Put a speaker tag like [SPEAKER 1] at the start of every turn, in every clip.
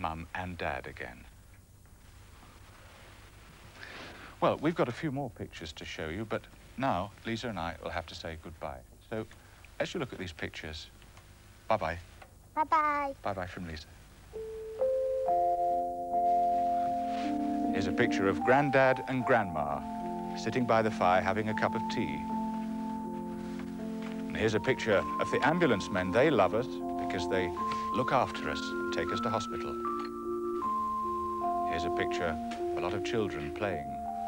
[SPEAKER 1] Mum and Dad again. Well, we've got a few more pictures to show you, but now Lisa and I will have to say goodbye. So, as you look at these pictures, bye-bye.
[SPEAKER 2] Bye-bye.
[SPEAKER 1] Bye-bye from Lisa. Here's a picture of Grandad and Grandma sitting by the fire having a cup of tea. And here's a picture of the ambulance men. They love us because they look after us and take us to hospital. Here's a picture of a lot of children playing.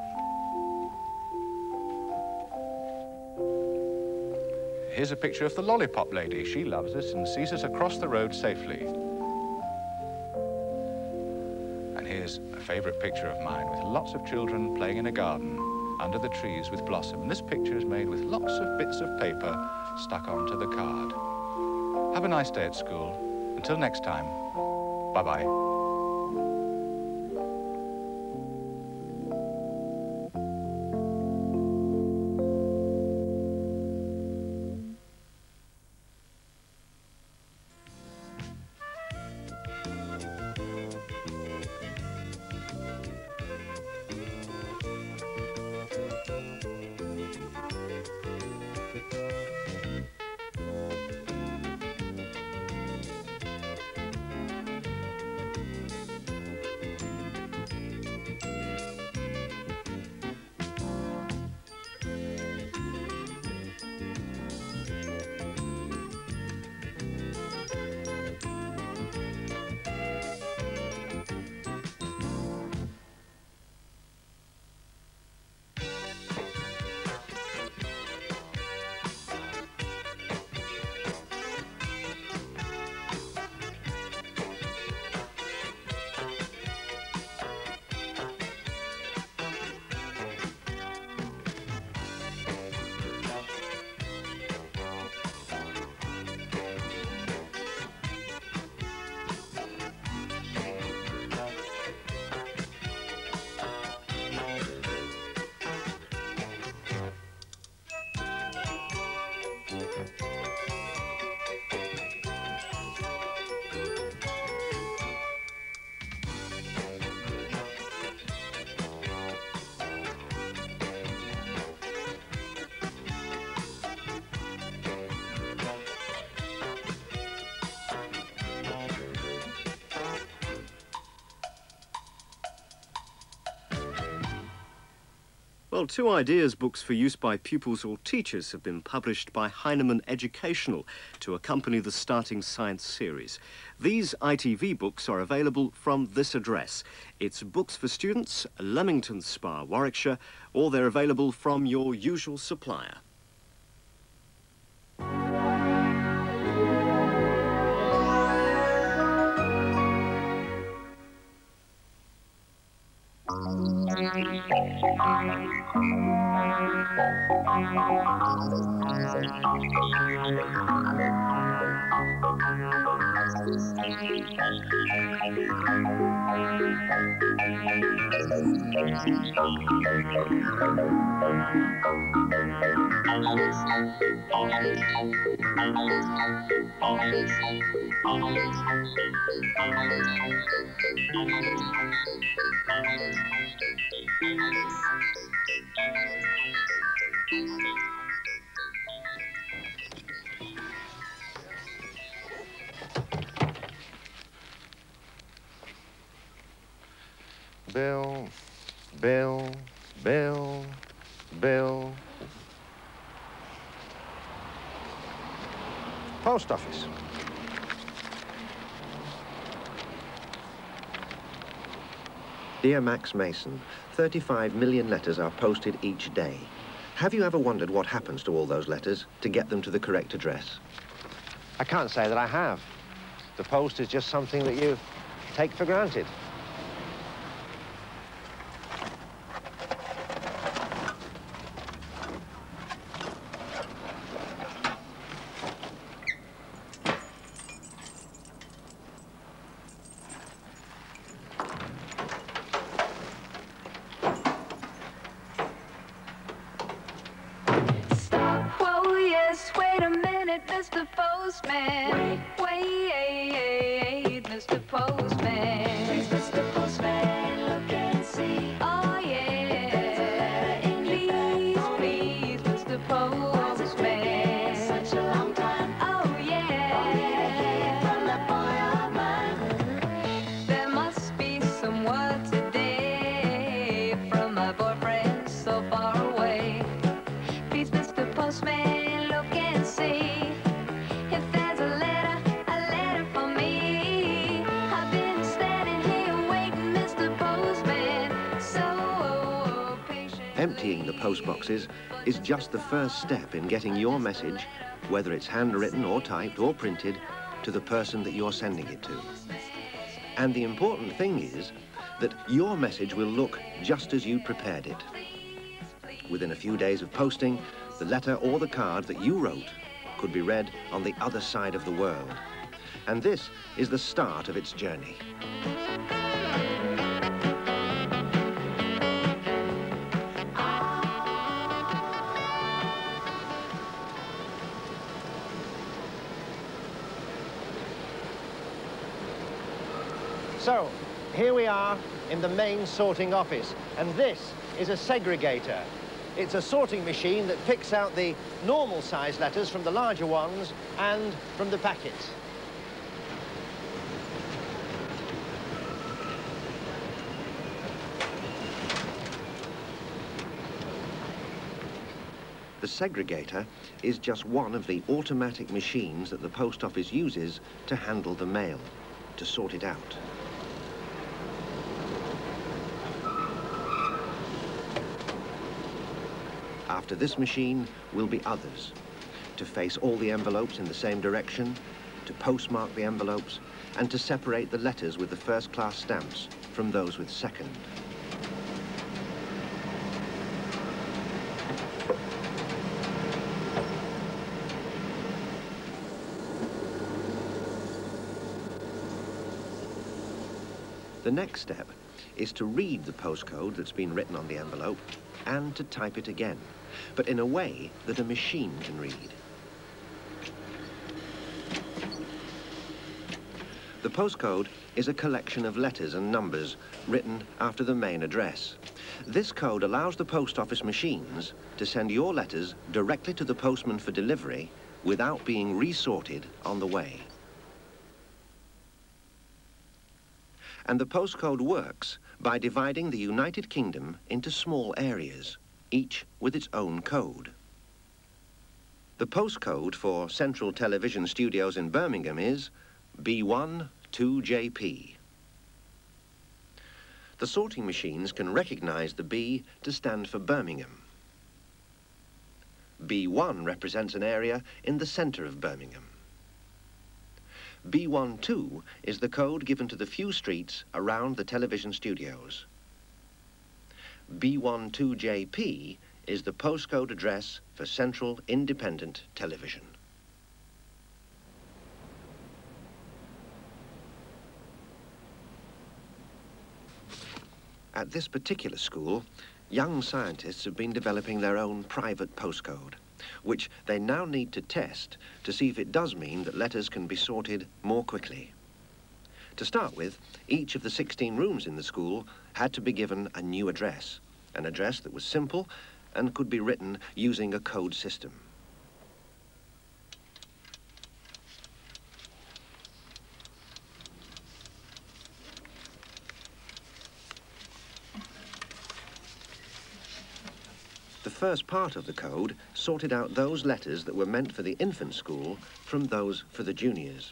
[SPEAKER 1] Here's a picture of the lollipop lady. She loves us and sees us across the road safely. And here's a favorite picture of mine with lots of children playing in a garden under the trees with blossom. And this picture is made with lots of bits of paper stuck onto the card. Have a nice day at school. Until next time, bye-bye.
[SPEAKER 3] Well, 2 ideas books for use by pupils or teachers have been published by Heinemann Educational to accompany the Starting Science series. These ITV books are available from this address. It's Books for Students, Leamington Spa, Warwickshire, or they're available from your usual supplier.
[SPEAKER 4] Bill, Bill, Bill, Bill. Post office. Dear Max Mason, 35 million letters are posted each day. Have you ever wondered what happens to all those letters to get them to the correct address? I can't say that I have. The post is just something that you take for granted.
[SPEAKER 5] Mr. Postman, wait, Mr. Postman.
[SPEAKER 2] postman. Please, Mr. Postman, look and see. Oh yeah, please, please, Mr. Postman. Such a long time. Oh yeah, from that boy of mine. There must be some word today from my boyfriend so far away. Please, Mr. Postman, look and see if there's a letter for me. I've been standing here waiting, Mr. Postman, so patiently.
[SPEAKER 4] Emptying the post boxes is just the first step in getting your message, whether it's handwritten or typed or printed, to the person that you're sending it to. And the important thing is that your message will look just as you prepared it. Within a few days of posting, the letter or the card that you wrote could be read on the other side of the world. And this is the start of its journey. So, here we are in the main sorting office, and this is a segregator. It's a sorting machine that picks out the normal size letters from the larger ones and from the packets. The segregator is just one of the automatic machines that the post office uses to handle the mail, to sort it out. After this machine will be others, to face all the envelopes in the same direction, to postmark the envelopes, and to separate the letters with the first-class stamps from those with second. The next step is to read the postcode that's been written on the envelope and to type it again, but in a way that a machine can read. The postcode is a collection of letters and numbers written after the main address. This code allows the post office machines to send your letters directly to the postman for delivery without being resorted on the way. And the postcode works by dividing the United Kingdom into small areas, each with its own code. The postcode for Central Television Studios in Birmingham is B1 2JP. The sorting machines can recognize the B to stand for Birmingham. B1 represents an area in the centre of Birmingham. B12 is the code given to the few streets around the television studios. B12JP is the postcode address for Central Independent Television. At this particular school, young scientists have been developing their own private postcode, which they now need to test to see if it does mean that letters can be sorted more quickly. To start with, each of the 16 rooms in the school had to be given a new address, an address that was simple and could be written using a code system. The first part of the code sorted out those letters that were meant for the infant school from those for the juniors.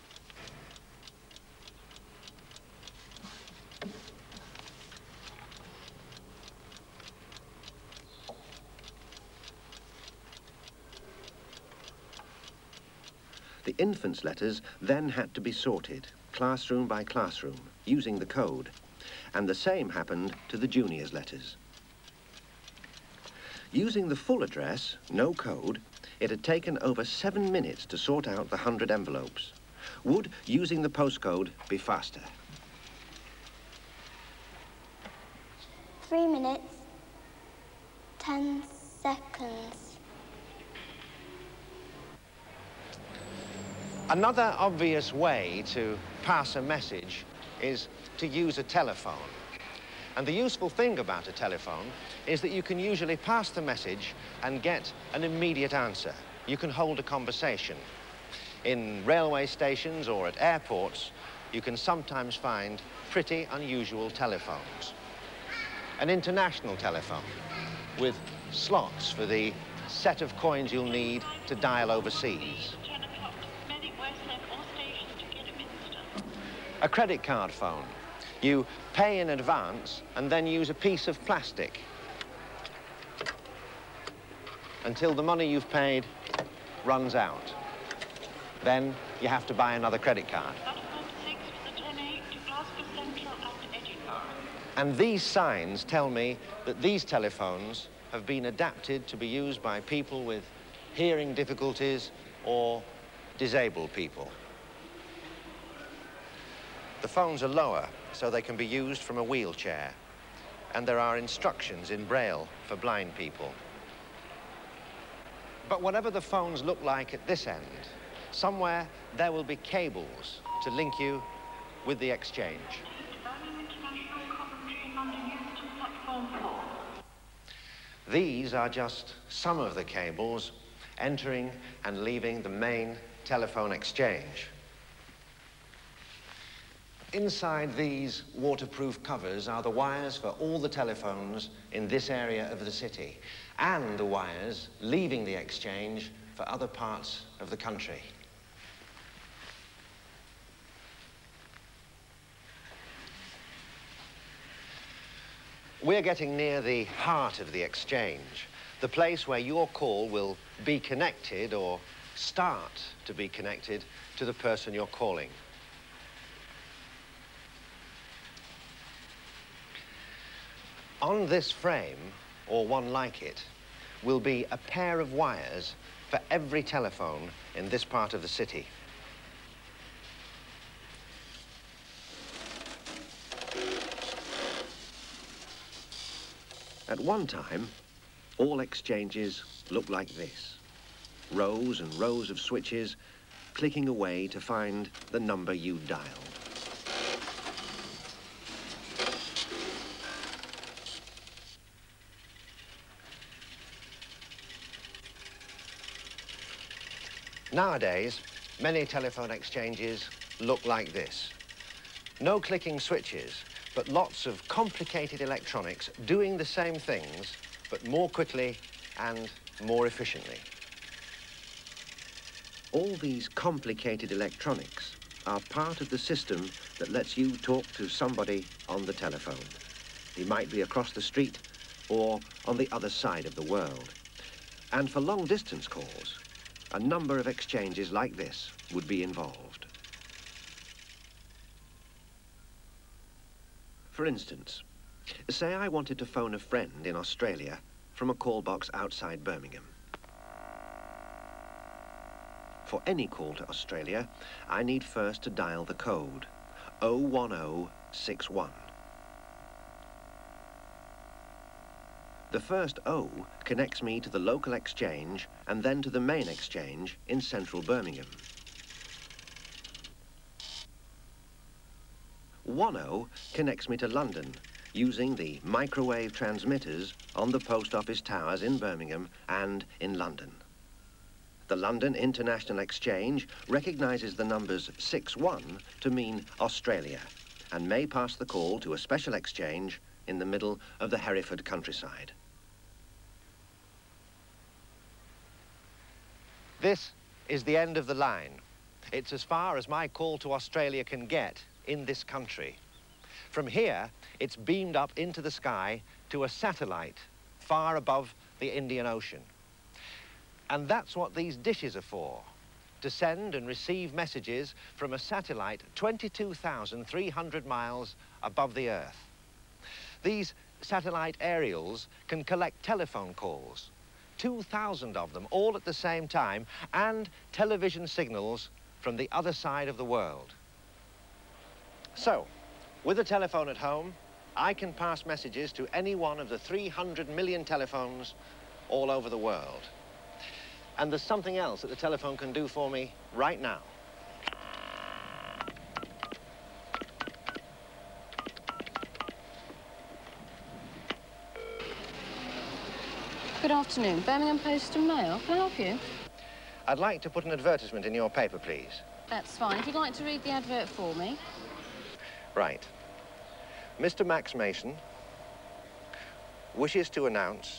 [SPEAKER 4] The infant's letters then had to be sorted, classroom by classroom, using the code, and the same happened to the juniors' letters. Using the full address, no code, it had taken over 7 minutes to sort out the 100 envelopes. Would using the postcode be faster?
[SPEAKER 5] 3 minutes, 10 seconds.
[SPEAKER 4] Another obvious way to pass a message is to use a telephone. And the useful thing about a telephone is that you can usually pass the message and get an immediate answer. You can hold a conversation. In railway stations or at airports, you can sometimes find pretty unusual telephones. An international telephone with slots for the set of coins you'll need to dial overseas. A credit card phone. You pay in advance and then use a piece of plastic until the money you've paid runs out. Then you have to buy another credit card. And these signs tell me that these telephones have been adapted to be used by people with hearing difficulties or disabled people. The phones are lower, so they can be used from a wheelchair. And there are instructions in Braille for blind people. But whatever the phones look like at this end, somewhere there will be cables to link you with the exchange. These are just some of the cables entering and leaving the main telephone exchange. Inside these waterproof covers are the wires for all the telephones in this area of the city, and the wires leaving the exchange for other parts of the country. We're getting near the heart of the exchange, the place where your call will be connected or start to be connected to the person you're calling. On this frame, or one like it, will be a pair of wires for every telephone in this part of the city. At one time, all exchanges looked like this. Rows and rows of switches clicking away to find the number you dialed. Nowadays, many telephone exchanges look like this. No clicking switches, but lots of complicated electronics doing the same things, but more quickly and more efficiently. All these complicated electronics are part of the system that lets you talk to somebody on the telephone. He might be across the street or on the other side of the world. And for long-distance calls, a number of exchanges like this would be involved. For instance, say I wanted to phone a friend in Australia from a call box outside Birmingham. For any call to Australia, I need first to dial the code 01061. The first O connects me to the local exchange and then to the main exchange in central Birmingham. 10 connects me to London using the microwave transmitters on the post office towers in Birmingham and in London. The London International Exchange recognises the numbers 61 to mean Australia and may pass the call to a special exchange in the middle of the Hereford countryside. This is the end of the line. It's as far as my call to Australia can get in this country. From here, it's beamed up into the sky to a satellite far above the Indian Ocean. And that's what these dishes are for, to send and receive messages from a satellite 22,300 miles above the Earth. These satellite aerials can collect telephone calls, 2,000 of them all at the same time, and television signals from the other side of the world. So, with a telephone at home, I can pass messages to any one of the 300 million telephones all over the world. And there's something else that the telephone can do for me right now.
[SPEAKER 6] Good afternoon. Birmingham Post and Mail. Can I help you?
[SPEAKER 4] I'd like to put an advertisement in your paper, please.
[SPEAKER 6] That's fine. If you'd like to read the advert for me.
[SPEAKER 4] Right. Mr. Max Mason wishes to announce...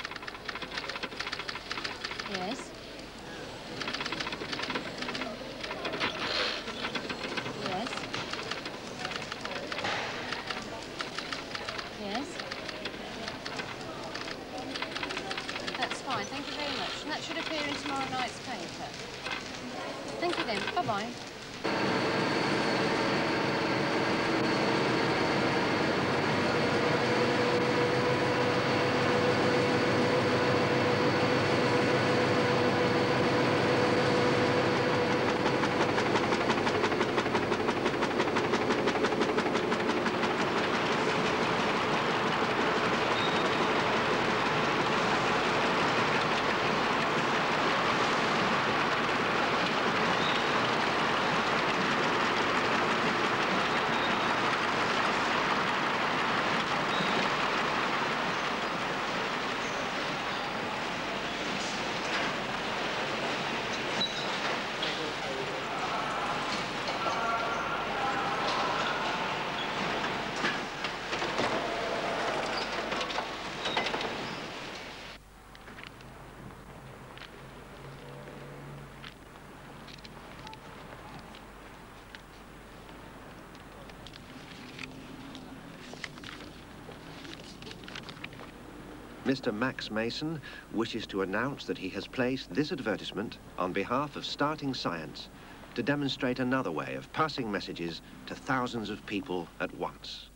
[SPEAKER 6] Yes. Yes. Yes. That's fine. Thank you very much. And that should appear in tomorrow night's paper. Thank you then. Bye-bye.
[SPEAKER 4] Mr. Max Mason wishes to announce that he has placed this advertisement on behalf of Starting Science to demonstrate another way of passing messages to thousands of people at once.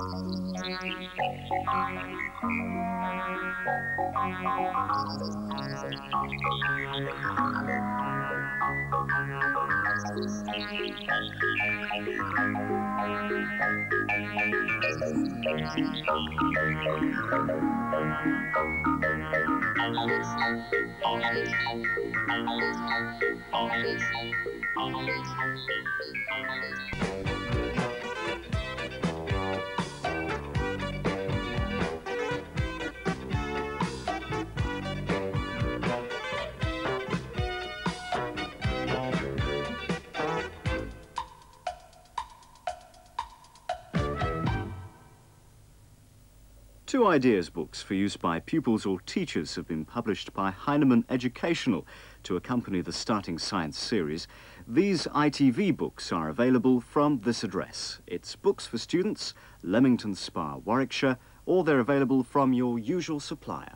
[SPEAKER 3] Two ideas books for use by pupils or teachers have been published by Heinemann Educational to accompany the Starting Science series. These ITV books are available from this address. It's Books for Students, Leamington Spa, Warwickshire, or they're available from your usual supplier.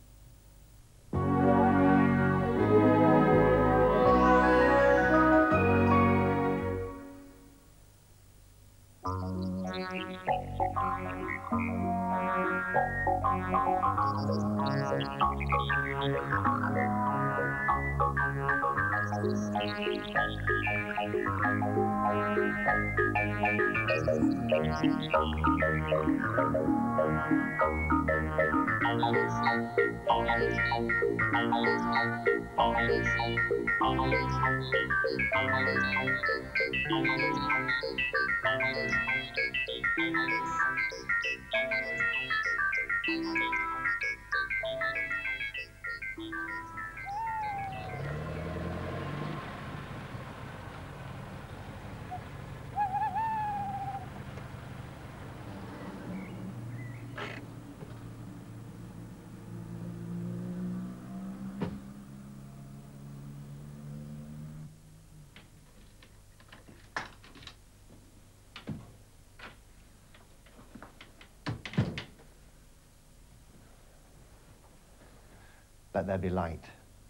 [SPEAKER 4] Let there be light.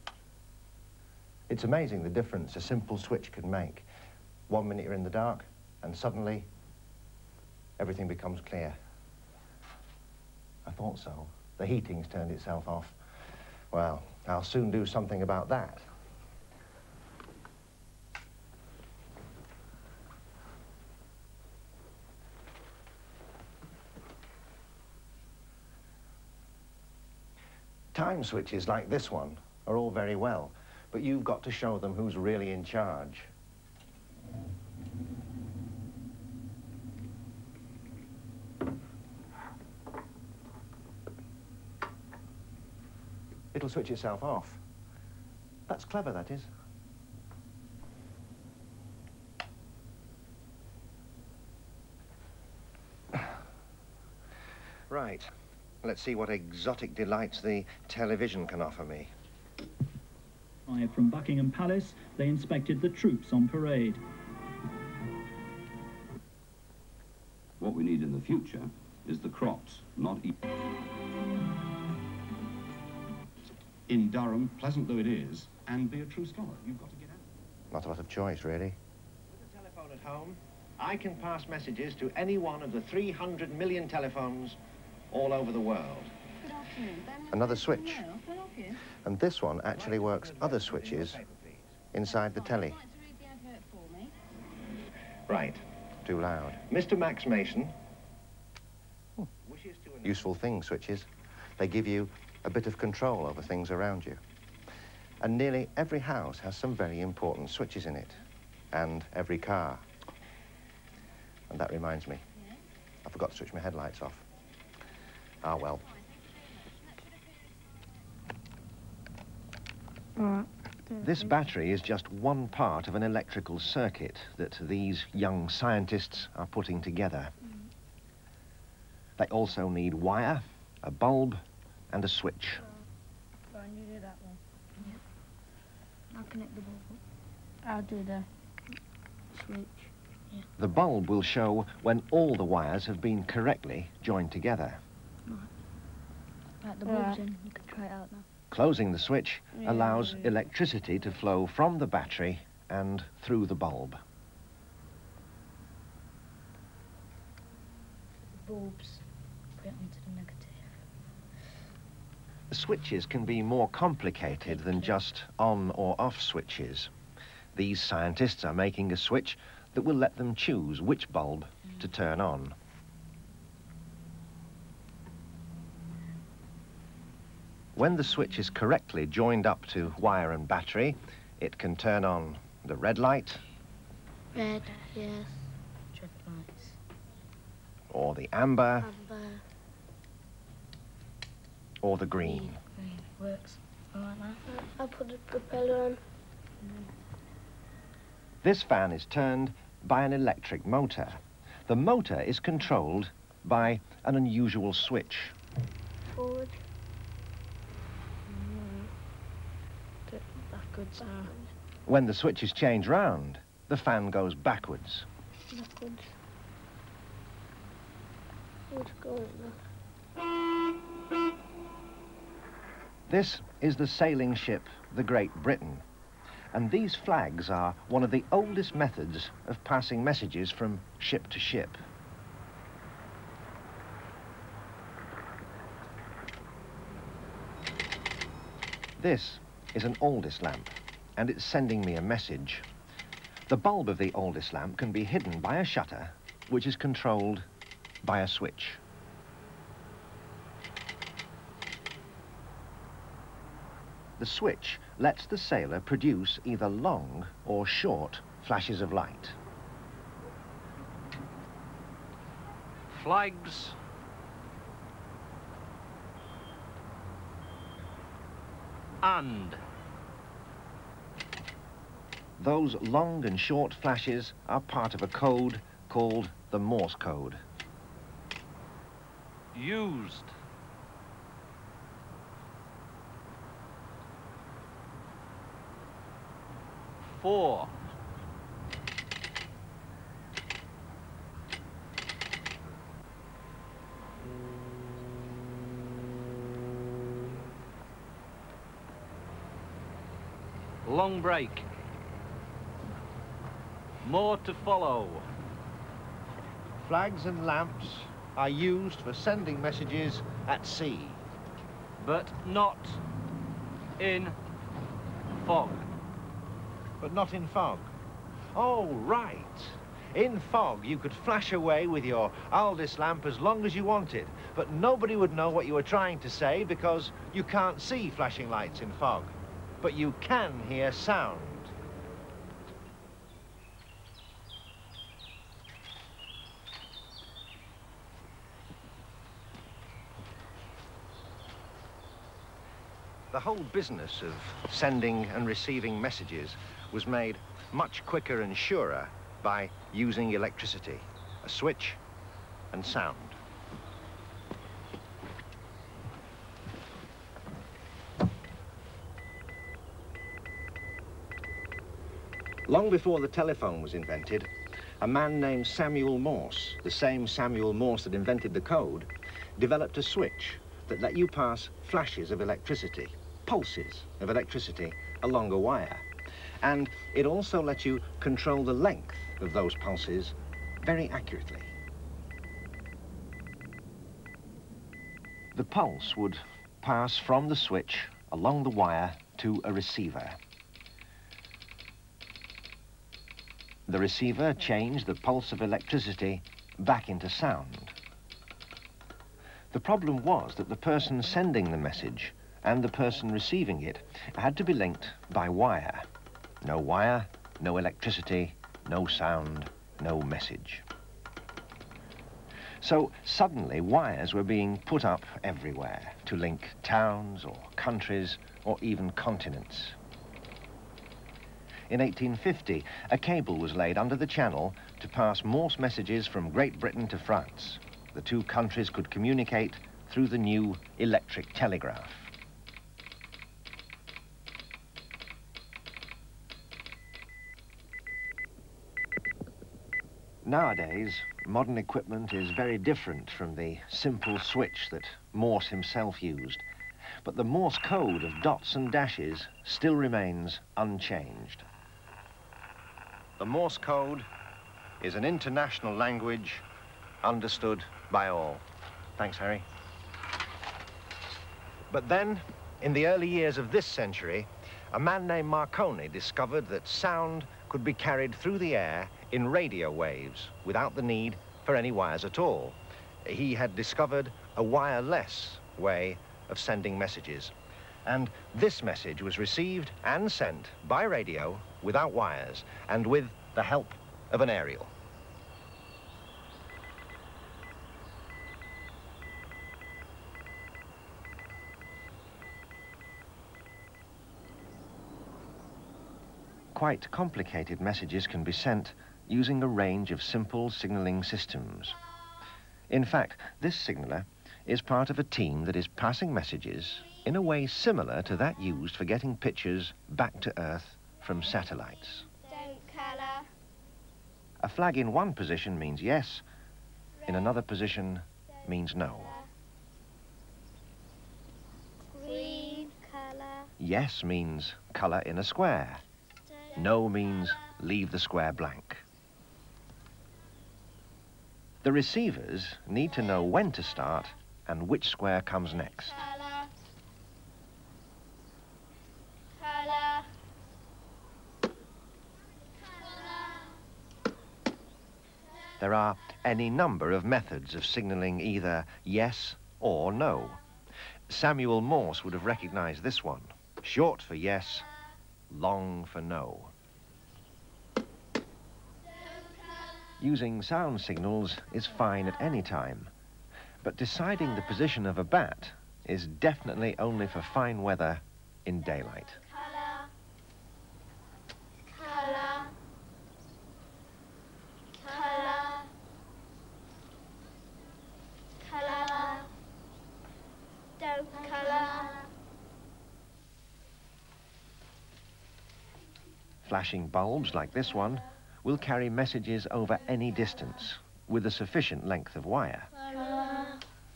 [SPEAKER 4] It's amazing the difference a simple switch can make. 1 minute you're in the dark, and suddenly everything becomes clear. I thought so. The heating's turned itself off. Well, I'll soon do something about that. Time switches like this one are all very well, but you've got to show them who's really in charge. it'll switch itself off. That's clever, that is. Right. Let's see what exotic delights the television can offer me.
[SPEAKER 7] From Buckingham Palace, they inspected the troops on parade.
[SPEAKER 8] What we need in the future is the crops, not... In Durham, pleasant though it is, and be a true scholar. You've got to get out.
[SPEAKER 4] Not a lot of choice, really. With a telephone at home, I can pass messages to any one of the 300 million telephones all over the world.
[SPEAKER 6] Good afternoon.
[SPEAKER 4] Another switch. And this one actually works other switches inside the telly. Right. Too loud. Mr. Max Mason. Useful thing, switches. They give you a bit of control over things around you. And nearly every house has some very important switches in it. And every car. And that reminds me. I forgot to switch my headlights off. Ah, well. This battery is just one part of an electrical circuit that these young scientists are putting together. They also need wire, a bulb, and a switch.
[SPEAKER 5] Brian, you do that one. Yeah. I'll connect the bulb. I'll do the switch. Yeah.
[SPEAKER 4] The bulb will show when all the wires have been correctly joined together.
[SPEAKER 5] Right, the bulb's in. You can try it out now.
[SPEAKER 4] Closing the switch allows electricity to flow from the battery and through the bulb.
[SPEAKER 5] The bulbs, put it onto the negative.
[SPEAKER 4] The switches can be more complicated than just on or off switches. These scientists are making a switch that will let them choose which bulb to turn on. When the switch is correctly joined up to wire and battery, it can turn on the red light.
[SPEAKER 5] Red, yes. Traffic lights.
[SPEAKER 4] Or the amber.
[SPEAKER 5] Amber.
[SPEAKER 4] Or the green.
[SPEAKER 5] Green. Works. All right now. I'll put the propeller on.
[SPEAKER 4] This fan is turned by an electric motor. The motor is controlled by an unusual switch.
[SPEAKER 5] Forward. Backwards.
[SPEAKER 4] When the switch is changed round, the fan goes backwards.
[SPEAKER 5] Backwards. What's going on?
[SPEAKER 4] This is the sailing ship, the Great Britain. And these flags are one of the oldest methods of passing messages from ship to ship. This is an Aldis lamp, and it's sending me a message. The bulb of the Aldis lamp can be hidden by a shutter, which is controlled by a switch. The switch lets the sailor produce either long or short flashes of light.
[SPEAKER 9] Flags. And.
[SPEAKER 4] Those long and short flashes are part of a code called the Morse code.
[SPEAKER 9] Used. For. Long break. More to follow.
[SPEAKER 4] Flags and lamps are used for sending messages at sea.
[SPEAKER 9] But not in fog.
[SPEAKER 4] But not in fog. Oh, right. In fog, you could flash away with your Aldis lamp as long as you wanted, but nobody would know what you were trying to say because you can't see flashing lights in fog. But you can hear sound. The whole business of sending and receiving messages was made much quicker and surer by using electricity, a switch and sound. Long before the telephone was invented, a man named Samuel Morse, the same Samuel Morse that invented the code, developed a switch that let you pass flashes of electricity, pulses of electricity, along a wire. And it also let you control the length of those pulses very accurately. The pulse would pass from the switch along the wire to a receiver. The receiver changed the pulse of electricity back into sound. The problem was that the person sending the message and the person receiving it had to be linked by wire. No wire, no electricity, no sound, no message. So suddenly wires were being put up everywhere to link towns or countries or even continents. In 1850, a cable was laid under the Channel to pass Morse messages from Great Britain to France. The two countries could communicate through the new electric telegraph. Nowadays, modern equipment is very different from the simple switch that Morse himself used. But the Morse code of dots and dashes still remains unchanged. The Morse code is an international language understood by all. Thanks, Harry. But then, in the early years of this century, a man named Marconi discovered that sound could be carried through the air in radio waves without the need for any wires at all. He had discovered a wireless way of sending messages. And this message was received and sent by radio without wires and with the help of an aerial. Quite complicated messages can be sent using a range of simple signaling systems. In fact, this signaller is part of a team that is passing messages in a way similar to that used for getting pictures back to Earth from satellites.
[SPEAKER 5] Don't colour.
[SPEAKER 4] A flag in one position means yes, in another position means no.
[SPEAKER 5] Green colour.
[SPEAKER 4] Yes means colour in a square. No means leave the square blank. The receivers need to know when to start and which square comes next.
[SPEAKER 5] Colour. Colour. Colour.
[SPEAKER 4] There are any number of methods of signalling either yes or no. Samuel Morse would have recognized this one. Short for yes, long for no. Using sound signals is fine at any time, but deciding the position of a bat is definitely only for fine weather in daylight.
[SPEAKER 5] Colour. Colour. Colour. Colour. Don't colour.
[SPEAKER 4] Flashing bulbs like this one will carry messages over any distance with a sufficient length of wire.
[SPEAKER 5] Colour.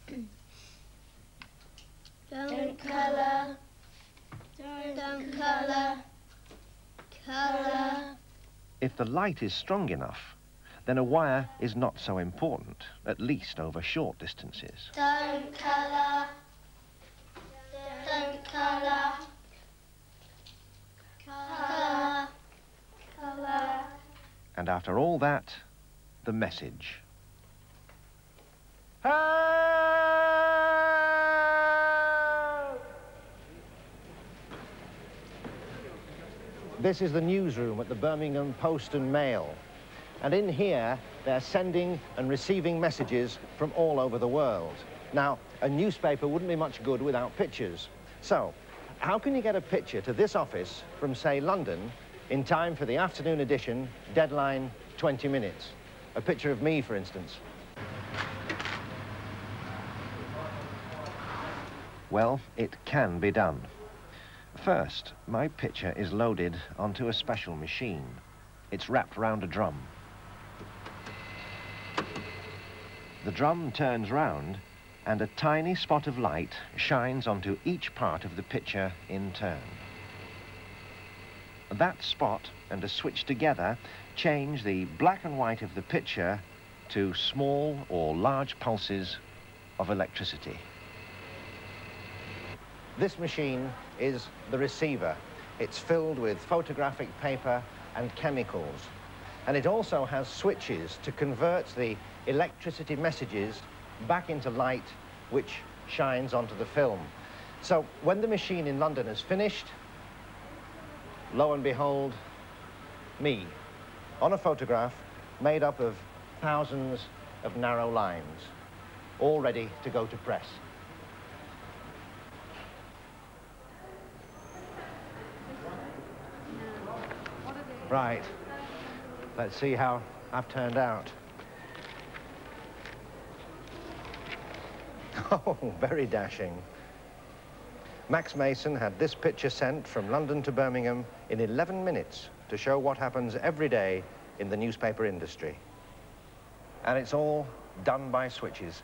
[SPEAKER 5] Don't colour. Don't colour. Colour.
[SPEAKER 4] If the light is strong enough, then a wire is not so important, at least over short distances.
[SPEAKER 5] Don't colour. Don't colour. Colour. Colour.
[SPEAKER 4] And after all that, the message. Help! This is the newsroom at the Birmingham Post and Mail. And in here, they're sending and receiving messages from all over the world. Now, a newspaper wouldn't be much good without pictures. So, how can you get a picture to this office from, say, London in time for the afternoon edition, deadline 20 minutes? A picture of me, for instance. Well, it can be done. First, my picture is loaded onto a special machine. It's wrapped round a drum. The drum turns round and a tiny spot of light shines onto each part of the picture in turn. That spot and a switch together change the black and white of the picture to small or large pulses of electricity. This machine is the receiver. It's filled with photographic paper and chemicals. And it also has switches to convert the electricity messages back into light, which shines onto the film. So when the machine in London is finished, lo and behold, me, on a photograph made up of thousands of narrow lines, all ready to go to press. Right, let's see how I've turned out. Oh, very dashing. Max Mason had this picture sent from London to Birmingham in 11 minutes to show what happens every day in the newspaper industry. And it's all done by switches.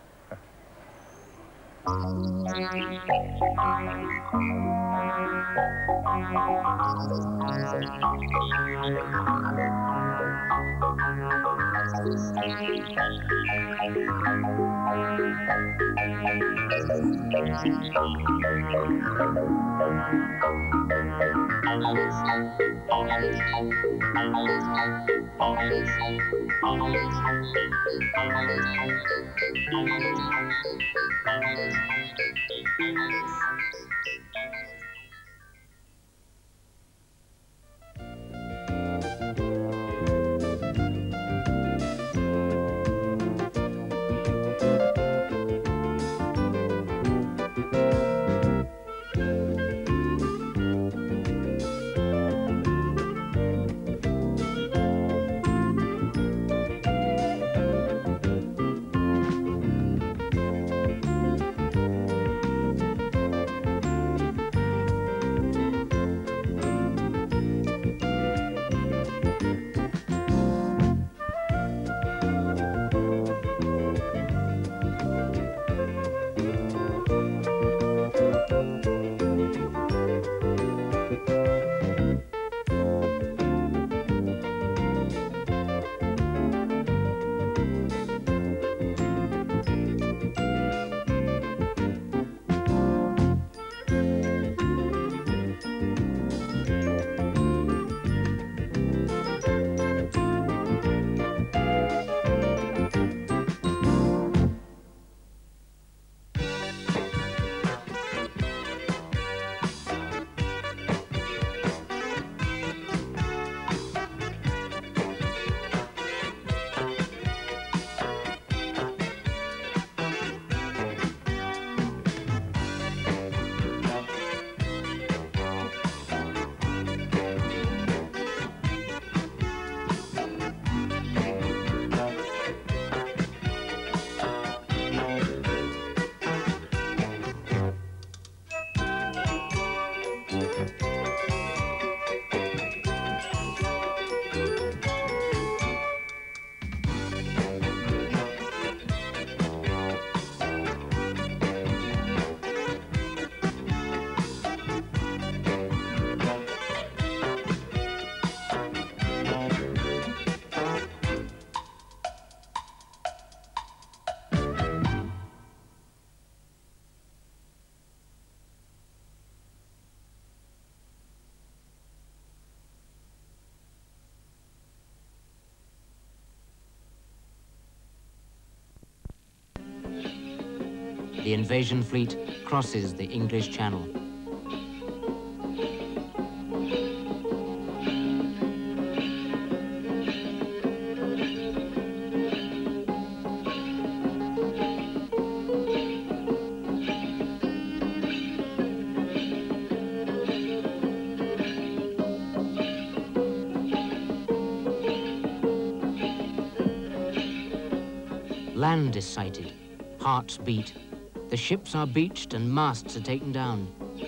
[SPEAKER 10] The invasion fleet crosses the English Channel. Land is sighted. Hearts beat. The ships are beached and masts are taken down.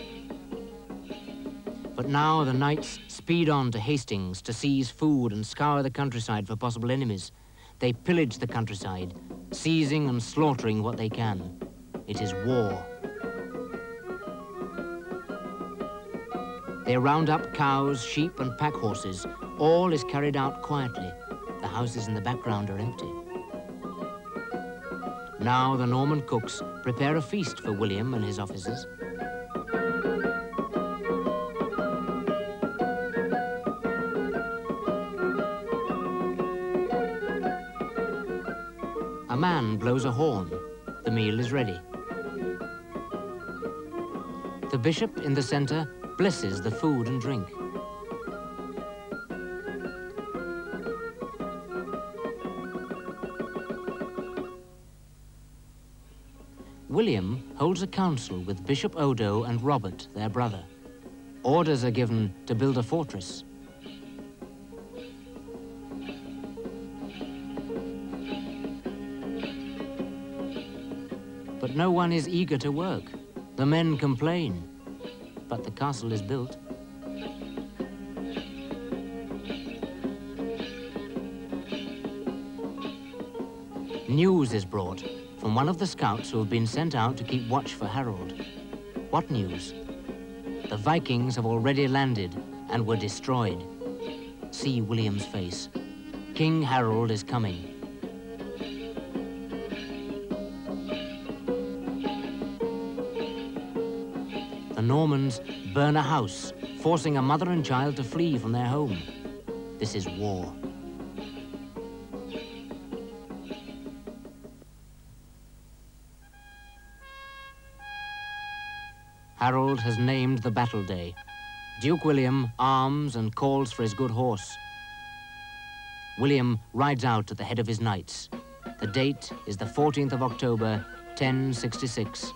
[SPEAKER 10] But now the knights speed on to Hastings to seize food and scour the countryside for possible enemies. They pillage the countryside, seizing and slaughtering what they can. It is war. They round up cows, sheep, and pack horses. All is carried out quietly. The houses in the background are empty. Now the Norman cooks prepare a feast for William and his officers. A man blows a horn. The meal is ready. The bishop in the center blesses the food and drink. William holds a council with Bishop Odo and Robert, their brother. Orders are given to build a fortress. But no one is eager to work. The men complain, but the castle is built. News is brought from one of the scouts who have been sent out to keep watch for Harold. What news? The Vikings have already landed and were destroyed. See William's face. King Harold is coming. The Normans burn a house, forcing a mother and child to flee from their home. This is war. Harold has named the battle day. Duke William arms and calls for his good horse. William rides out at the head of his knights. The date is the 14th of October, 1066.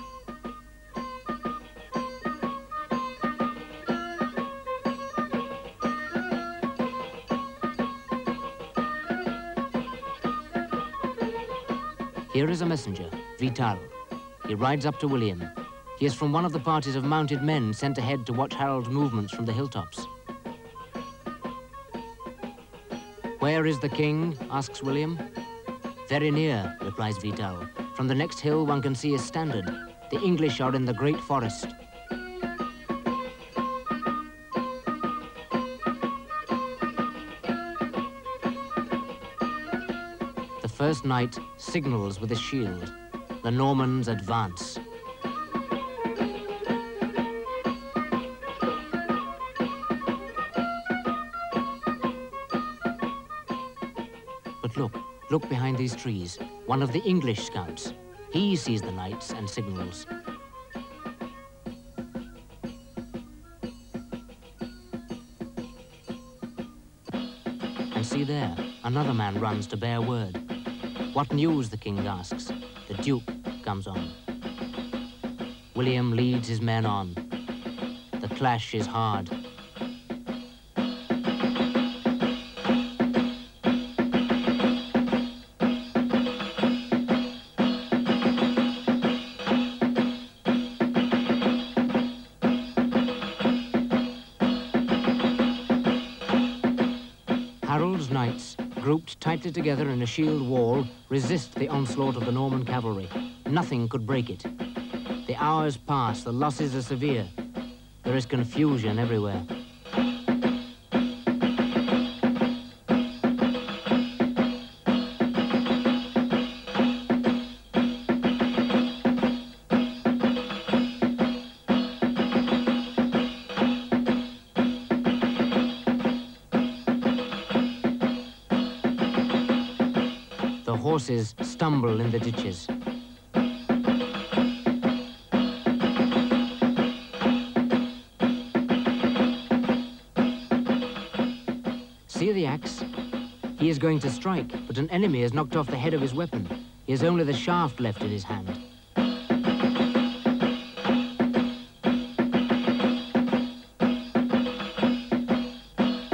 [SPEAKER 10] Here is a messenger, Vital. He rides up to William. He is from one of the parties of mounted men sent ahead to watch Harold's movements from the hilltops. Where is the king? Asks William. Very near, replies Vital. From the next hill one can see his standard. The English are in the great forest. The first knight signals with his shield. The Normans advance. But look behind these trees. One of the English scouts. He sees the knights and signals. And see there, another man runs to bear word. What news, the king asks. The duke comes on. William leads his men on. The clash is hard. Harold's knights, grouped tightly together in a shield wall, resist the onslaught of the Norman cavalry. Nothing could break it. The hours pass, the losses are severe. There is confusion everywhere. The horses stumble in the ditches. See the axe? He is going to strike, but an enemy has knocked off the head of his weapon. He has only the shaft left in his hand.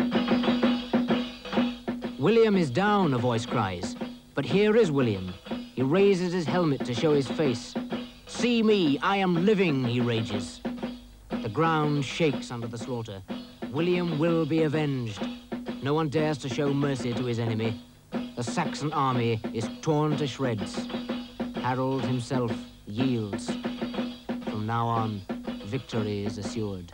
[SPEAKER 10] William is down, a voice cries. But here is William. He raises his helmet to show his face. "See me, I am living," he rages. The ground shakes under the slaughter. William will be avenged. No one dares to show mercy to his enemy. The Saxon army is torn to shreds. Harold himself yields. From now on, victory is assured.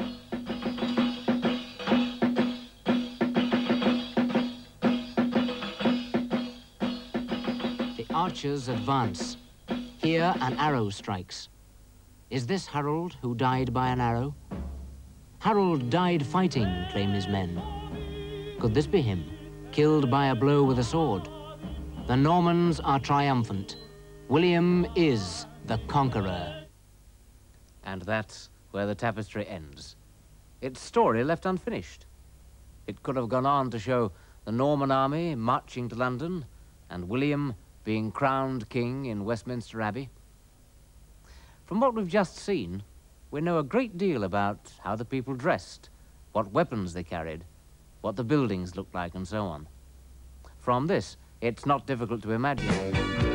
[SPEAKER 10] The archers advance. Here an arrow strikes. Is this Harold who died by an arrow? Harold died fighting, claim his men. Could this be him, killed by a blow with a sword? The Normans are triumphant. William is the conqueror. And that's where the tapestry ends. Its story left unfinished. It could have gone on to show the Norman army marching to London and William being crowned king in Westminster Abbey. From what we've just seen, we know a great deal about how the people dressed, what weapons they carried, what the buildings looked like, and so on. From this, it's not difficult to imagine.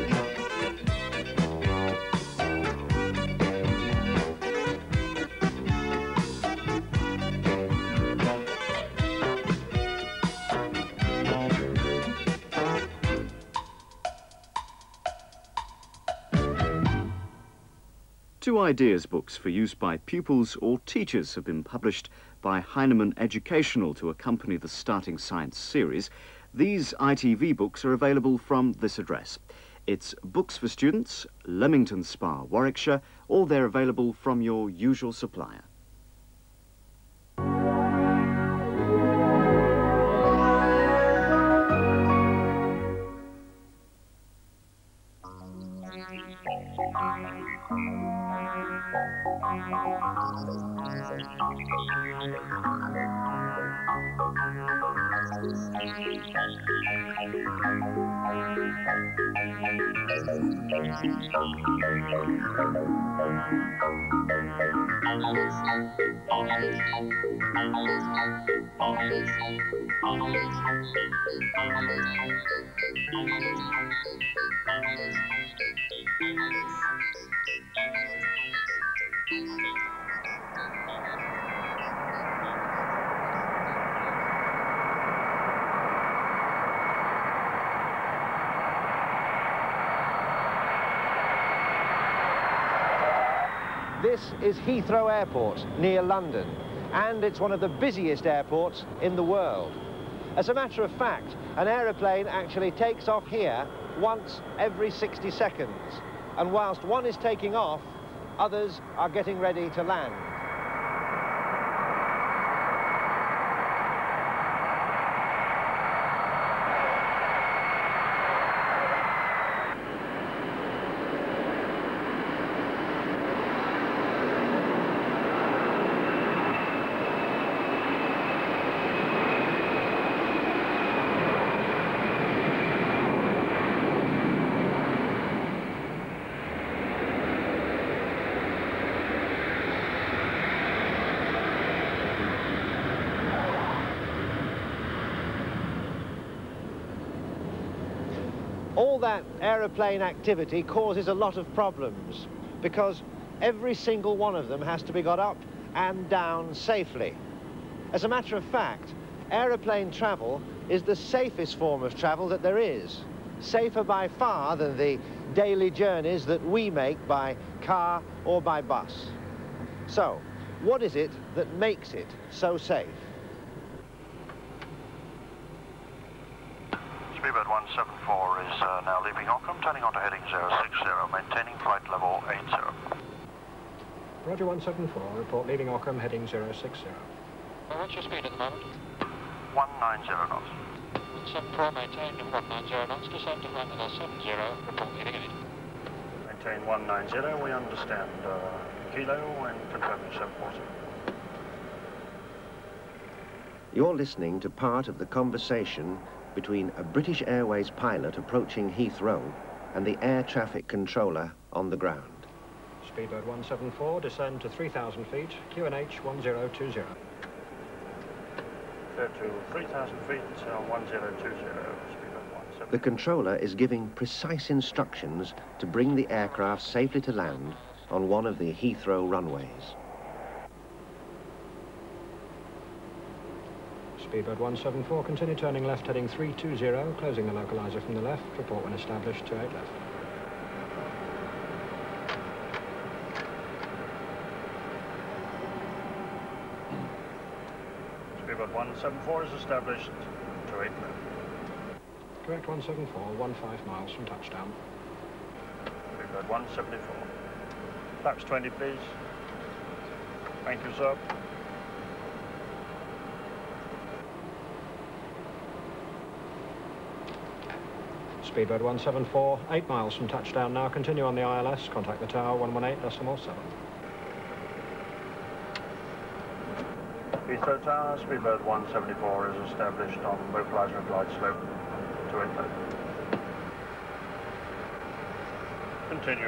[SPEAKER 3] Two ideas books for use by pupils or teachers have been published by Heinemann Educational to accompany the Starting Science series. These ITV books are available from this address. It's Books for Students, Leamington Spa, Warwickshire, or they're available from your usual supplier.
[SPEAKER 4] This is Heathrow Airport near London, and it's one of the busiest airports in the world. As a matter of fact, an aeroplane actually takes off here once every 60 seconds, and whilst one is taking off, others are getting ready to land. All that aeroplane activity causes a lot of problems because every single one of them has to be got up and down safely. As a matter of fact, aeroplane travel is the safest form of travel that there is. Safer by far than the daily journeys that we make by car or by bus. So, what is it that makes it so safe?
[SPEAKER 11] Speedbird 174 is now leaving Ockham, turning onto heading 060, maintaining flight level 80.
[SPEAKER 12] Roger 174, report leaving Ockham, heading 060.
[SPEAKER 13] What's your speed at the moment?
[SPEAKER 11] 190 knots.
[SPEAKER 13] 174, maintain 190 knots, descend to flight level 70, report leaving 80.
[SPEAKER 11] Maintain 190, we understand. Kilo and confirming 740.
[SPEAKER 4] You're listening to part of the conversation between a British Airways pilot approaching Heathrow and the air traffic controller on the ground.
[SPEAKER 12] Speedbird 174, descend to 3,000 feet, QNH 1020.
[SPEAKER 11] Clear to 3,000 feet, 1020, Speedbird
[SPEAKER 4] The controller is giving precise instructions to bring the aircraft safely to land on one of the Heathrow runways.
[SPEAKER 12] Speedbird 174, continue turning left, heading 320, closing the localizer from the left. Report when established, 28 left.
[SPEAKER 14] Speedbird 174 is established, 28 left.
[SPEAKER 12] Correct 174, 15 miles from touchdown.
[SPEAKER 14] Speedbird 174. Flaps 20, please. Thank you, sir.
[SPEAKER 12] Speedbird 174, 8 miles from touchdown now. Continue on the ILS. Contact the tower 118.7.
[SPEAKER 14] Heathrow Tower, Speedbird 174 is established on localizer and glide slope 28 left. Continue.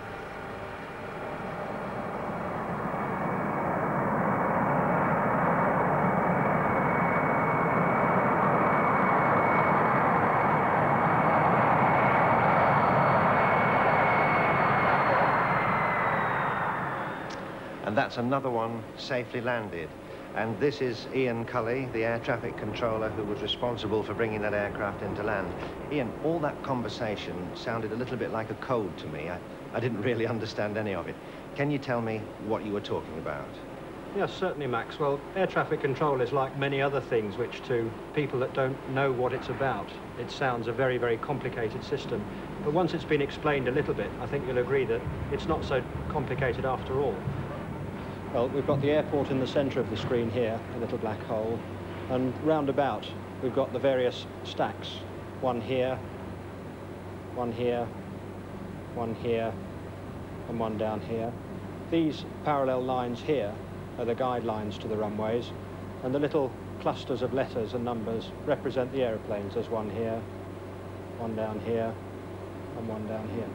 [SPEAKER 4] And that's another one safely landed. And this is Ian Cully, the air traffic controller who was responsible for bringing that aircraft into land. Ian, all that conversation sounded a little bit like a code to me. I didn't really understand any of it. Can you tell me what you were talking about?
[SPEAKER 12] Yes, certainly, Max. Well, air traffic control is like many other things which to people that don't know what it's about, it sounds a very, very complicated system. But once it's been explained a little bit, I think you'll agree that it's not so complicated after all. Well, we've got the airport in the centre of the screen here, a little black hole, and round about we've got the various stacks. One here, one here, one here, and one down here. These parallel lines here are the guidelines to the runways, and the little clusters of letters and numbers represent the aeroplanes. There's one here, one down here, and one down here.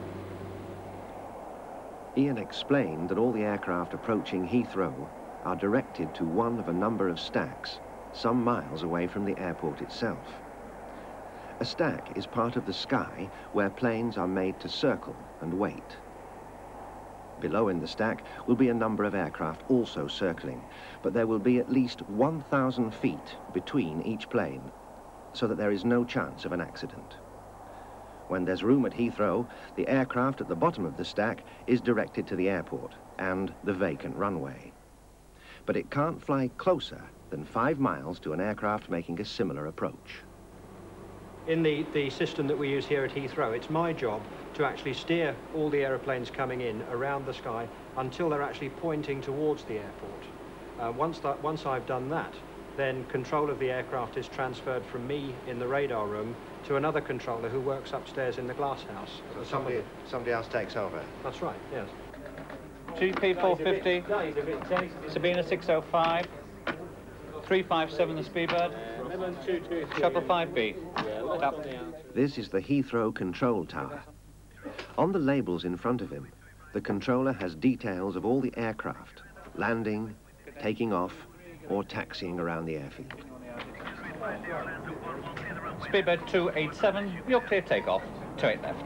[SPEAKER 4] Ian explained that all the aircraft approaching Heathrow are directed to one of a number of stacks, some miles away from the airport itself. A stack is part of the sky where planes are made to circle and wait. Below in the stack will be a number of aircraft also circling, but there will be at least 1,000 feet between each plane, so that there is no chance of an accident. When there's room at Heathrow, the aircraft at the bottom of the stack is directed to the airport and the vacant runway. But it can't fly closer than 5 miles to an aircraft making a similar approach.
[SPEAKER 12] In the system that we use here at Heathrow, it's my job to actually steer all the aeroplanes coming in around the sky until they're actually pointing towards the airport. Once I've done that, then control of the aircraft is transferred from me in the radar room to another controller who works upstairs in the glass house.
[SPEAKER 4] So somebody else takes over?
[SPEAKER 12] That's right, yes.
[SPEAKER 15] GP 450, Sabina 605, 357 the Speedbird, Shuttle 5B.
[SPEAKER 4] This is the Heathrow control tower. On the labels in front of him, the controller has details of all the aircraft landing, taking off, or taxiing around the airfield.
[SPEAKER 15] Speedbird 287, you're clear takeoff, 28 left.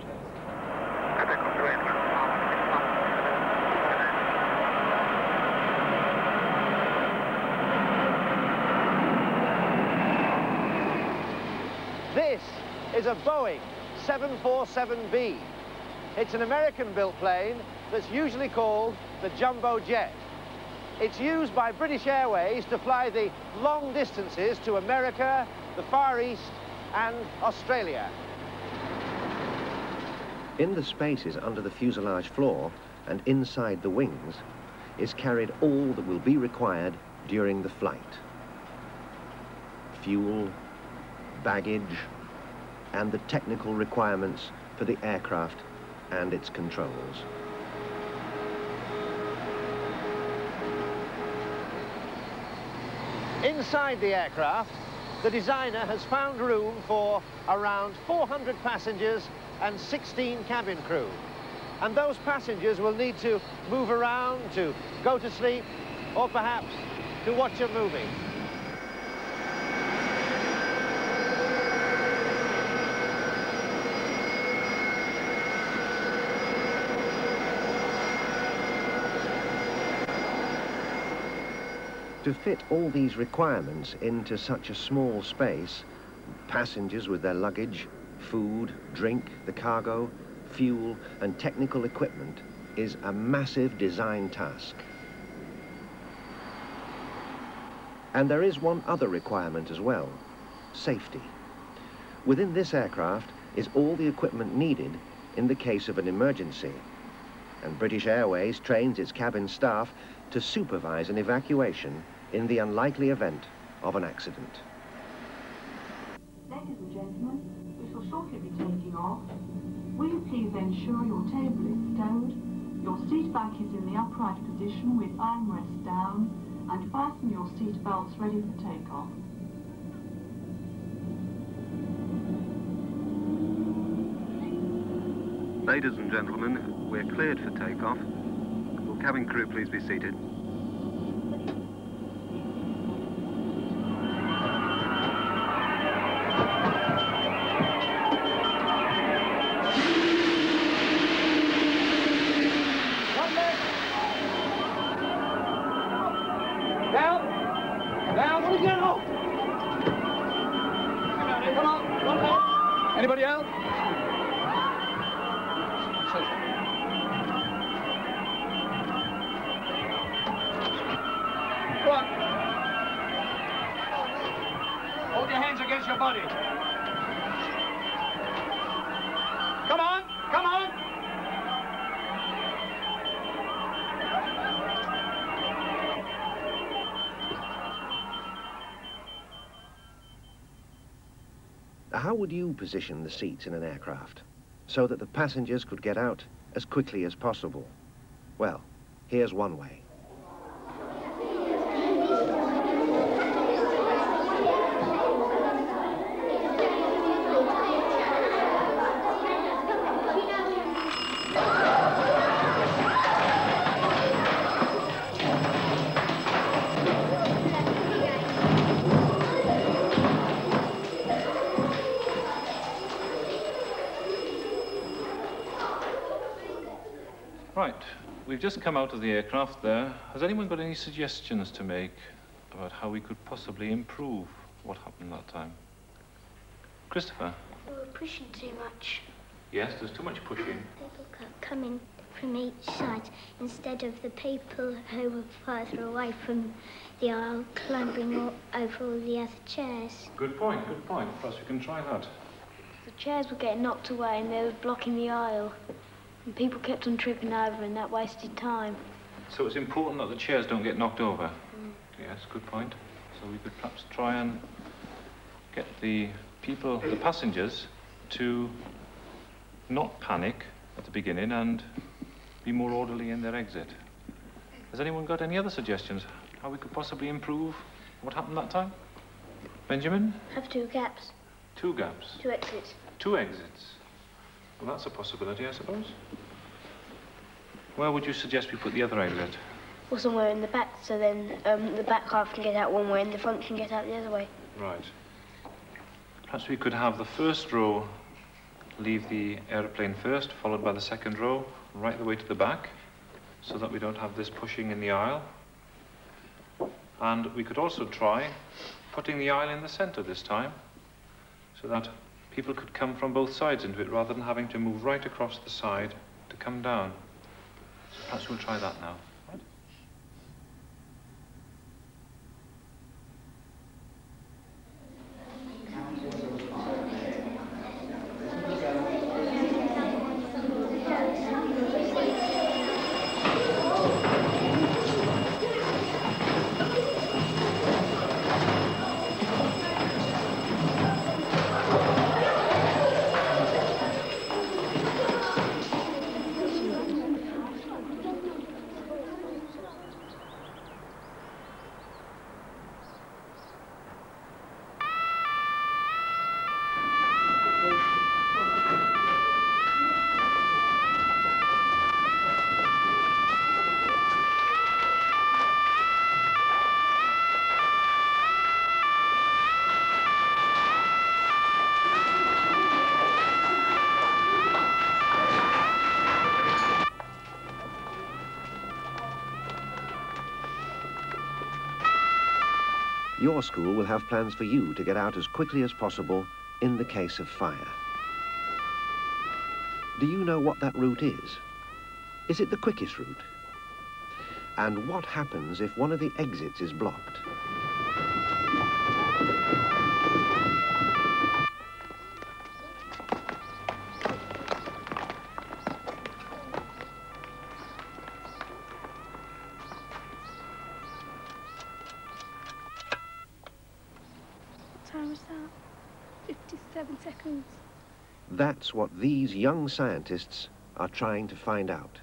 [SPEAKER 16] This is a Boeing 747B. It's an American-built plane that's usually called the Jumbo Jet. It's used by British Airways to fly the long distances to America, the Far East, and Australia.
[SPEAKER 4] In the spaces under the fuselage floor and inside the wings is carried all that will be required during the flight. Fuel, baggage, and the technical requirements for the aircraft and its controls.
[SPEAKER 16] Inside the aircraft, the designer has found room for around 400 passengers and 16 cabin crew. And those passengers will need to move around, to go to sleep, or perhaps to watch a movie.
[SPEAKER 4] To fit all these requirements into such a small space, passengers with their luggage, food, drink, the cargo, fuel and technical equipment is a massive design task. And there is one other requirement as well, safety. Within this aircraft is all the equipment needed in the case of an emergency, and British Airways trains its cabin staff to supervise an evacuation in the unlikely event of an accident.
[SPEAKER 17] Ladies and gentlemen, we shall shortly be taking off. Will you please ensure your table is stowed, your seat back is in the upright position with armrests down, and fasten your seat belts ready for takeoff.
[SPEAKER 18] Ladies and gentlemen, we're cleared for takeoff. Will cabin crew please be seated?
[SPEAKER 15] Anybody else? Go on. Hold your hands against your body. Come on, come on.
[SPEAKER 4] How would you position the seats in an aircraft so that the passengers could get out as quickly as possible? Well, here's one way.
[SPEAKER 19] Right, we've just come out of the aircraft there. Has anyone got any suggestions to make about how we could possibly improve what happened that time? Christopher?
[SPEAKER 5] We were pushing too much.
[SPEAKER 19] Yes, there's too much pushing.
[SPEAKER 5] People kept coming from each side instead of the people who were further away from the aisle clambering over all the other chairs.
[SPEAKER 19] Good point, good point. Perhaps we can try that.
[SPEAKER 5] The chairs were getting knocked away and they were blocking the aisle. And people kept on tripping over and that wasted time.
[SPEAKER 19] So it's important that the chairs don't get knocked over? Yes, good point. So we could perhaps try and get the people, the passengers, to not panic at the beginning and be more orderly in their exit. Has anyone got any other suggestions how we could possibly improve what happened that time? Benjamin?
[SPEAKER 5] Have two gaps.
[SPEAKER 19] Two gaps?
[SPEAKER 5] Two exits.
[SPEAKER 19] Two exits. Well, that's a possibility, I suppose. Where would you suggest we put the other exit?
[SPEAKER 5] Or somewhere in the back, so then the back half can get out one way and the front can get out the other way.
[SPEAKER 19] Right. Perhaps we could have the first row leave the aeroplane first, followed by the second row, right the way to the back, so that we don't have this pushing in the aisle. And we could also try putting the aisle in the center this time, so that people could come from both sides into it rather than having to move right across the side to come down. So perhaps we'll try that now. Right?
[SPEAKER 4] Your school will have plans for you to get out as quickly as possible in the case of fire. Do you know what that route is? Is it the quickest route? And what happens if one of the exits is blocked?
[SPEAKER 5] Time was that? 57 seconds.
[SPEAKER 4] That's what these young scientists are trying to find out.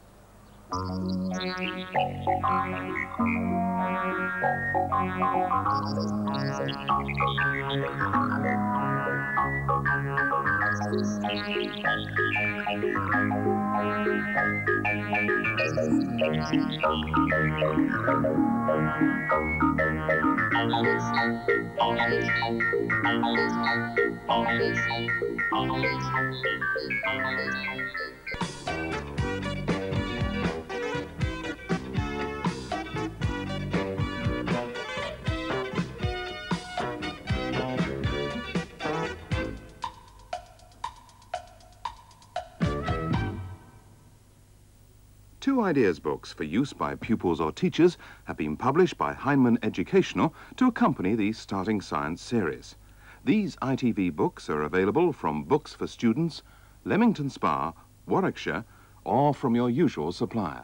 [SPEAKER 20] Two ideas books for use by pupils or teachers have been published by Heinemann Educational to accompany the Starting Science series. These ITV books are available from Books for Students, Leamington Spa, Warwickshire, or from your usual supplier.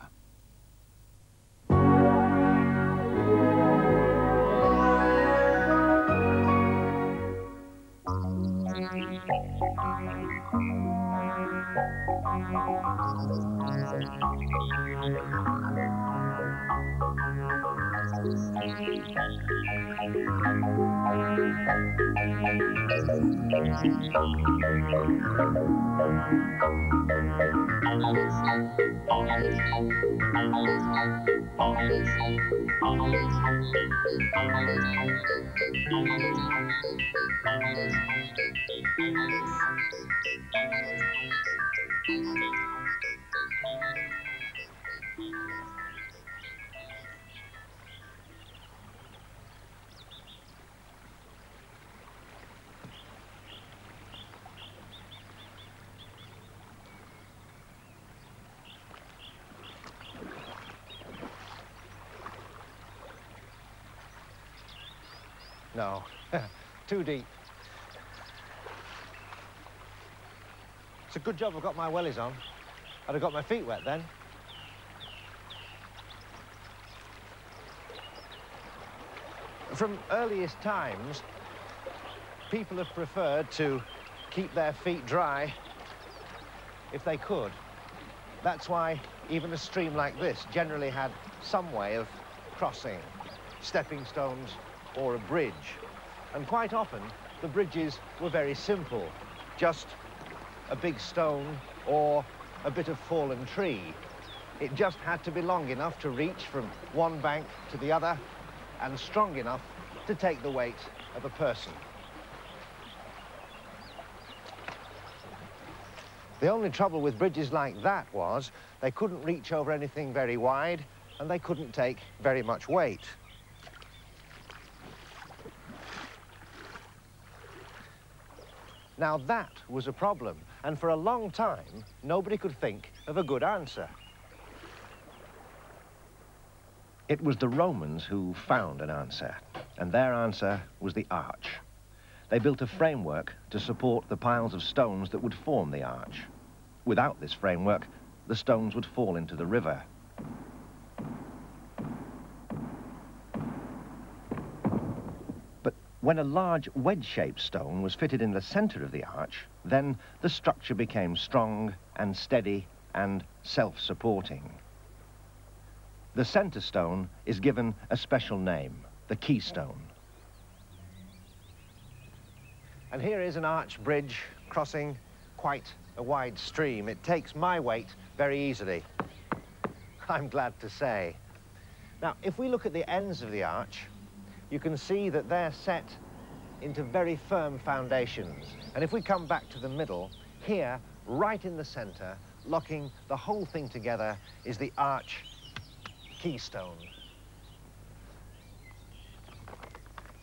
[SPEAKER 16] No, too deep. It's a good job I've got my wellies on. I'd have got my feet wet then. From earliest times, people have preferred to keep their feet dry if they could. That's why even a stream like this generally had some way of crossing, stepping stones or a bridge. And quite often, the bridges were very simple, just a big stone or a bit of fallen tree. It just had to be long enough to reach from one bank to the other and strong enough to take the weight of a person. The only trouble with bridges like that was they couldn't reach over anything very wide and they couldn't take very much weight. Now that was a problem, and for a long time, nobody could think of a good answer. It was the Romans who found an answer, and their answer was the arch. They built a framework to support the piles of stones that would form the arch. Without this framework, the stones would fall into the river. But when a large wedge-shaped stone was fitted in the center of the arch, then the structure became strong and steady and self-supporting. The center stone is given a special name, the keystone. And here is an arch bridge crossing quite a wide stream. It takes my weight very easily, I'm glad to say. Now, if we look at the ends of the arch, you can see that they're set into very firm foundations. And if we come back to the middle, here, right in the center, locking the whole thing together, is the arch keystone.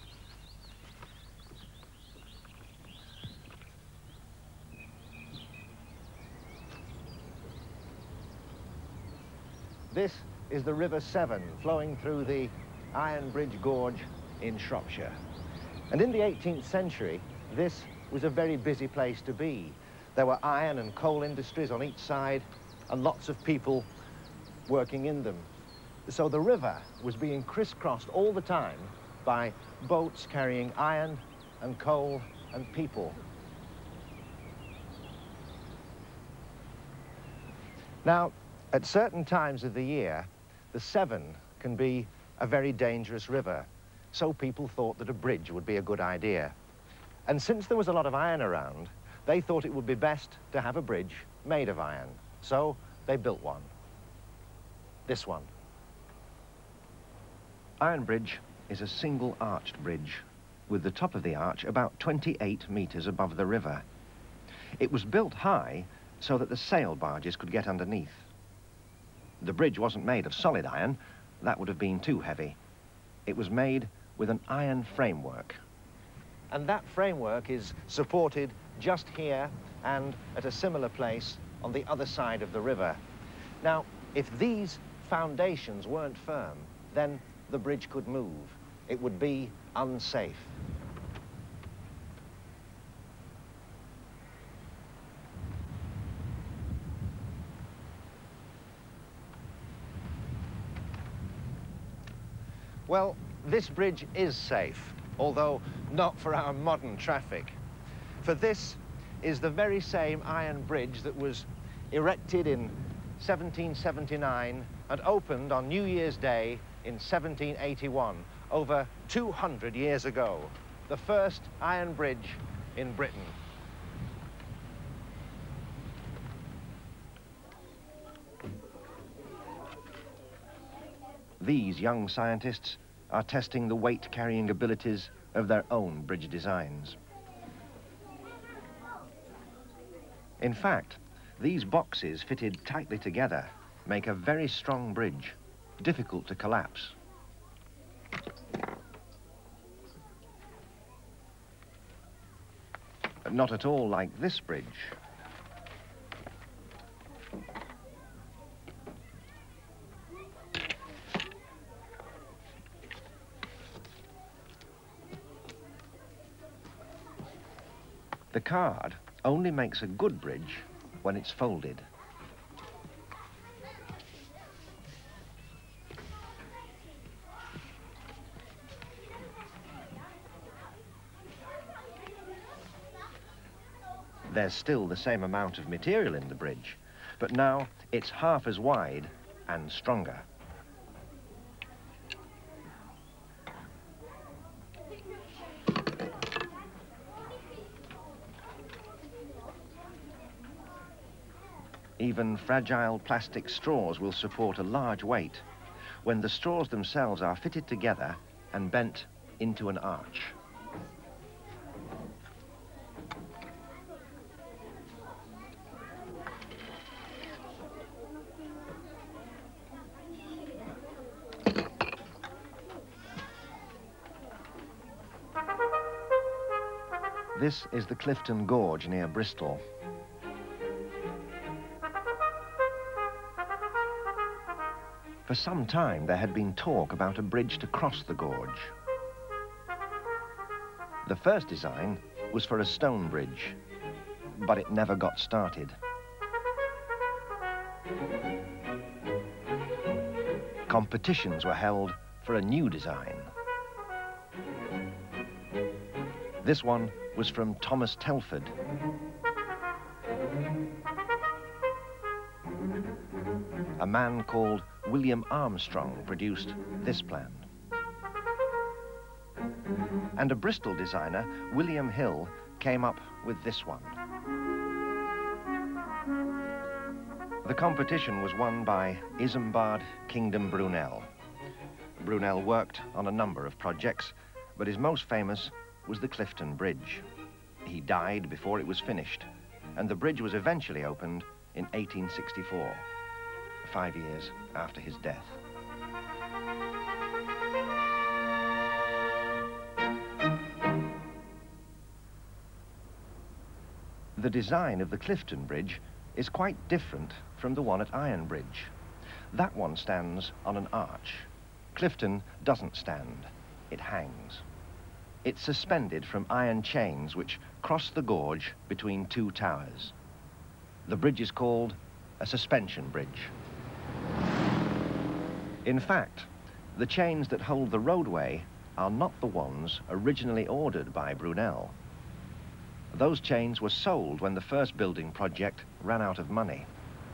[SPEAKER 16] This is the River Severn, flowing through the Iron Bridge Gorge in Shropshire. And in the 18th century, this was a very busy place to be. There were iron and coal industries on each side, and lots of people working in them. So the river was being crisscrossed all the time by boats carrying iron and coal and people. Now, at certain times of the year, the Severn can be a very dangerous river, so people thought that a bridge would be a good idea. And since there was a lot of iron around, they thought it would be best to have a bridge made of iron. So they built one. This one. Iron Bridge is a single arched bridge, with the top of the arch about 28 meters above the river. It was built high so that the sail barges could get underneath. The bridge wasn't made of solid iron. That would have been too heavy. It was made with an iron framework. And that framework is supported just here and at a similar place on the other side of the river. Now, if these foundations weren't firm, then the bridge could move. It would be unsafe. Well, this bridge is safe, although not for our modern traffic. For this is the very same iron bridge that was erected in 1779 and opened on New Year's Day in 1781, over 200 years ago. The first iron bridge in Britain. These young scientists are testing the weight-carrying abilities of their own bridge designs. In fact, these boxes fitted tightly together make a very strong bridge, difficult to collapse. But not at all like this bridge. The card only makes a good bridge when it's folded. There's still the same amount of material in the bridge, but now it's half as wide and stronger. Even fragile plastic straws will support a large weight when the straws themselves are fitted together and bent into an arch. This is the Clifton Gorge near Bristol. For some time, there had been talk about a bridge to cross the gorge. The first design was for a stone bridge, but it never got started. Competitions were held for a new design. This one was from Thomas Telford. A man called William Armstrong produced this plan. And a Bristol designer, William Hill, came up with this one. The competition was won by Isambard Kingdom Brunel. Brunel worked on a number of projects, but his most famous was the Clifton Bridge. He died before it was finished, and the bridge was eventually opened in 1864, 5 years after his death. The design of the Clifton Bridge is quite different from the one at Iron Bridge.
[SPEAKER 4] That one stands on an arch. Clifton doesn't stand, it hangs. It's suspended from iron chains which cross the gorge between two towers. The bridge is called a suspension bridge. In fact, the chains that hold the roadway are not the ones originally ordered by Brunel. Those chains were sold when the first building project ran out of money.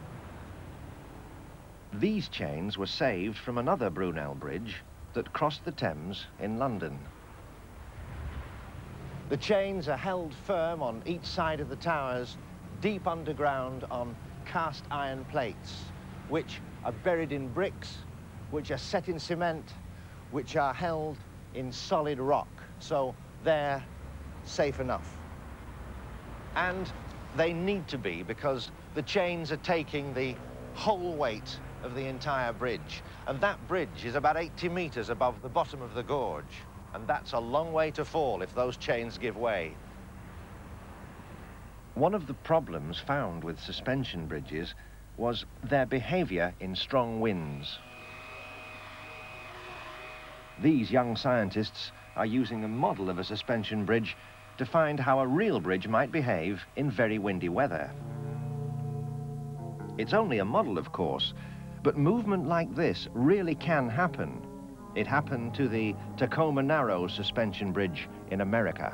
[SPEAKER 4] These chains were saved from another Brunel bridge that crossed the Thames in London. The chains are held firm on each side of the towers, deep underground on cast iron plates, which are buried in bricks, which are set in cement, which are held in solid rock. So they're safe enough. And they need to be, because the chains are taking the whole weight of the entire bridge. And that bridge is about 80 meters above the bottom of the gorge. And that's a long way to fall if those chains give way. One of the problems found with suspension bridges was their behavior in strong winds. These young scientists are using a model of a suspension bridge to find how a real bridge might behave in very windy weather. It's only a model, of course, but movement like this really can happen. It happened to the Tacoma Narrows suspension bridge in America.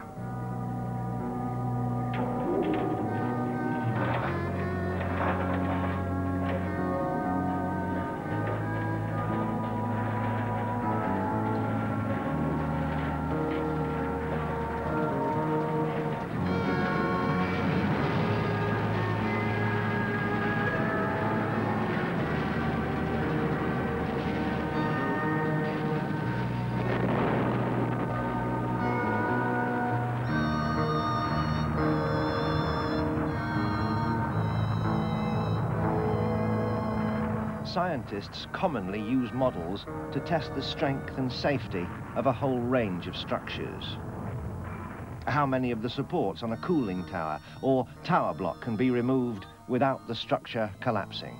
[SPEAKER 4] Scientists commonly use models to test the strength and safety of a whole range of structures. How many of the supports on a cooling tower or tower block can be removed without the structure collapsing?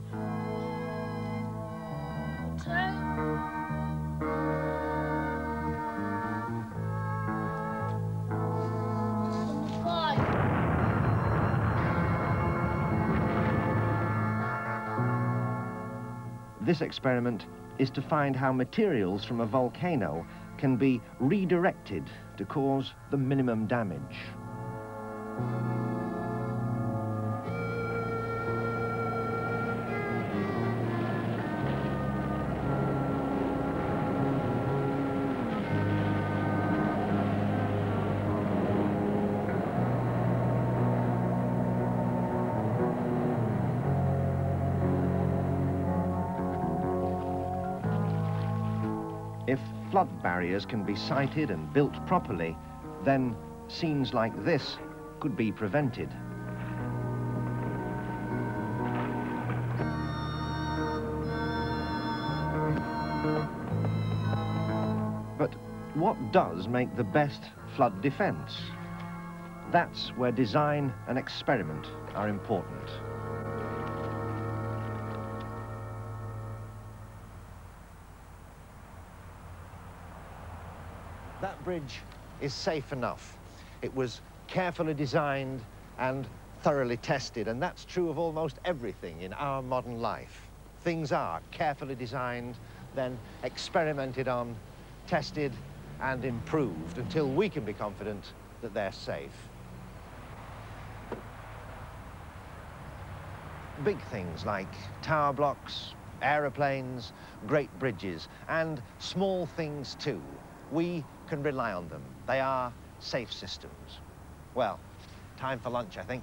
[SPEAKER 4] This experiment is to find how materials from a volcano can be redirected to cause the minimum damage. If flood barriers can be sited and built properly, then scenes like this could be prevented. But what does make the best flood defense? That's where design and experiment are important. That bridge is safe enough. It was carefully designed and thoroughly tested, and that's true of almost everything in our modern life. Things are carefully designed, then experimented on, tested and improved until we can be confident that they're safe. Big things like tower blocks, aeroplanes, great bridges, and small things too. We can rely on them. They are safe systems. Well, time for lunch, I think.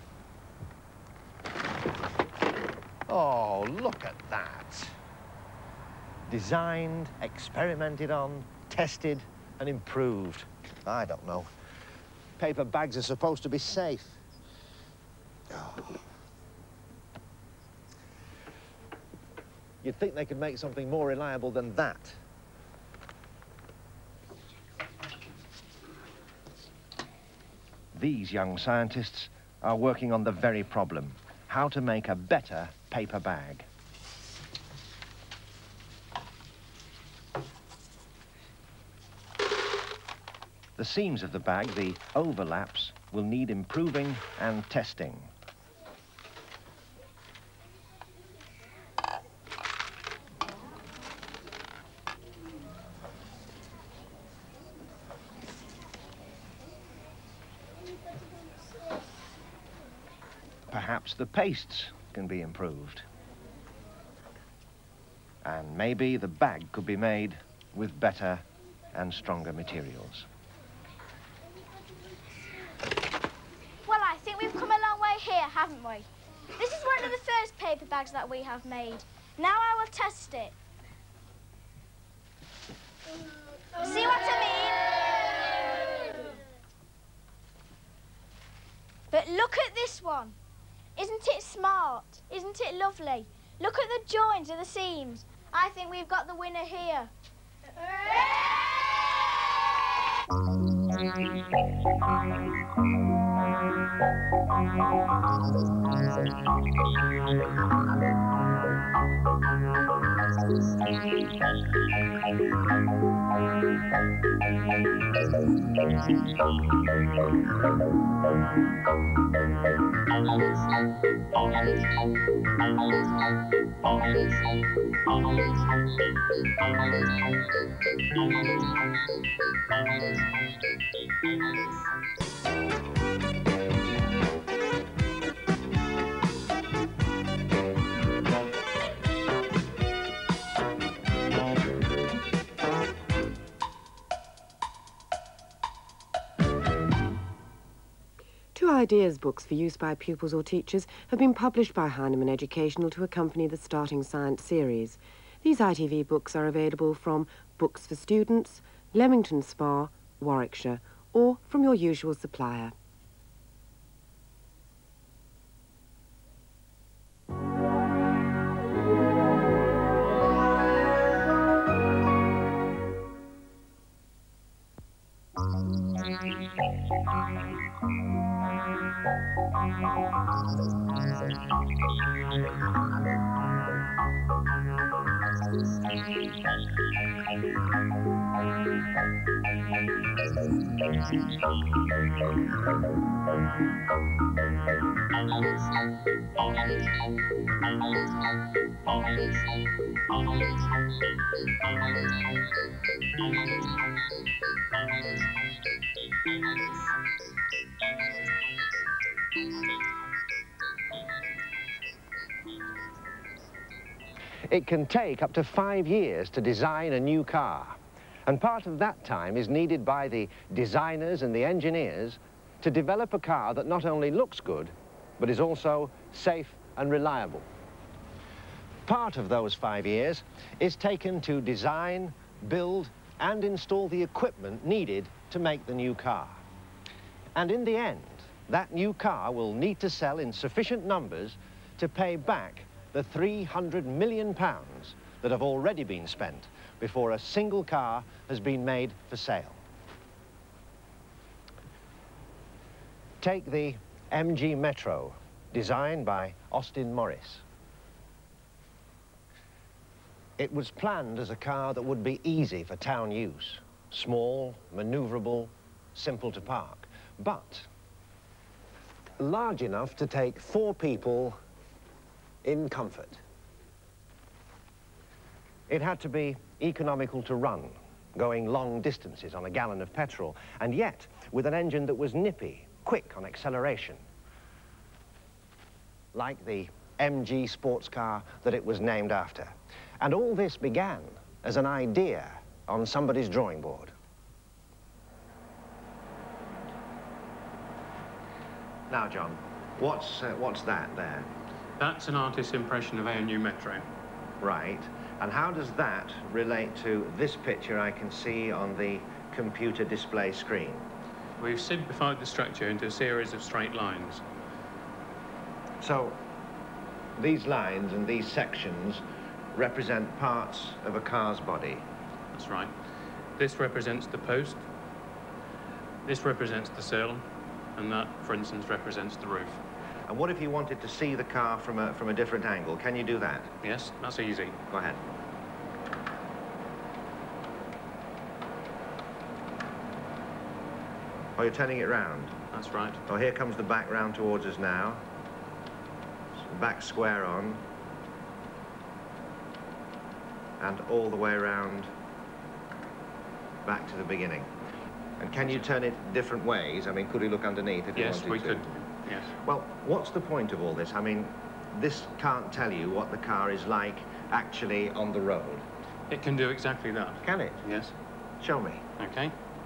[SPEAKER 4] Oh, look at that. Designed, experimented on, tested and improved. I don't know. Paper bags are supposed to be safe. Oh. You'd think they could make something more reliable than that. These young scientists are working on the very problem, how to make a better paper bag.
[SPEAKER 16] The seams of the bag, the overlaps, will need improving and testing. Perhaps the pastes can be improved. And maybe the bag could be made with better and stronger materials.
[SPEAKER 21] Well, I think we've come a long way here, haven't we? This is one of the first paper bags that we have made. Now I will test it. See what I mean? But look at this one. Isn't it smart? Isn't it lovely? Look at the joins of the seams. I think we've got the winner here.
[SPEAKER 22] Two ideas books for use by pupils or teachers have been published by Heinemann Educational to accompany the Starting Science series. These ITV books are available from Books for Students, Leamington Spa, Warwickshire, or from your usual supplier.
[SPEAKER 16] It can take up to 5 years to design a new car, and part of that time is needed by the designers and the engineers to develop a car that not only looks good, but is also safe and reliable. Part of those 5 years is taken to design, build, and install the equipment needed to make the new car. And in the end, that new car will need to sell in sufficient numbers to pay back the £300 million that have already been spent before a single car has been made for sale. Take the MG Metro, designed by Austin Morris. It was planned as a car that would be easy for town use, small, maneuverable, simple to park, but large enough to take 4 people in comfort. It had to be economical to run, going long distances on a gallon of petrol, and yet with an engine that was nippy, quick on acceleration, like the MG sports car that it was named after. And all this began as an idea on somebody's drawing board. Now, John, what's that there?
[SPEAKER 23] That's an artist's impression of our new metro.
[SPEAKER 16] Right. And how does that relate to this picture I can see on the computer display screen?
[SPEAKER 23] We've simplified the structure into a series of straight lines.
[SPEAKER 16] So, these lines and these sections represent parts of a car's body.
[SPEAKER 23] That's right. This represents the post, this represents the sill, and that, for instance, represents the roof.
[SPEAKER 16] And what if you wanted to see the car from a different angle? Can you do that?
[SPEAKER 23] Yes, that's easy.
[SPEAKER 16] Go ahead.
[SPEAKER 4] Oh, you're turning it round?
[SPEAKER 23] That's right.
[SPEAKER 4] Oh, here comes the back round towards us now. Back square on. And all the way around back to the beginning. And can you turn it different ways? I mean, could we look underneath if you wanted to?
[SPEAKER 23] Yes, we could. Yes.
[SPEAKER 4] Well, what's the point of all this? I mean, this can't tell you what the car is like actually on the road.
[SPEAKER 23] It can do exactly that.
[SPEAKER 4] Can it?
[SPEAKER 23] Yes.
[SPEAKER 4] Show me.
[SPEAKER 23] Okay.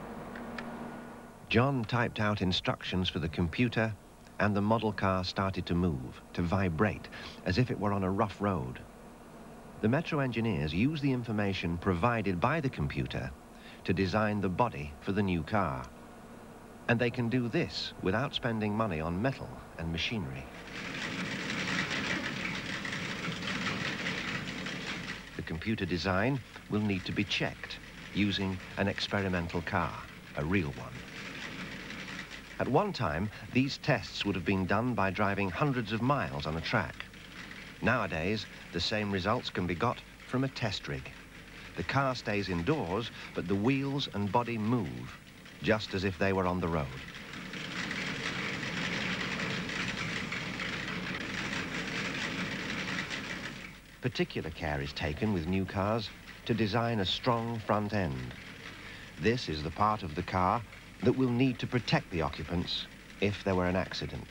[SPEAKER 4] John typed out instructions for the computer, and the model car started to move, to vibrate, as if it were on a rough road. The Metro engineers use the information provided by the computer to design the body for the new car. And they can do this without spending money on metal and machinery. The computer design will need to be checked using an experimental car, a real one. At one time, these tests would have been done by driving hundreds of miles on a track. Nowadays, the same results can be got from a test rig. The car stays indoors, but the wheels and body move, just as if they were on the road. Particular care is taken with new cars to design a strong front end. This is the part of the car that will need to protect the occupants if there were an accident.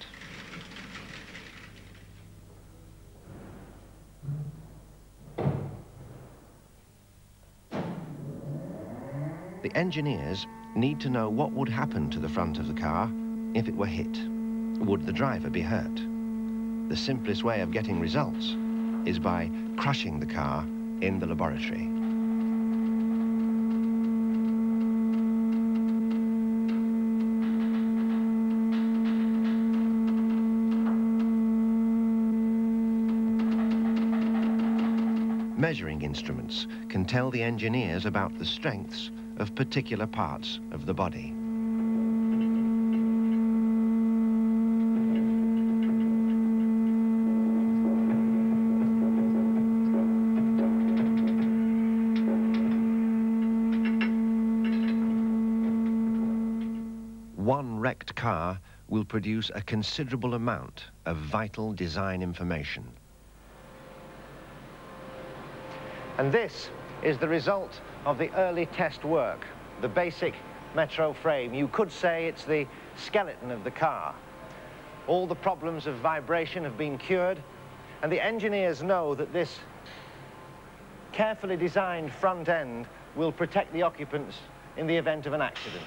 [SPEAKER 4] The engineers need to know what would happen to the front of the car if it were hit. Would the driver be hurt? The simplest way of getting results is by crushing the car in the laboratory. Measuring instruments can tell the engineers about the strengths of particular parts of the body. One wrecked car will produce a considerable amount of vital design information. And this is the result of the early test work, the basic Metro frame. You could say it's the skeleton of the car. All the problems of vibration have been cured, and the engineers know that this carefully designed front end will protect the occupants in the event of an accident.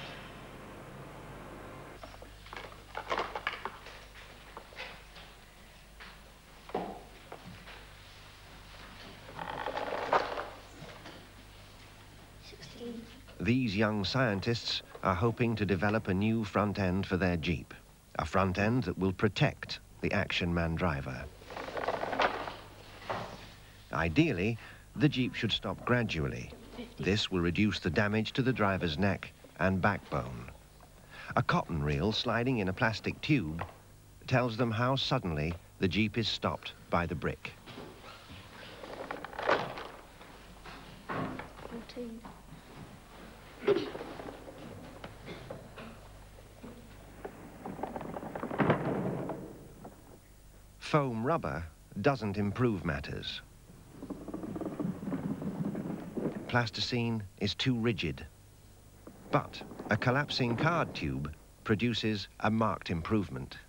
[SPEAKER 4] These young scientists are hoping to develop a new front end for their Jeep, a front end that will protect the Action Man driver. Ideally, the Jeep should stop gradually. This will reduce the damage to the driver's neck and backbone. A cotton reel sliding in a plastic tube tells them how suddenly the Jeep is stopped by the brick.
[SPEAKER 5] 14.
[SPEAKER 4] Foam rubber doesn't improve matters. Plasticine is too rigid. But a collapsing card tube produces a marked improvement.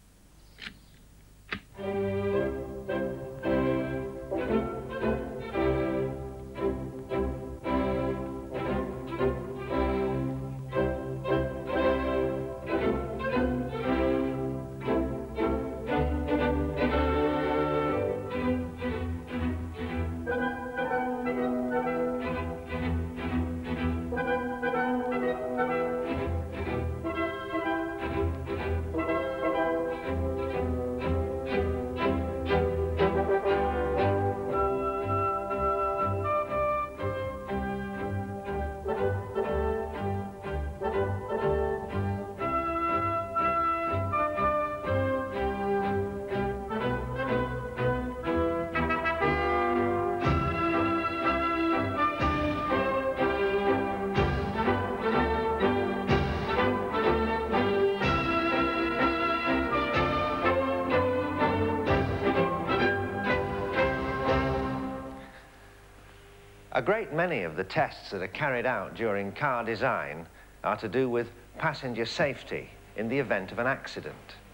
[SPEAKER 4] A great many of the tests that are carried out during car design are to do with passenger safety in the event of an accident.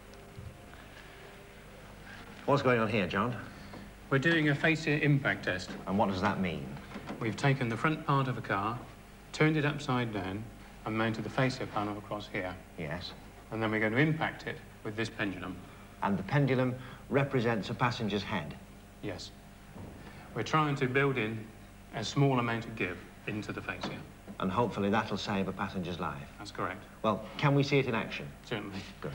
[SPEAKER 4] What's going on here, John?
[SPEAKER 23] We're doing a fascia impact test.
[SPEAKER 4] And what does that mean?
[SPEAKER 23] We've taken the front part of a car, turned it upside down, and mounted the fascia panel across here.
[SPEAKER 4] Yes.
[SPEAKER 23] And then we're going to impact it with this pendulum.
[SPEAKER 4] And the pendulum represents a passenger's head?
[SPEAKER 23] Yes. We're trying to build in a small amount of give into the fascia.
[SPEAKER 4] And hopefully that'll save a passenger's life?
[SPEAKER 23] That's correct.
[SPEAKER 4] Well, can we see it in action?
[SPEAKER 23] Certainly.
[SPEAKER 4] Good.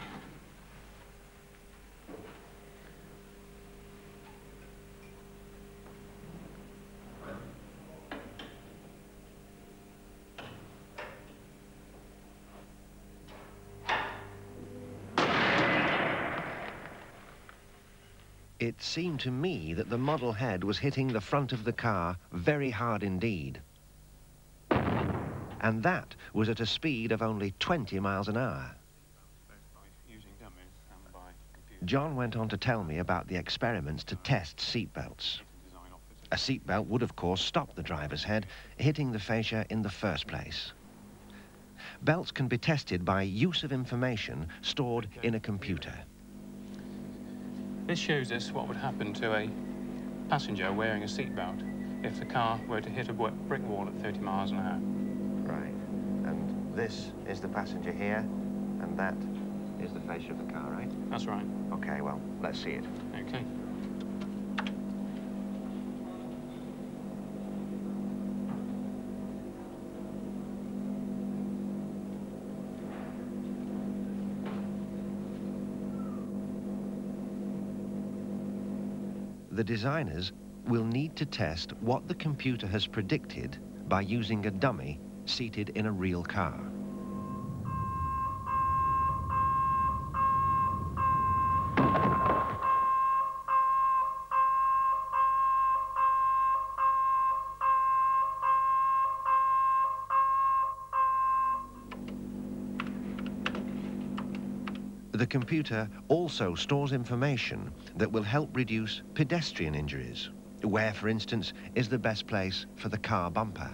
[SPEAKER 4] It seemed to me that the model head was hitting the front of the car very hard indeed. And that was at a speed of only 20 miles an hour. John went on to tell me about the experiments to test seatbelts. A seatbelt would, of course, stop the driver's head hitting the fascia in the first place. Belts can be tested by use of information stored in a computer.
[SPEAKER 23] This shows us what would happen to a passenger wearing a seatbelt if the car were to hit a brick wall at 30 miles an hour.
[SPEAKER 4] Right. And this is the passenger here, and that is the fascia of the car, right?
[SPEAKER 23] That's right.
[SPEAKER 4] Okay, well, let's see it.
[SPEAKER 23] Okay.
[SPEAKER 4] The designers will need to test what the computer has predicted by using a dummy seated in a real car. The computer also stores information that will help reduce pedestrian injuries. Where, for instance, is the best place for the car bumper?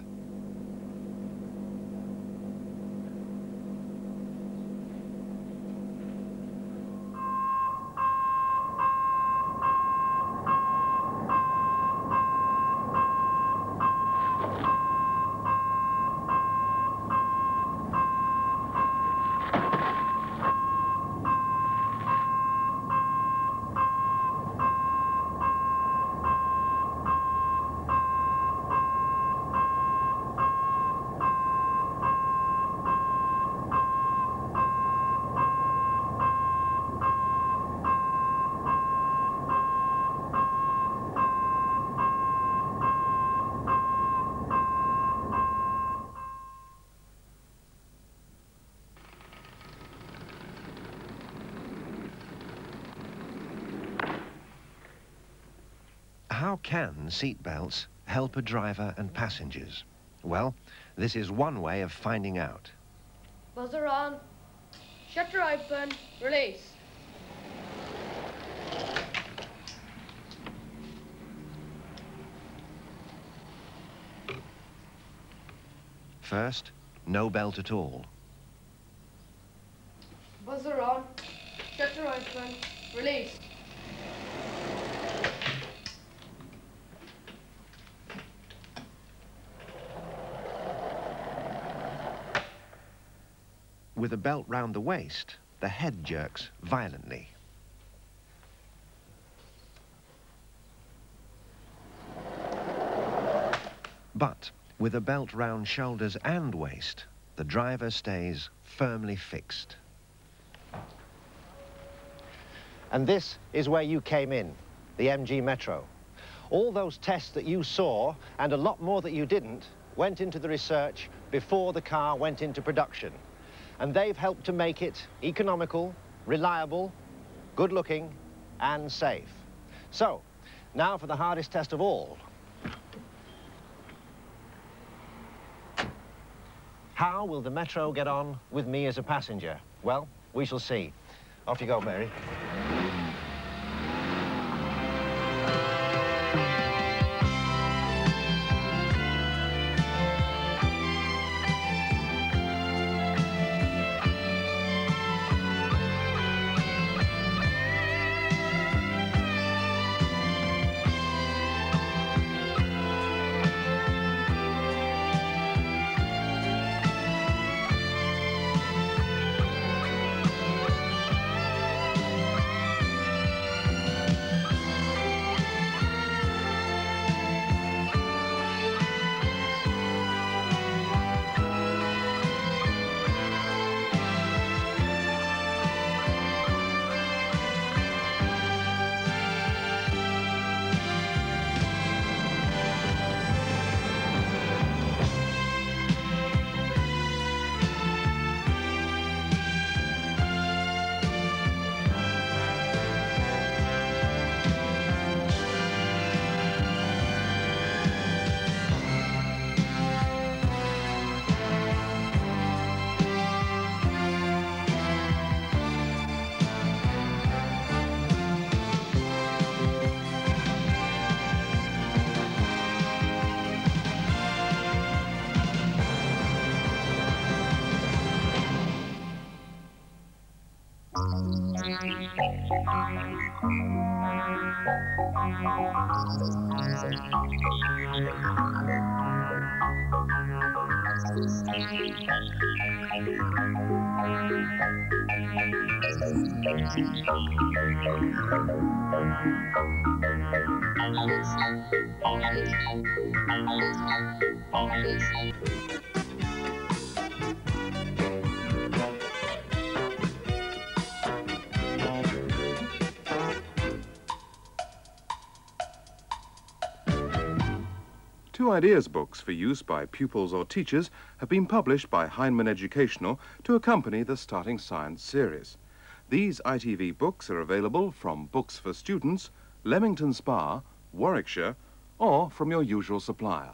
[SPEAKER 4] How can seatbelts help a driver and passengers? Well, this is one way of finding out.
[SPEAKER 1] Buzzer on. Shutter open. Release.
[SPEAKER 4] First, no belt at all.
[SPEAKER 1] Buzzer on. Shutter open. Release.
[SPEAKER 4] With a belt round the waist, the head jerks violently. But with a belt round shoulders and waist, the driver stays firmly fixed. And this is where you came in, the MG Metro. All those tests that you saw, and a lot more that you didn't, went into the research before the car went into production. And they've helped to make it economical, reliable, good-looking, and safe. So, now for the hardest test of all. How will the Metro get on with me as a passenger? Well, we shall see. Off you go, Mary.
[SPEAKER 20] Two ideas books for use by pupils or teachers have been published by Heinemann Educational to accompany the Starting Science series. These ITV books are available from Books for Students, Leamington Spa, Warwickshire, or from your usual supplier.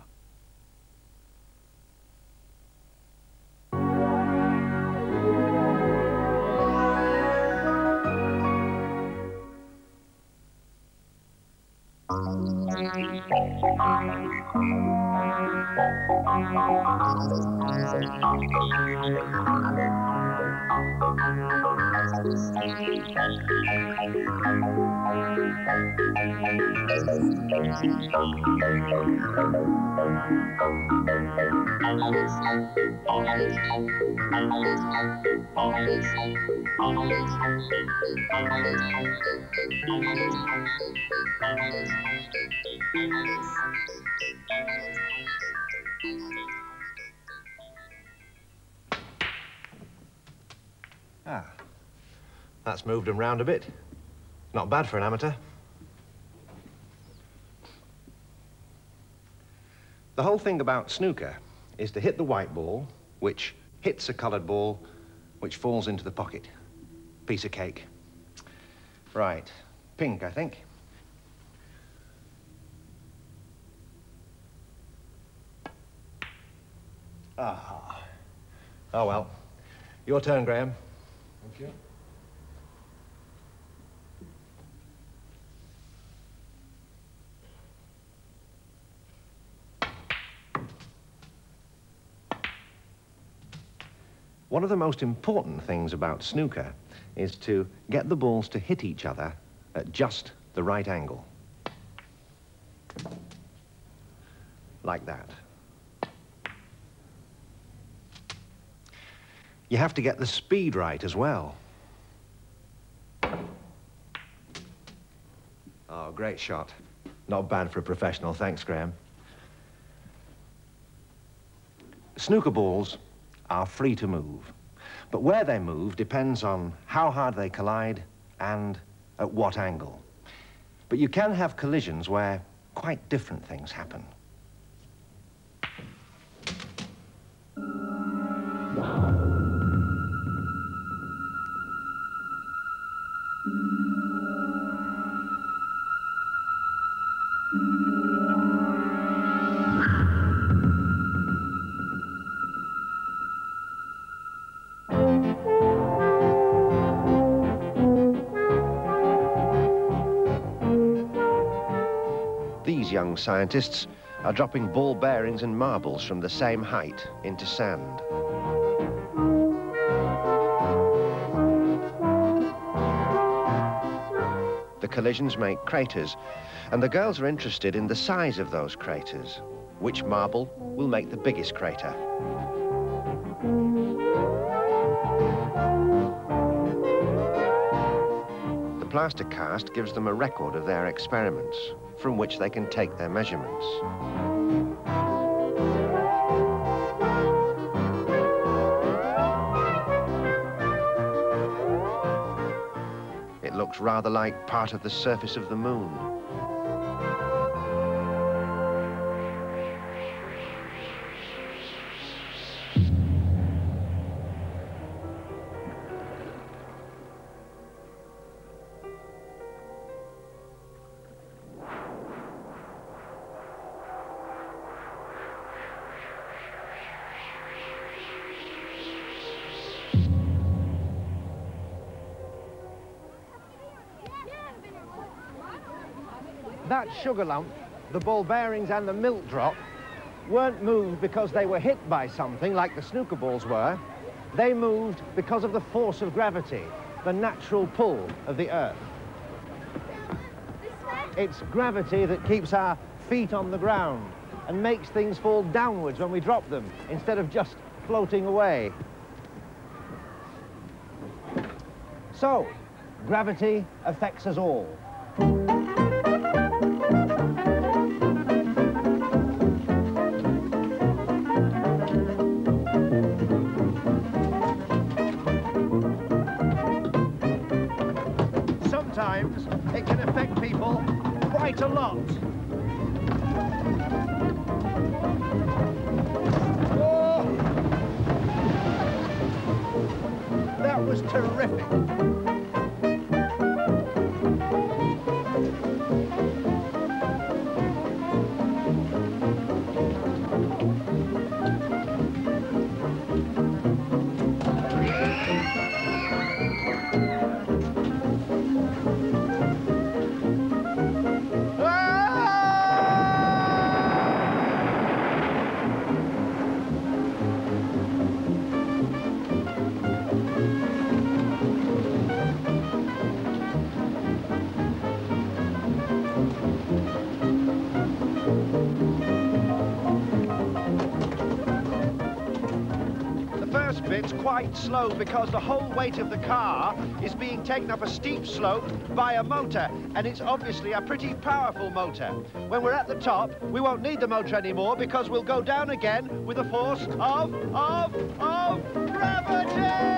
[SPEAKER 16] Ah, that's moved them round a bit. Not bad for an amateur. The whole thing about snooker is to hit the white ball, which hits a coloured ball, which falls into the pocket. Piece of cake. Right, pink, I think. Ah. Oh, well. Your turn, Graham.
[SPEAKER 12] Thank you.
[SPEAKER 16] One of the most important things about snooker is to get the balls to hit each other at just the right angle. Like that. You have to get the speed right as well. Oh, great shot. Not bad for a professional. Thanks, Graham. Snooker balls are free to move, but where they move depends on how hard they collide and at what angle. But you can have collisions where quite different things happen. These young scientists are dropping ball bearings and marbles from the same height into sand. The collisions make craters, and the girls are interested in the size of those craters. Which marble will make the biggest crater? The plaster cast gives them a record of their experiments, from which they can take their measurements. It looks rather like part of the surface of the moon. That sugar lump, the ball bearings and the milk drop weren't moved because they were hit by something like the snooker balls were. They moved because of the force of gravity. the natural pull of the Earth. It's gravity that keeps our feet on the ground and makes things fall downwards when we drop them, instead of just floating away. So, gravity affects us all. Sometimes it can affect people quite a lot. Oh! That was terrific. It's quite slow because the whole weight of the car is being taken up a steep slope by a motor, and it's obviously a pretty powerful motor. When we're at the top, we won't need the motor anymore because we'll go down again with the force of gravity!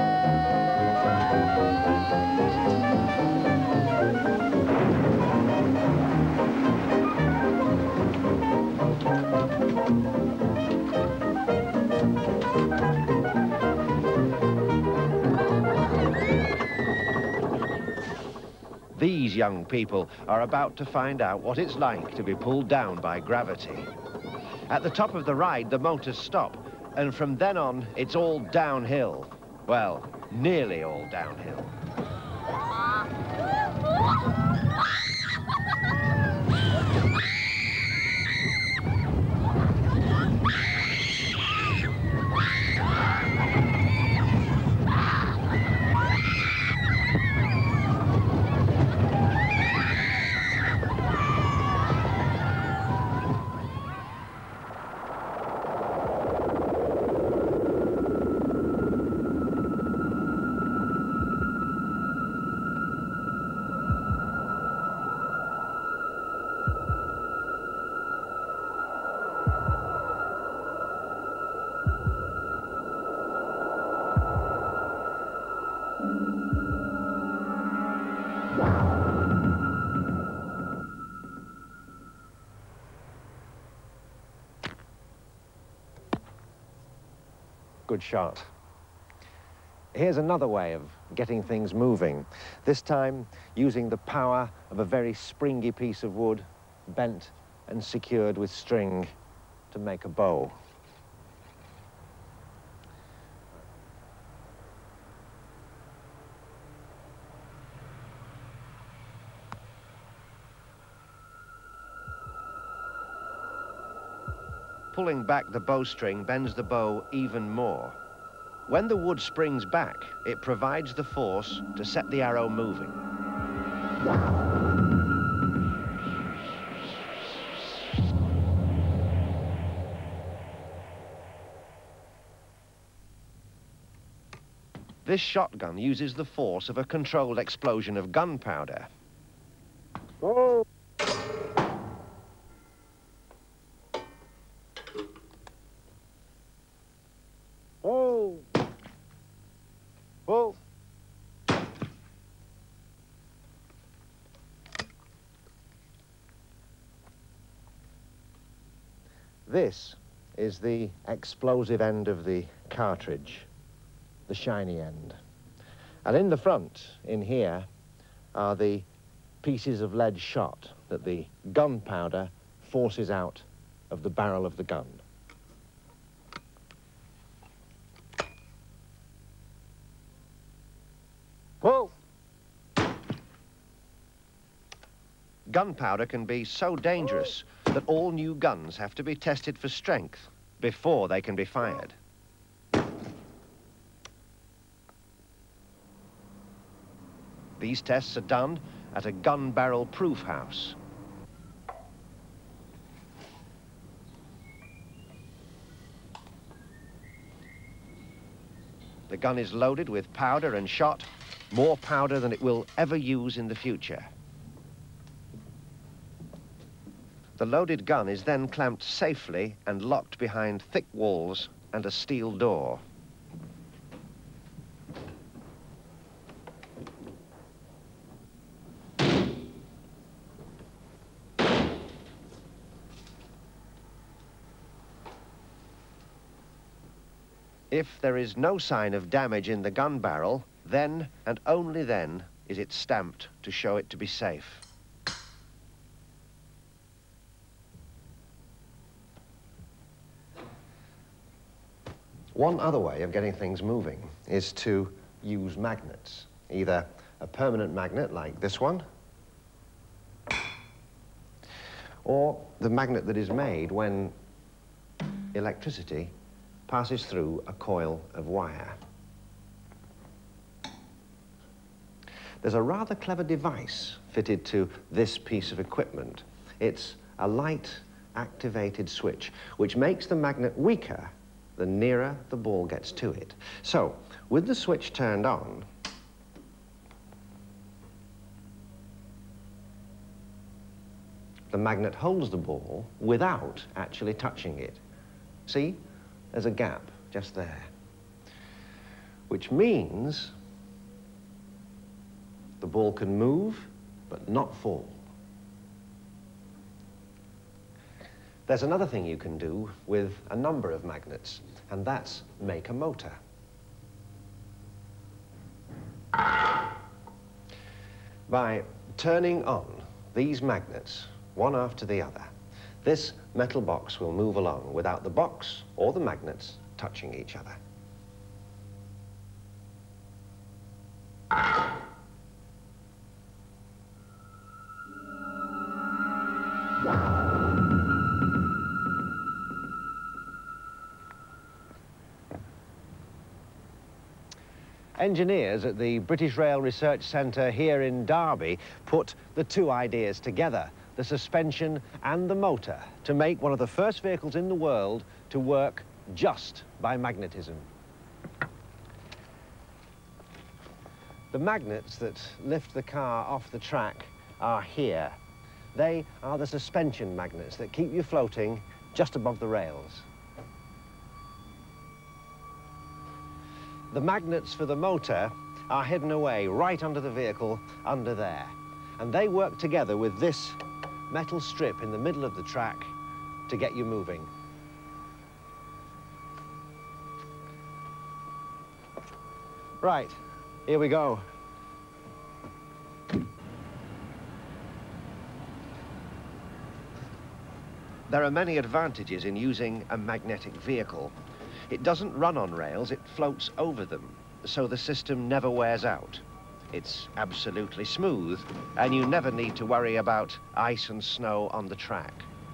[SPEAKER 16] These young people are about to find out what it's like to be pulled down by gravity. At the top of the ride, the motors stop, and from then on, it's all downhill. Well, nearly all downhill. Good shot. Here's another way of getting things moving, this time using the power of a very springy piece of wood, bent and secured with string to make a bow. Pulling back the bowstring bends the bow even more. When the wood springs back, it provides the force to set the arrow moving. This shotgun uses the force of a controlled explosion of gunpowder. Oh! Oh! Oh! This is the explosive end of the cartridge, the shiny end. And in the front, in here, are the pieces of lead shot that the gunpowder forces out of the barrel of the gun. Whoa! Gunpowder can be so dangerous that all new guns have to be tested for strength before they can be fired. These tests are done at a gun barrel proof house. The gun is loaded with powder and shot, more powder than it will ever use in the future. The loaded gun is then clamped safely and locked behind thick walls and a steel door. If there is no sign of damage in the gun barrel, then and only then is it stamped to show it to be safe. One other way of getting things moving is to use magnets, either a permanent magnet like this one, or the magnet that is made when electricity passes through a coil of wire. There's a rather clever device fitted to this piece of equipment. It's a light-activated switch, which makes the magnet weaker the nearer the ball gets to it. So, with the switch turned on, the magnet holds the ball without actually touching it. See? There's a gap just there, which means the ball can move but not fall. There's another thing you can do with a number of magnets, and that's make a motor. By turning on these magnets, one after the other, this metal box will move along without the box or the magnets touching each other. Engineers at the British Rail Research Centre here in Derby put the two ideas together, the suspension and the motor, to make one of the first vehicles in the world to work just by magnetism. The magnets that lift the car off the track are here. They are the suspension magnets that keep you floating just above the rails. The magnets for the motor are hidden away right under the vehicle, under there. And they work together with this metal strip in the middle of the track to get you moving. Right, here we go. There are many advantages in using a magnetic vehicle. It doesn't run on rails, it floats over them, so the system never wears out. It's absolutely smooth, and you never need to worry about ice and snow on the track.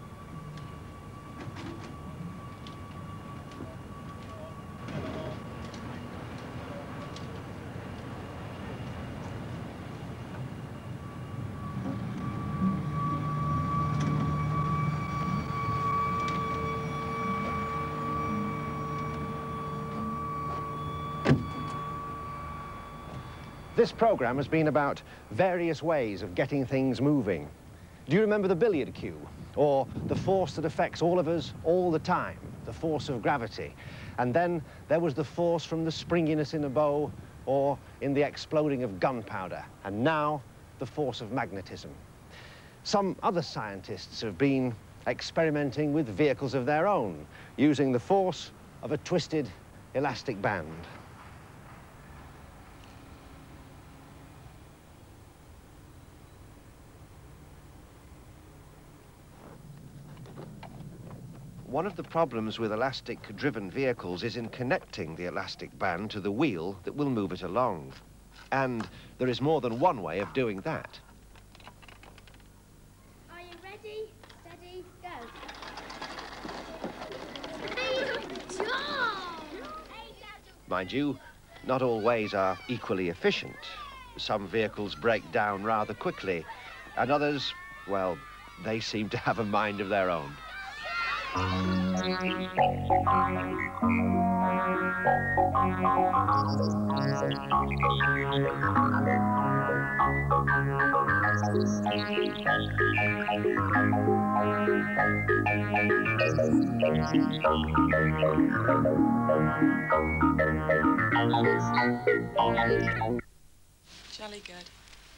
[SPEAKER 16] This program has been about various ways of getting things moving. Do you remember the billiard cue? Or the force that affects all of us all the time, the force of gravity? And then there was the force from the springiness in a bow or in the exploding of gunpowder. And now, the force of magnetism. Some other scientists have been experimenting with vehicles of their own, using the force of a twisted elastic band. One of the problems with elastic-driven vehicles is in connecting the elastic band to the wheel that will move it along. And there is more than one way of doing that.
[SPEAKER 21] Are you ready? Steady, go.
[SPEAKER 16] Mind you, not all ways are equally efficient. some vehicles break down rather quickly, and others, well, they seem to have a mind of their own.
[SPEAKER 2] Jolly good.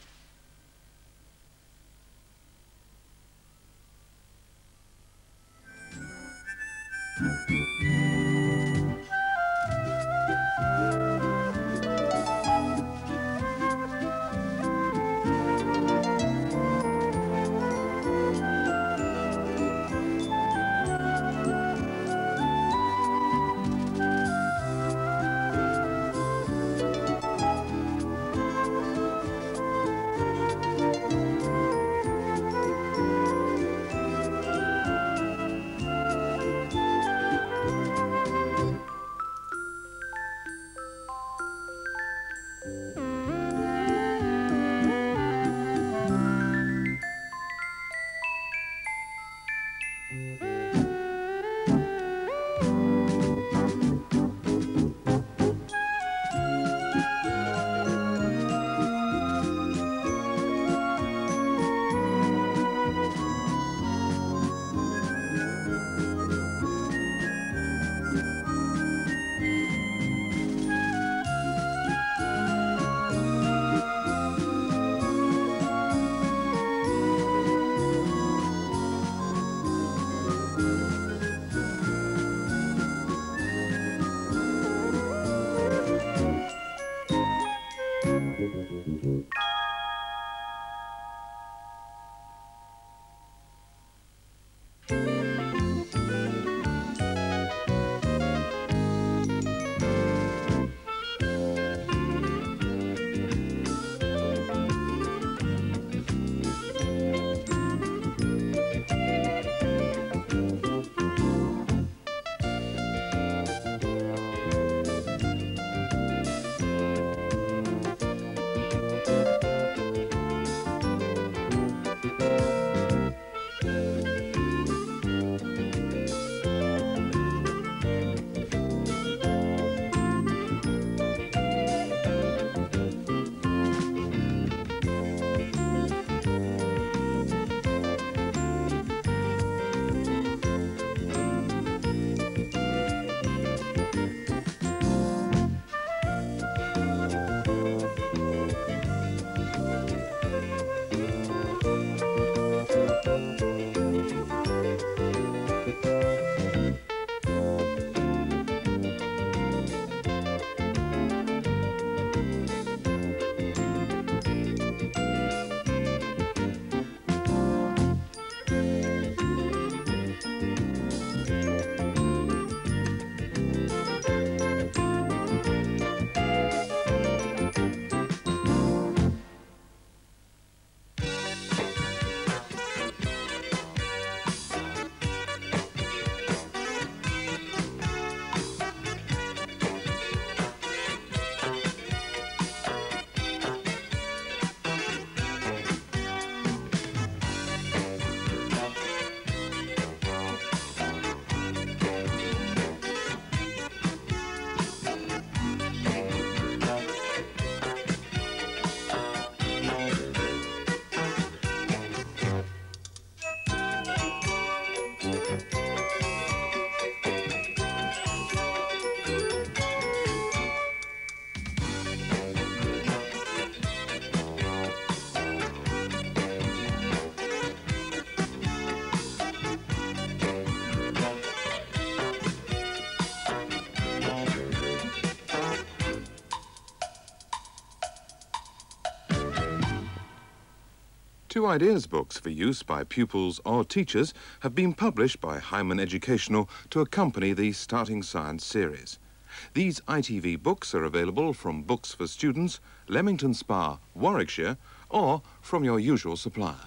[SPEAKER 20] Two ideas books for use by pupils or teachers have been published by Hyman Educational to accompany the Starting Science series. These ITV books are available from Books for Students, Leamington Spa, Warwickshire, or from your usual supplier.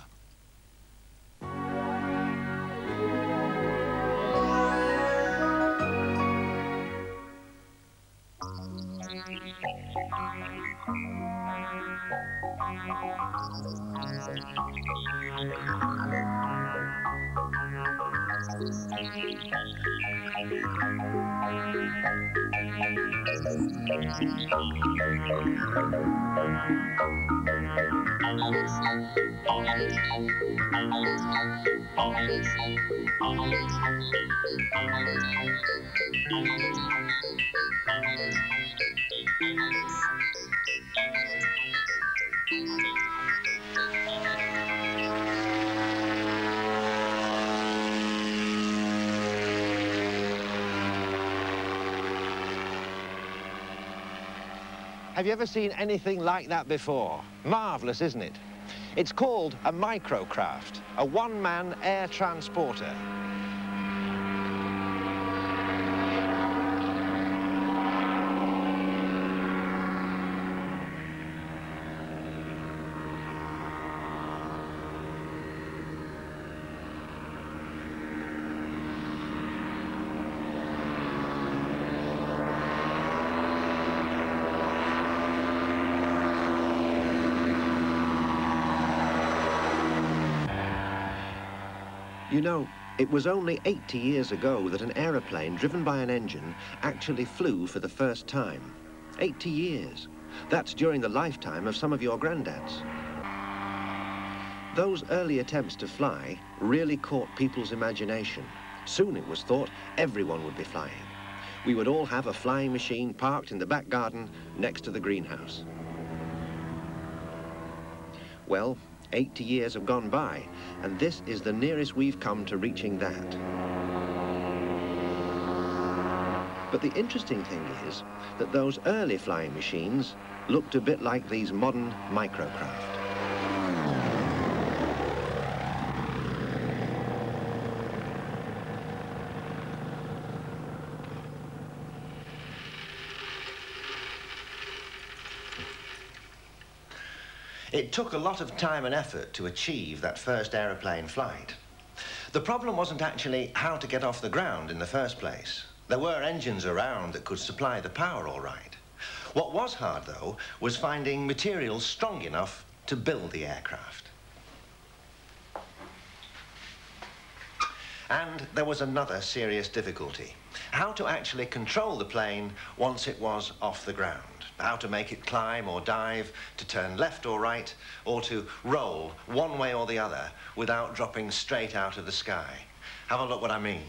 [SPEAKER 16] Have you ever seen anything like that before? Marvellous, isn't it? It's called a microcraft, a one-man air transporter. You know, it was only 80 years ago that an aeroplane driven by an engine actually flew for the first time. 80 years. That's during the lifetime of some of your granddads. Those early attempts to fly really caught people's imagination. Soon it was thought everyone would be flying. We would all have a flying machine parked in the back garden next to the greenhouse. Well, 80 years have gone by, and this is the nearest we've come to reaching that. But the interesting thing is that those early flying machines looked a bit like these modern microcraft. It took a lot of time and effort to achieve that first aeroplane flight. The problem wasn't actually how to get off the ground in the first place. There were engines around that could supply the power all right. What was hard, though, was finding materials strong enough to build the aircraft. And there was another serious difficulty: how to actually control the plane once it was off the ground. How to make it climb or dive, to turn left or right, or to roll one way or the other without dropping straight out of the sky. Have a look what I mean.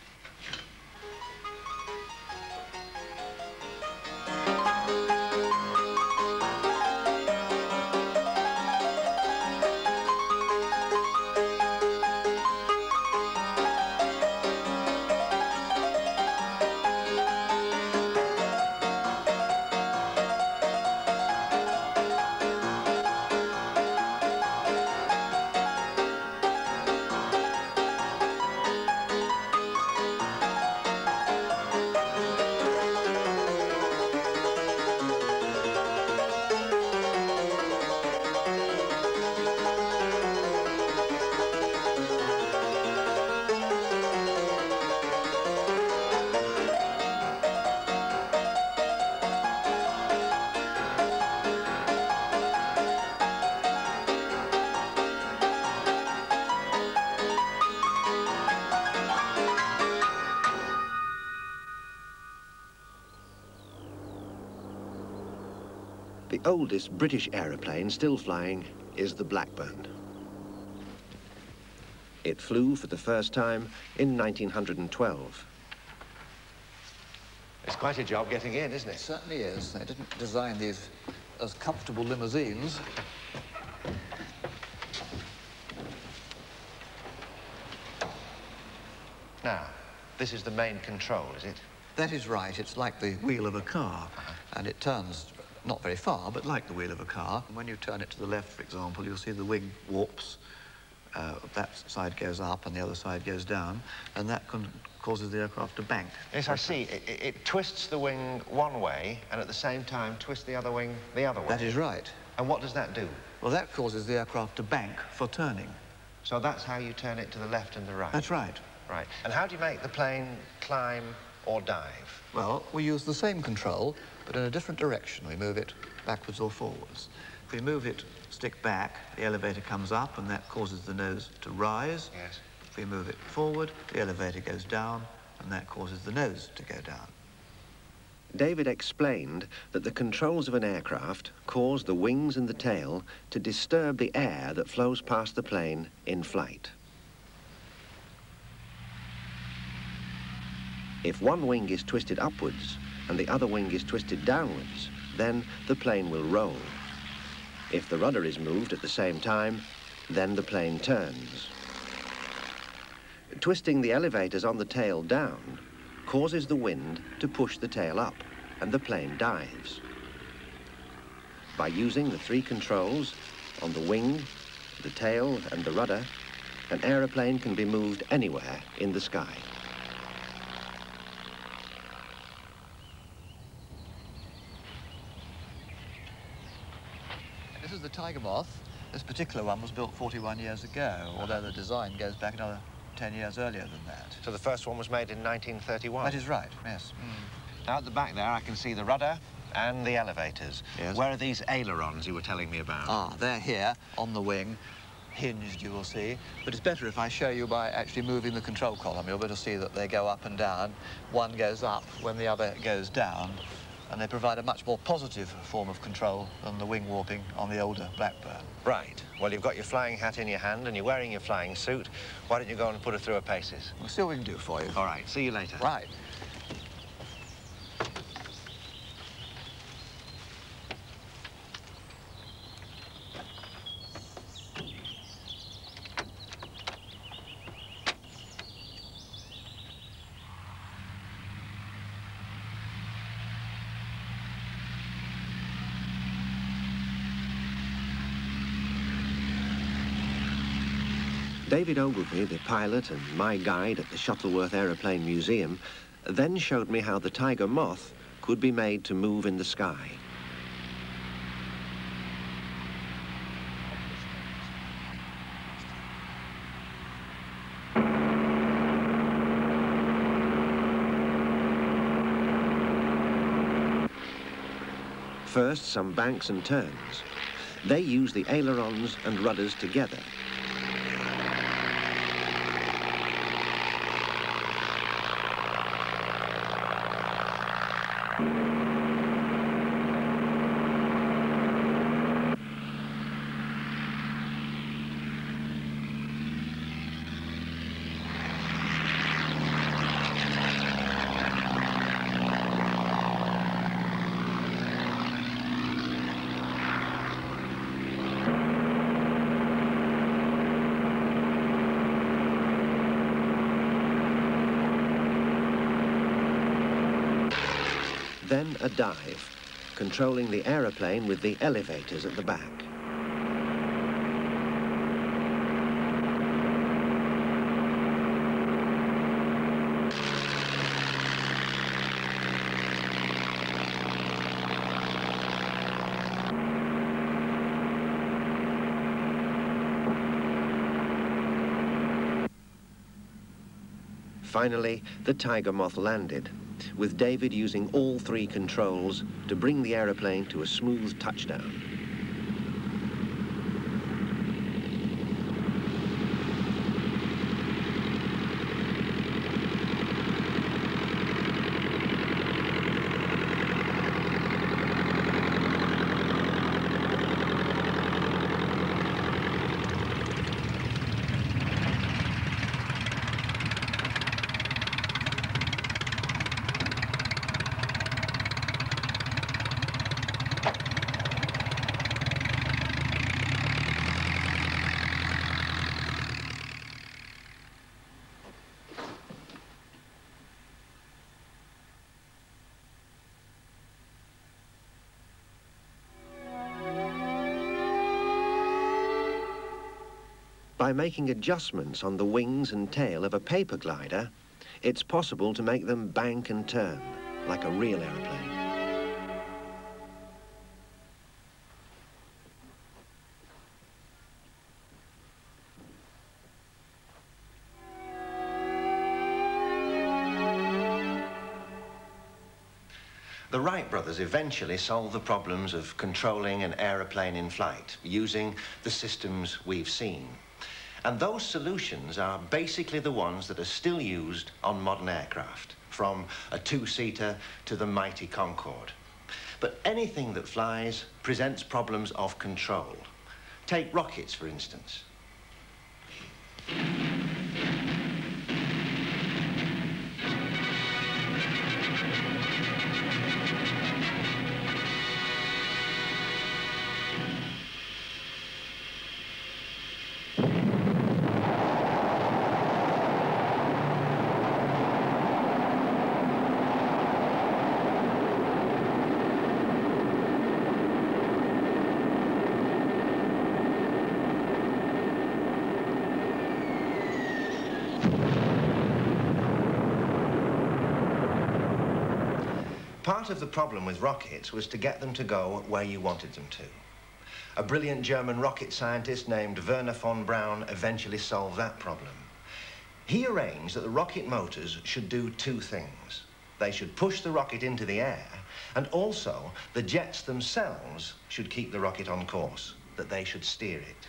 [SPEAKER 16] The oldest British aeroplane still flying is the Blackburn. It flew for the first time in 1912. It's quite a job getting in, isn't it?
[SPEAKER 2] It certainly is. They didn't design these as comfortable limousines.
[SPEAKER 16] Now, this is the main control, is it?
[SPEAKER 2] That is right. It's like the wheel of a car, and it turns not very far, but like the wheel of a car. And when you turn it to the left, for example, you'll see the wing warps. That side goes up and the other side goes down, and that causes the aircraft to bank.
[SPEAKER 16] Yes, I see. It twists the wing one way and at the same time twists the other wing the other way.
[SPEAKER 2] That is right.
[SPEAKER 16] And what does that do?
[SPEAKER 2] Well, that causes the aircraft to bank for turning.
[SPEAKER 16] So that's how you turn it to the left and the right?
[SPEAKER 2] That's right.
[SPEAKER 16] Right. And how do you make the plane climb or dive?
[SPEAKER 2] Well, we use the same control, but in a different direction. We move it backwards or forwards. If we move it stick back, the elevator comes up and that causes the nose to rise.
[SPEAKER 4] Yes.
[SPEAKER 2] If we move it forward, the elevator goes down and that causes the nose to go down.
[SPEAKER 4] David explained that the controls of an aircraft cause the wings and the tail to disturb the air that flows past the plane in flight. If one wing is twisted upwards and the other wing is twisted downwards, then the plane will roll. If the rudder is moved at the same time, then the plane turns. Twisting the elevators on the tail down causes the wind to push the tail up, and the plane dives. By using the three controls on the wing, the tail, and the rudder, an aeroplane can be moved anywhere in the sky.
[SPEAKER 2] This is the tiger moth. This particular one was built 41 years ago, although the design goes back another 10 years earlier than that.
[SPEAKER 4] So the first one was made in 1931?
[SPEAKER 2] That is right, yes.
[SPEAKER 4] Now at the back there I can see the rudder and the elevators.
[SPEAKER 2] Yes.
[SPEAKER 4] Where are these ailerons you were telling me about?
[SPEAKER 2] Ah, they're here on the wing, hinged you will see, but it's better if I show you by actually moving the control column. You'll be able to see that they go up and down. One goes up when the other goes down, and they provide a much more positive form of control than the wing warping on the older Blackburn.
[SPEAKER 4] Right. Well, you've got your flying hat in your hand and you're wearing your flying suit. Why don't you go and put her through her paces?
[SPEAKER 2] We'll see what we can do for you.
[SPEAKER 4] All right. See you later.
[SPEAKER 2] Right.
[SPEAKER 4] David Ogilvy, the pilot and my guide at the Shuttleworth Aeroplane Museum, then showed me how the tiger moth could be made to move in the sky. First, some banks and turns. They use the ailerons and rudders together. Then a dive, controlling the aeroplane with the elevators at the back. Finally, the tiger moth landed, with David using all three controls to bring the aeroplane to a smooth touchdown. By making adjustments on the wings and tail of a paper glider, it's possible to make them bank and turn, like a real aeroplane. The Wright brothers eventually solved the problems of controlling an aeroplane in flight using the systems we've seen. And those solutions are basically the ones that are still used on modern aircraft, from a two-seater to the mighty Concorde. But anything that flies presents problems of control. Take rockets, for instance. Part of the problem with rockets was to get them to go where you wanted them to. A brilliant German rocket scientist named Werner von Braun eventually solved that problem. He arranged that the rocket motors should do two things. They should push the rocket into the air, and also the jets themselves should keep the rocket on course, that they should steer it.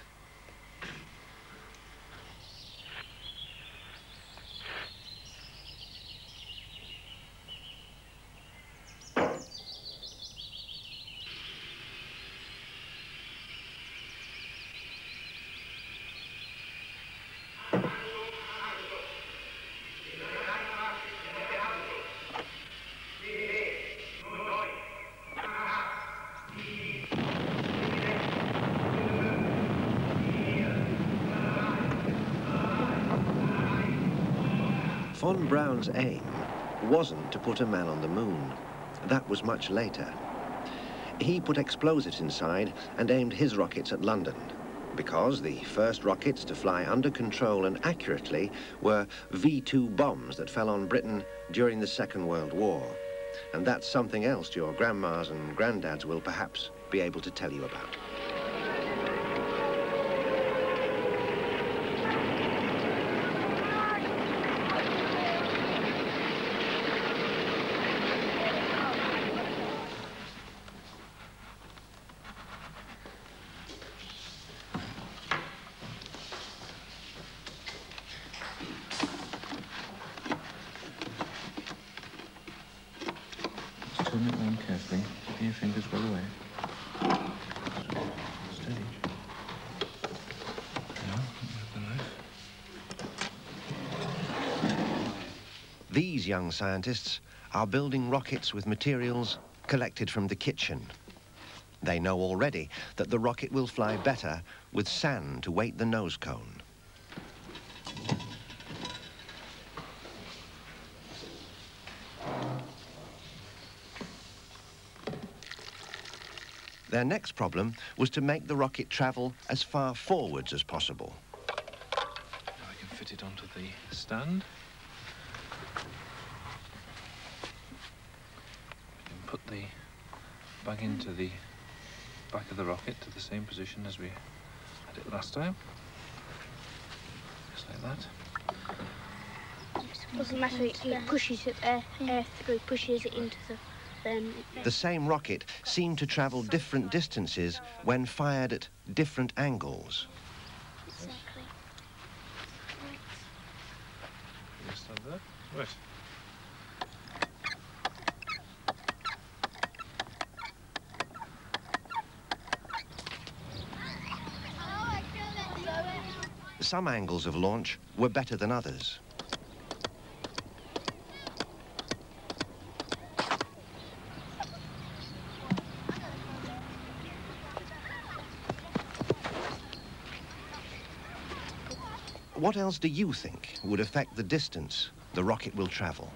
[SPEAKER 4] Von Braun's aim wasn't to put a man on the moon. That was much later. He put explosives inside and aimed his rockets at London, because the first rockets to fly under control and accurately were V2 bombs that fell on Britain during the Second World War. And that's something else your grandmas and granddads will perhaps be able to tell you about.
[SPEAKER 19] Turn it round carefully. Keep your fingers well away. Steady. Now, with the knife.
[SPEAKER 4] These young scientists are building rockets with materials collected from the kitchen. They know already that the rocket will fly better with sand to weight the nose cone. Their next problem was to make the rocket travel as far forwards as possible.
[SPEAKER 19] Now we can fit it onto the stand. We can put the bag into the back of the rocket to the same position as we had it last time. Just like that.
[SPEAKER 21] Doesn't matter, it pushes it air through, pushes it into the...
[SPEAKER 4] The same rocket seemed to travel different distances when fired at different angles.
[SPEAKER 21] Exactly.
[SPEAKER 19] Right. Stand there. Right.
[SPEAKER 4] Some angles of launch were better than others. What else do you think would affect the distance the rocket will travel?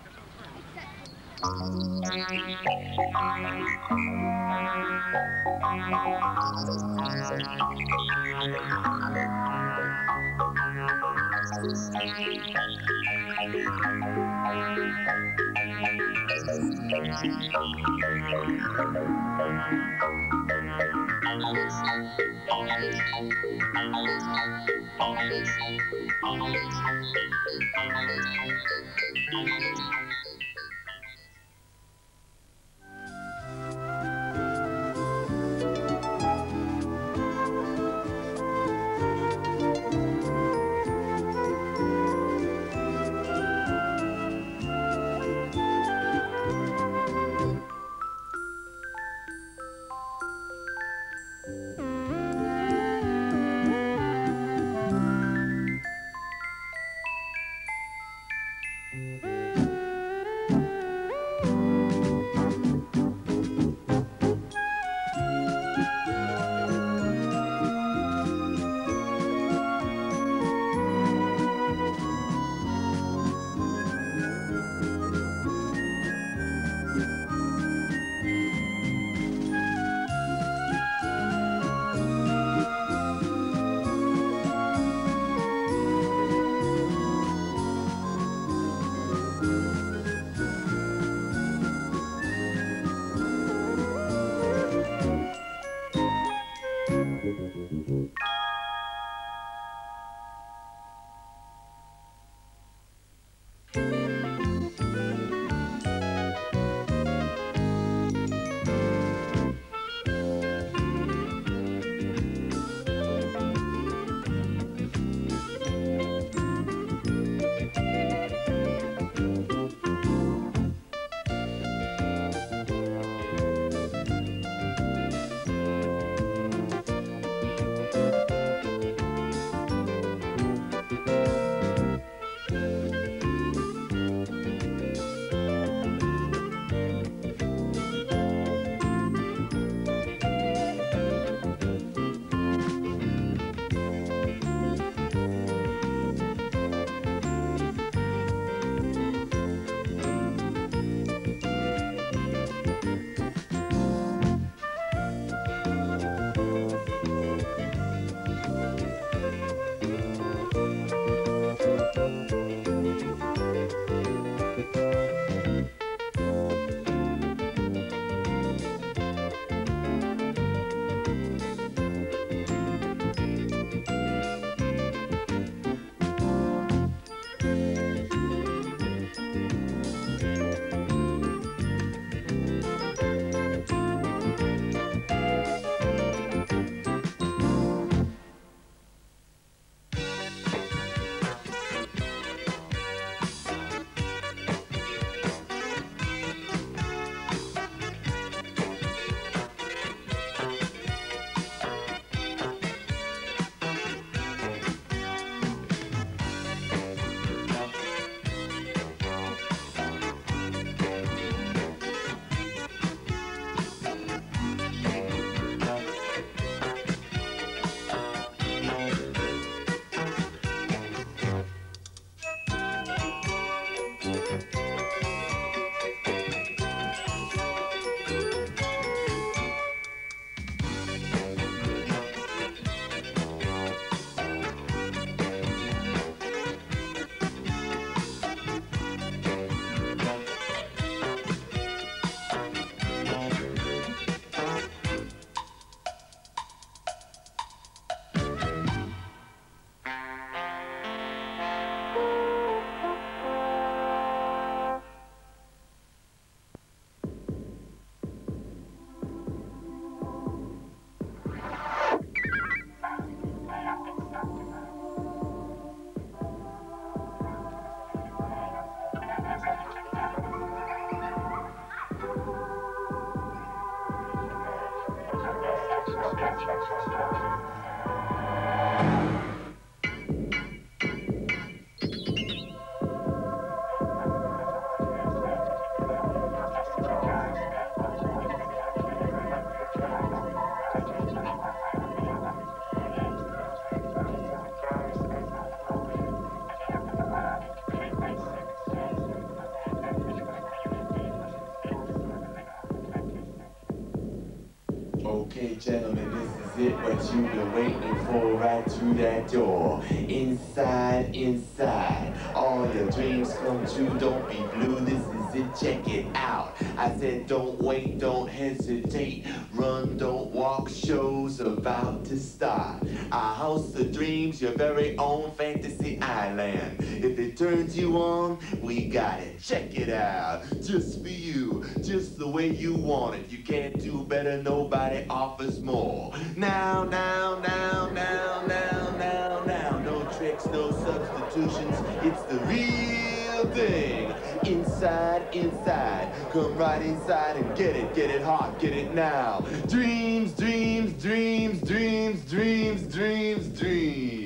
[SPEAKER 6] Okay, gentlemen, this is it, what you've been waiting for right through that door. Inside, inside, all your dreams come true, don't be blue, this is it, check it out. I said don't wait, don't hesitate, run, don't walk, show's about to start. Our house of dreams, your very own fantasy island. If it turns you on, we got it, check it out. Just for you, just the way you want it. You can't do better, nobody offers more. Now, now, now, now, now, now, now. No tricks, no substitutions, it's the real thing. Inside, inside, come right inside and get it hot, get it now. Dreams, dreams, dreams, dreams, dreams, dreams, dreams.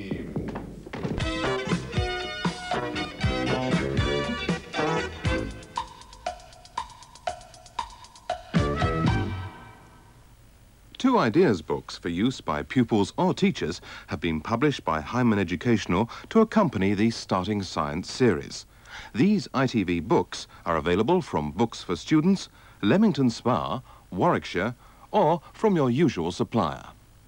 [SPEAKER 20] Two ideas books for use by pupils or teachers have been published by Heinemann Educational to accompany the Starting Science series. These ITV books are available from Books for Students, Leamington Spa, Warwickshire, or from your usual supplier.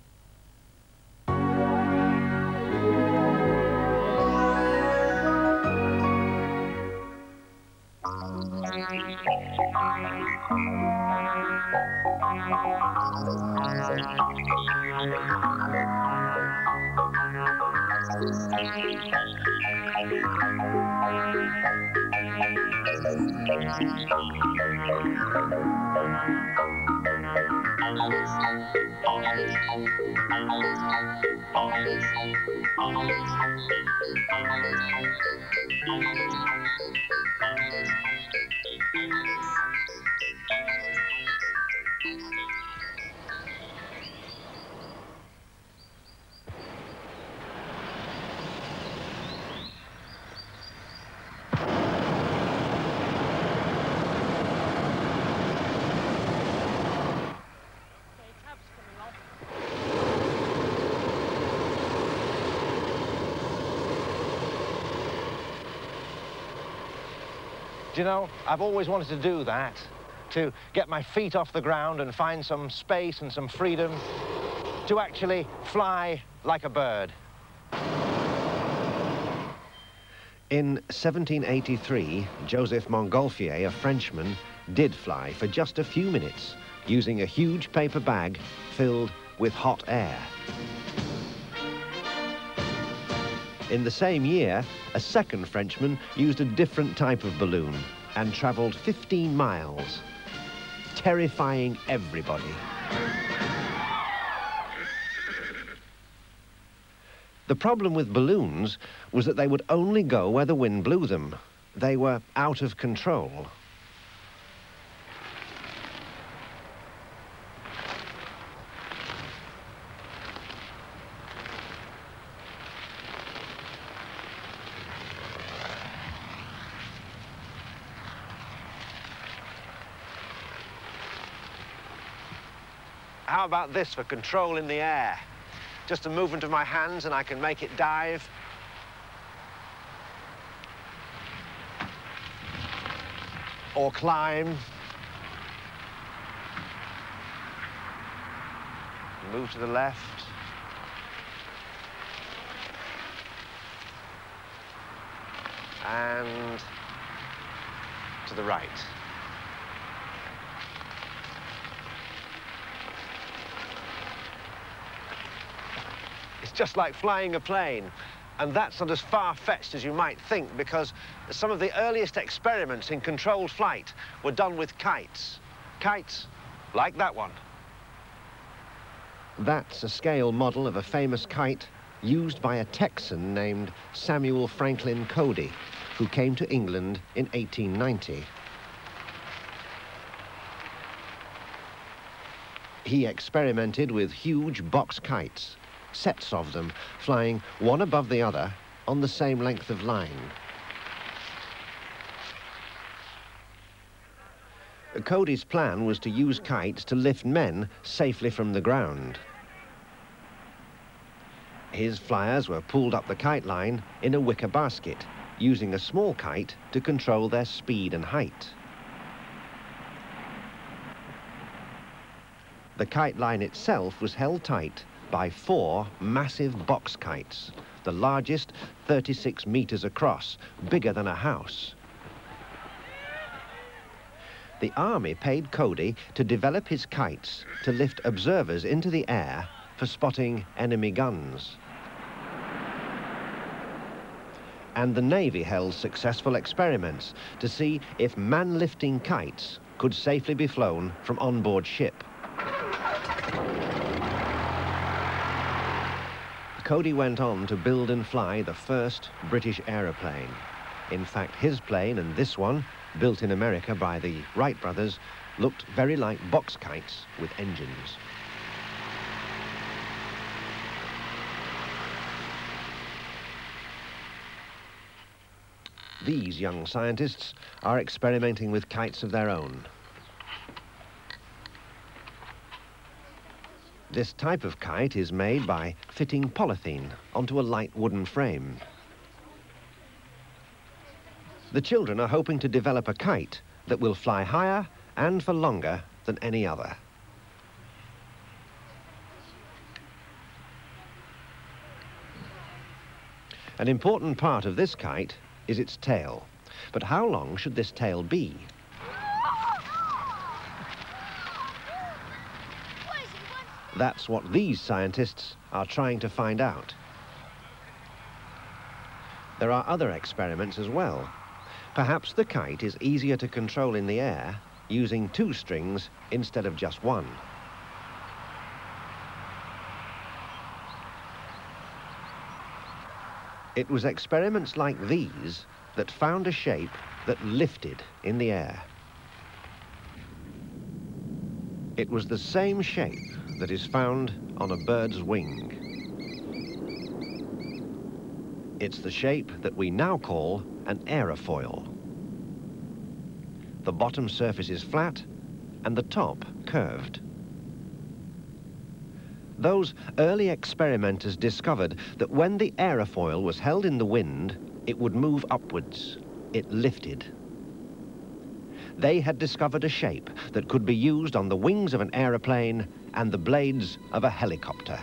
[SPEAKER 16] Do you know, I've always wanted to do that, to get my feet off the ground and find some space and some freedom, to actually fly like a bird. In 1783, Joseph Montgolfier, a Frenchman, did fly for just a few minutes, using a huge paper bag filled with hot air. In the same year, a second Frenchman used a different type of balloon and travelled 15 miles, terrifying everybody. The problem with balloons was that they would only go where the wind blew them. They were out of control. How about this for control in the air? Just a movement of my hands and I can make it dive. Or climb. Move to the left. And to the right. It's just like flying a plane. And that's not as far-fetched as you might think, because some of the earliest experiments in controlled flight were done with kites. Kites like that one. That's a scale model of a famous kite used by a Texan named Samuel Franklin Cody, who came to England in 1890.
[SPEAKER 4] He experimented with huge box kites, sets of them, flying one above the other on the same length of line. Cody's plan was to use kites to lift men safely from the ground. His flyers were pulled up the kite line in a wicker basket, using a small kite to control their speed and height. The kite line itself was held tight by 4 massive box kites, the largest 36 meters across, bigger than a house. The army paid Cody to develop his kites to lift observers into the air for spotting enemy guns. And the Navy held successful experiments to see if man-lifting kites could safely be flown from onboard ship. Cody went on to build and fly the first British aeroplane. In fact, his plane and this one, built in America by the Wright brothers, looked very like box kites with engines. These young scientists are experimenting with kites of their own. This type of kite is made by fitting polythene onto a light wooden frame. The children are hoping to develop a kite that will fly higher and for longer than any other. An important part of this kite is its tail. But how long should this tail be? That's what these scientists are trying to find out. There are other experiments as well. Perhaps the kite is easier to control in the air using 2 strings instead of just 1. It was experiments like these that found a shape that lifted in the air. It was the same shape that is found on a bird's wing. It's the shape that we now call an aerofoil. The bottom surface is flat and the top curved. Those early experimenters discovered that when the aerofoil was held in the wind, it would move upwards. It lifted. They had discovered a shape that could be used on the wings of an aeroplane and the blades of a helicopter.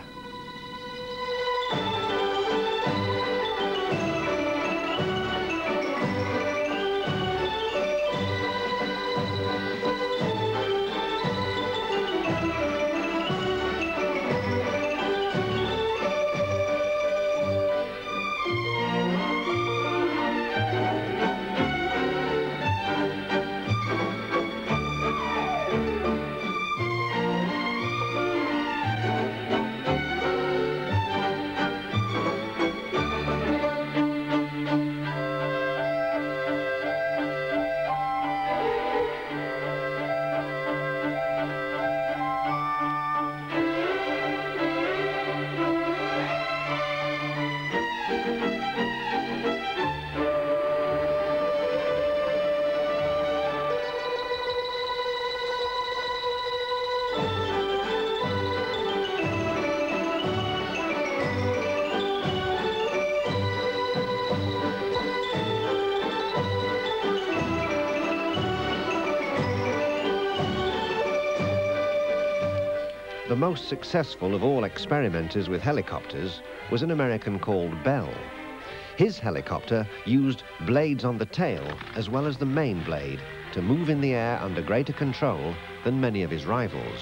[SPEAKER 4] The most successful of all experimenters with helicopters was an American called Bell. His helicopter used blades on the tail as well as the main blade to move in the air under greater control than many of his rivals.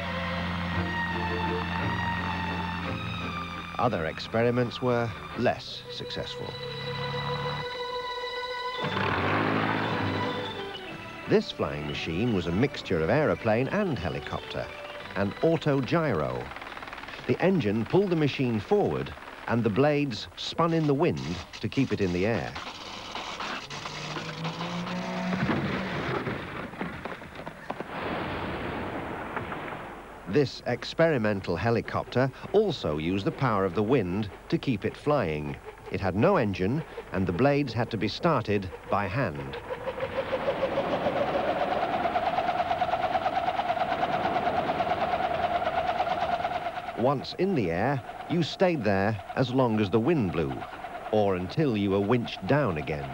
[SPEAKER 4] Other experiments were less successful. This flying machine was a mixture of aeroplane and helicopter, an autogyro. The engine pulled the machine forward and the blades spun in the wind to keep it in the air. This experimental helicopter also used the power of the wind to keep it flying. It had no engine, and the blades had to be started by hand. Once in the air, you stayed there as long as the wind blew, or until you were winched down again.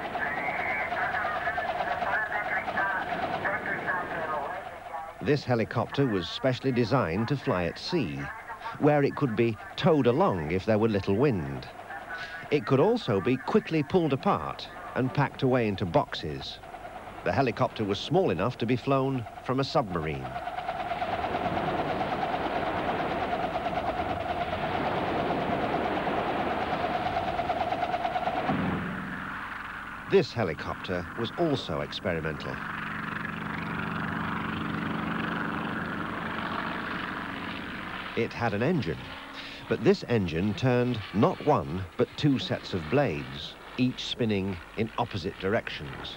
[SPEAKER 4] This helicopter was specially designed to fly at sea, where it could be towed along if there were little wind. It could also be quickly pulled apart and packed away into boxes. The helicopter was small enough to be flown from a submarine. This helicopter was also experimental. It had an engine, but this engine turned not one, but two sets of blades, each spinning in opposite directions.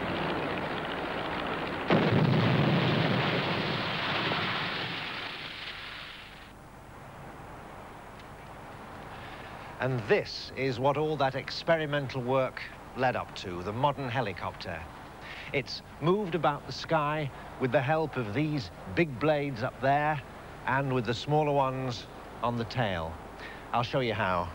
[SPEAKER 4] And this is what all that experimental work led up to, the modern helicopter. It's moved about the sky with the help of these big blades up there and with the smaller ones on the tail. I'll show you how.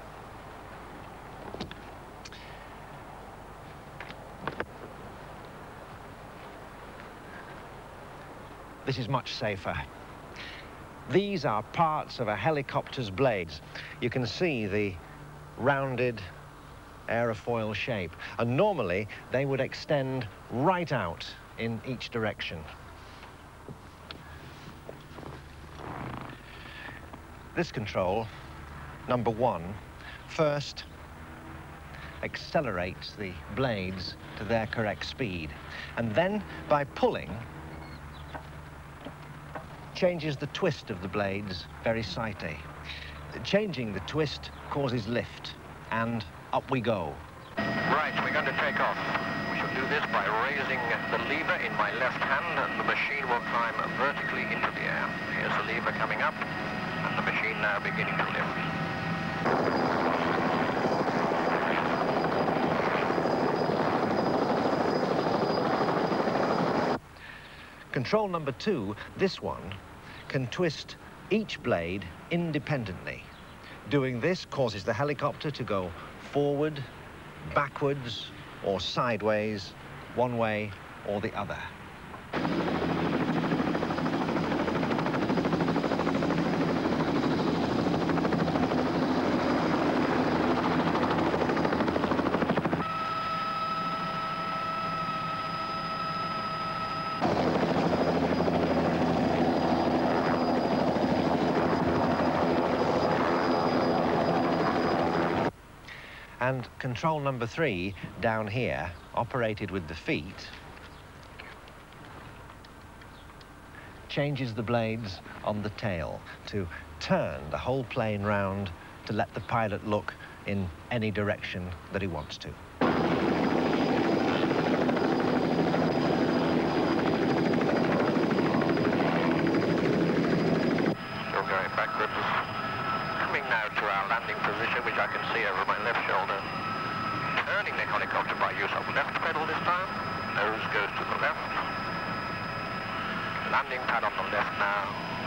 [SPEAKER 4] This is much safer. These are parts of a helicopter's blades. You can see the rounded aerofoil shape, and normally they would extend right out in each direction. This control, number one, first accelerates the blades to their correct speed, and then by pulling changes the twist of the blades very slightly. Changing the twist causes lift, and up we go.
[SPEAKER 7] Right, we're going to take off. We shall do this by raising the lever in my left hand, and the machine will climb vertically into the air. Here's the lever coming up, and the machine now beginning to lift.
[SPEAKER 4] Control number two, this one, can twist each blade independently. Doing this causes the helicopter to go forward, backwards, or sideways, one way or the other. And control number three, down here, operated with the feet, changes the blades on the tail to turn the whole plane round to let the pilot look in any direction that he wants to.
[SPEAKER 7] Still going backwards. Coming now to our landing position, which I can see over my left shoulder. Turning the helicopter by use of left pedal this time. Nose goes to the left. Landing pad on the left now.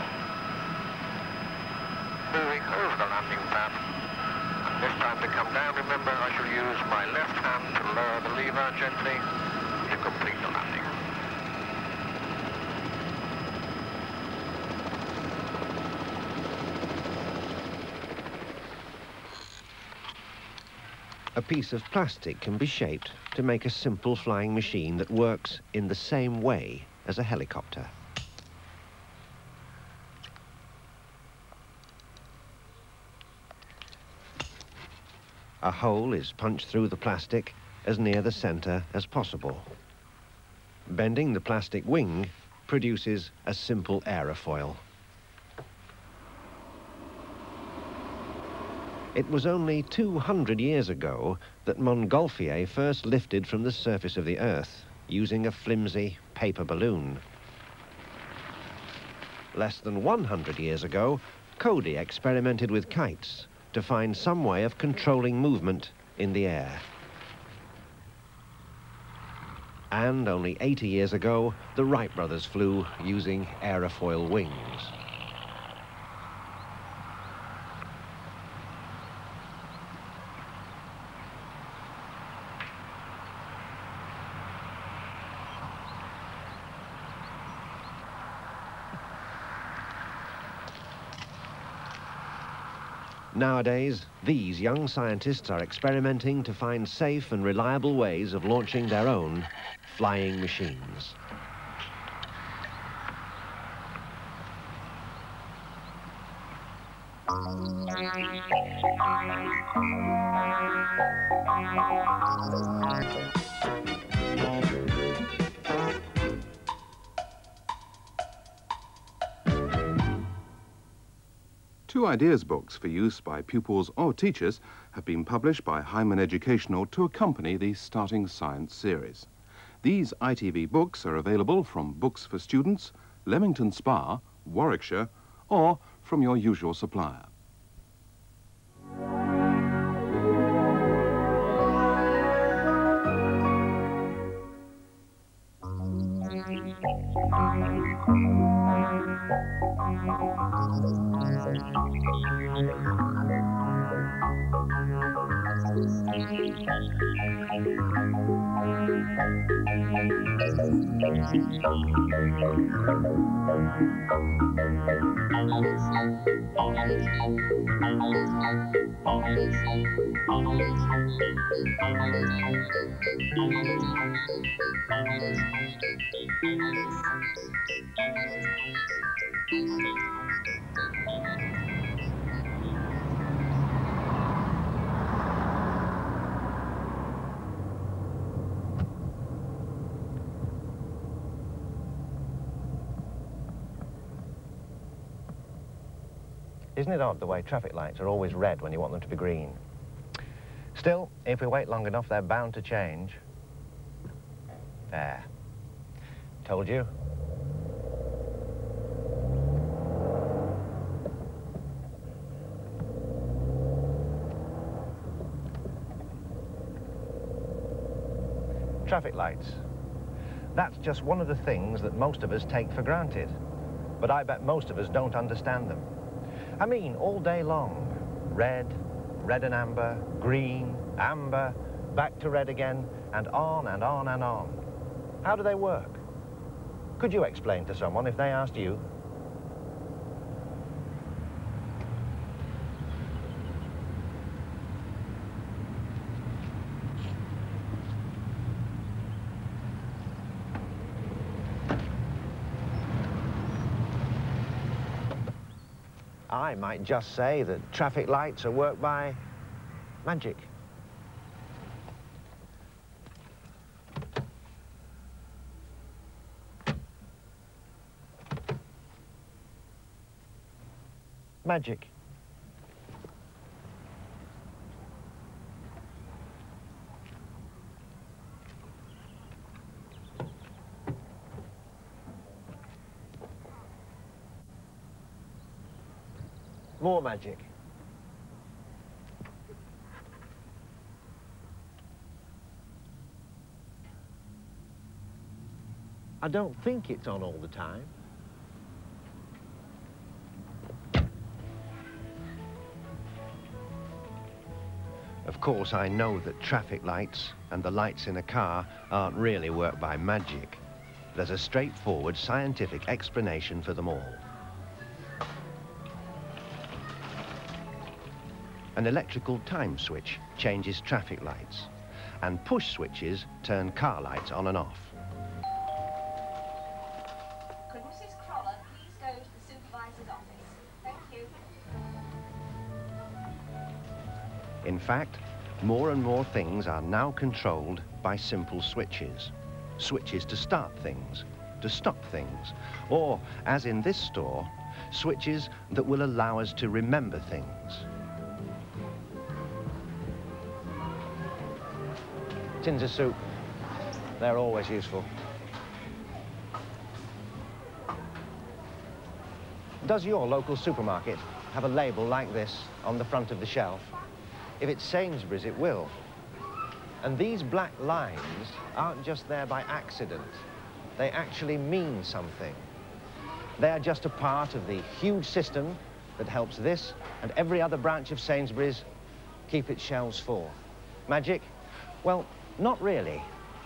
[SPEAKER 7] Moving over the landing pad. And this time to come down, remember, I shall use my left hand to lower the lever gently to complete the landing.
[SPEAKER 4] A piece of plastic can be shaped to make a simple flying machine that works in the same way as a helicopter. A hole is punched through the plastic as near the center as possible. Bending the plastic wing produces a simple aerofoil. It was only 200 years ago that Montgolfier first lifted from the surface of the Earth using a flimsy paper balloon.
[SPEAKER 16] Less than 100 years ago, Cody experimented with kites to find some way of controlling movement in the air. And only 80 years ago, the Wright brothers flew using aerofoil wings. Nowadays, these young scientists are experimenting to find safe and reliable ways of launching their own flying machines.
[SPEAKER 20] Two ideas books for use by pupils or teachers have been published by Heinemann Educational to accompany the Starting Science series. These ITV books are available from Books for Students, Leamington Spa, Warwickshire, or from your usual supplier.
[SPEAKER 16] Isn't it odd the way traffic lights are always red when you want them to be green? Still, if we wait long enough, they're bound to change. There. Told you. Traffic lights. That's just one of the things that most of us take for granted. But I bet most of us don't understand them. I mean, all day long. Red, red and amber, green, amber, back to red again, and on and on and on. How do they work? Could you explain to someone if they asked you? I might just say that traffic lights are worked by magic. Magic. More magic. I don't think it's on all the time. Of course, I know that traffic lights and the lights in a car aren't really worked by magic. There's a straightforward scientific explanation for them all. An electrical time switch changes traffic lights, and push switches turn car lights on and off.
[SPEAKER 8] Could Mrs. Crawler please go to the supervisor's office? Thank you.
[SPEAKER 16] In fact, more and more things are now controlled by simple switches. Switches to start things, to stop things, or, as in this store, switches that will allow us to remember things. Tins of soup, they're always useful. Does your local supermarket have a label like this on the front of the shelf? If it's Sainsbury's, it will. And these black lines aren't just there by accident. They actually mean something. They are just a part of the huge system that helps this and every other branch of Sainsbury's keep its shelves full. Magic? Well, not really.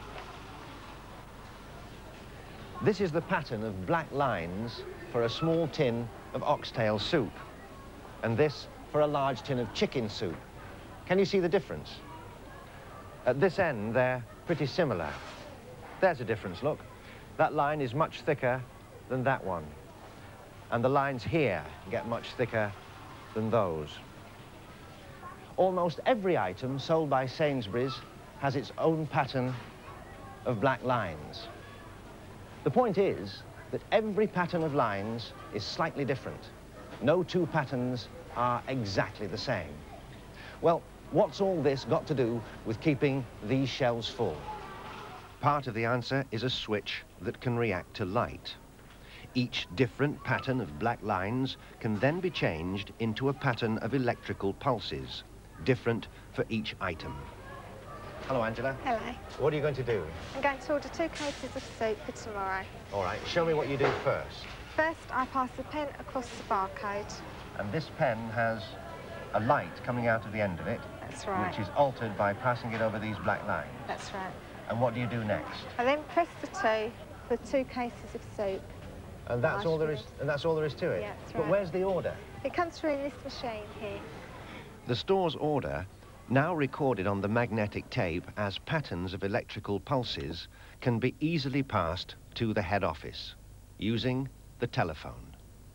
[SPEAKER 16] This is the pattern of black lines for a small tin of oxtail soup, and this for a large tin of chicken soup. Can you see the difference? At this end, they're pretty similar. There's a difference, look. That line is much thicker than that one. And the lines here get much thicker than those. Almost every item sold by Sainsbury's has its own pattern of black lines. The point is that every pattern of lines is slightly different. No two patterns are exactly the same. Well, what's all this got to do with keeping these shelves full? Part of the answer is a switch that can react to light. Each different pattern of black lines can then be changed into a pattern of electrical pulses, different for each item. Hello, Angela.
[SPEAKER 3] Hello.
[SPEAKER 16] What are you going to do?
[SPEAKER 3] I'm going to order 2 cases of soup for tomorrow.
[SPEAKER 16] All right, show me what you do first.
[SPEAKER 3] First, I pass the pen across the barcode.
[SPEAKER 16] And this pen has a light coming out of the end of it.
[SPEAKER 3] That's right.
[SPEAKER 16] Which is altered by passing it over these black lines.
[SPEAKER 3] That's right.
[SPEAKER 16] And what do you do next?
[SPEAKER 3] I then press the 2 for 2 cases of soup.
[SPEAKER 16] And that's all there is. And that's all there is to it.
[SPEAKER 3] Yeah, that's right.
[SPEAKER 16] But where's the order?
[SPEAKER 3] It comes through in this machine here.
[SPEAKER 16] The store's order, now recorded on the magnetic tape as patterns of electrical pulses, can be easily passed to the head office using the telephone.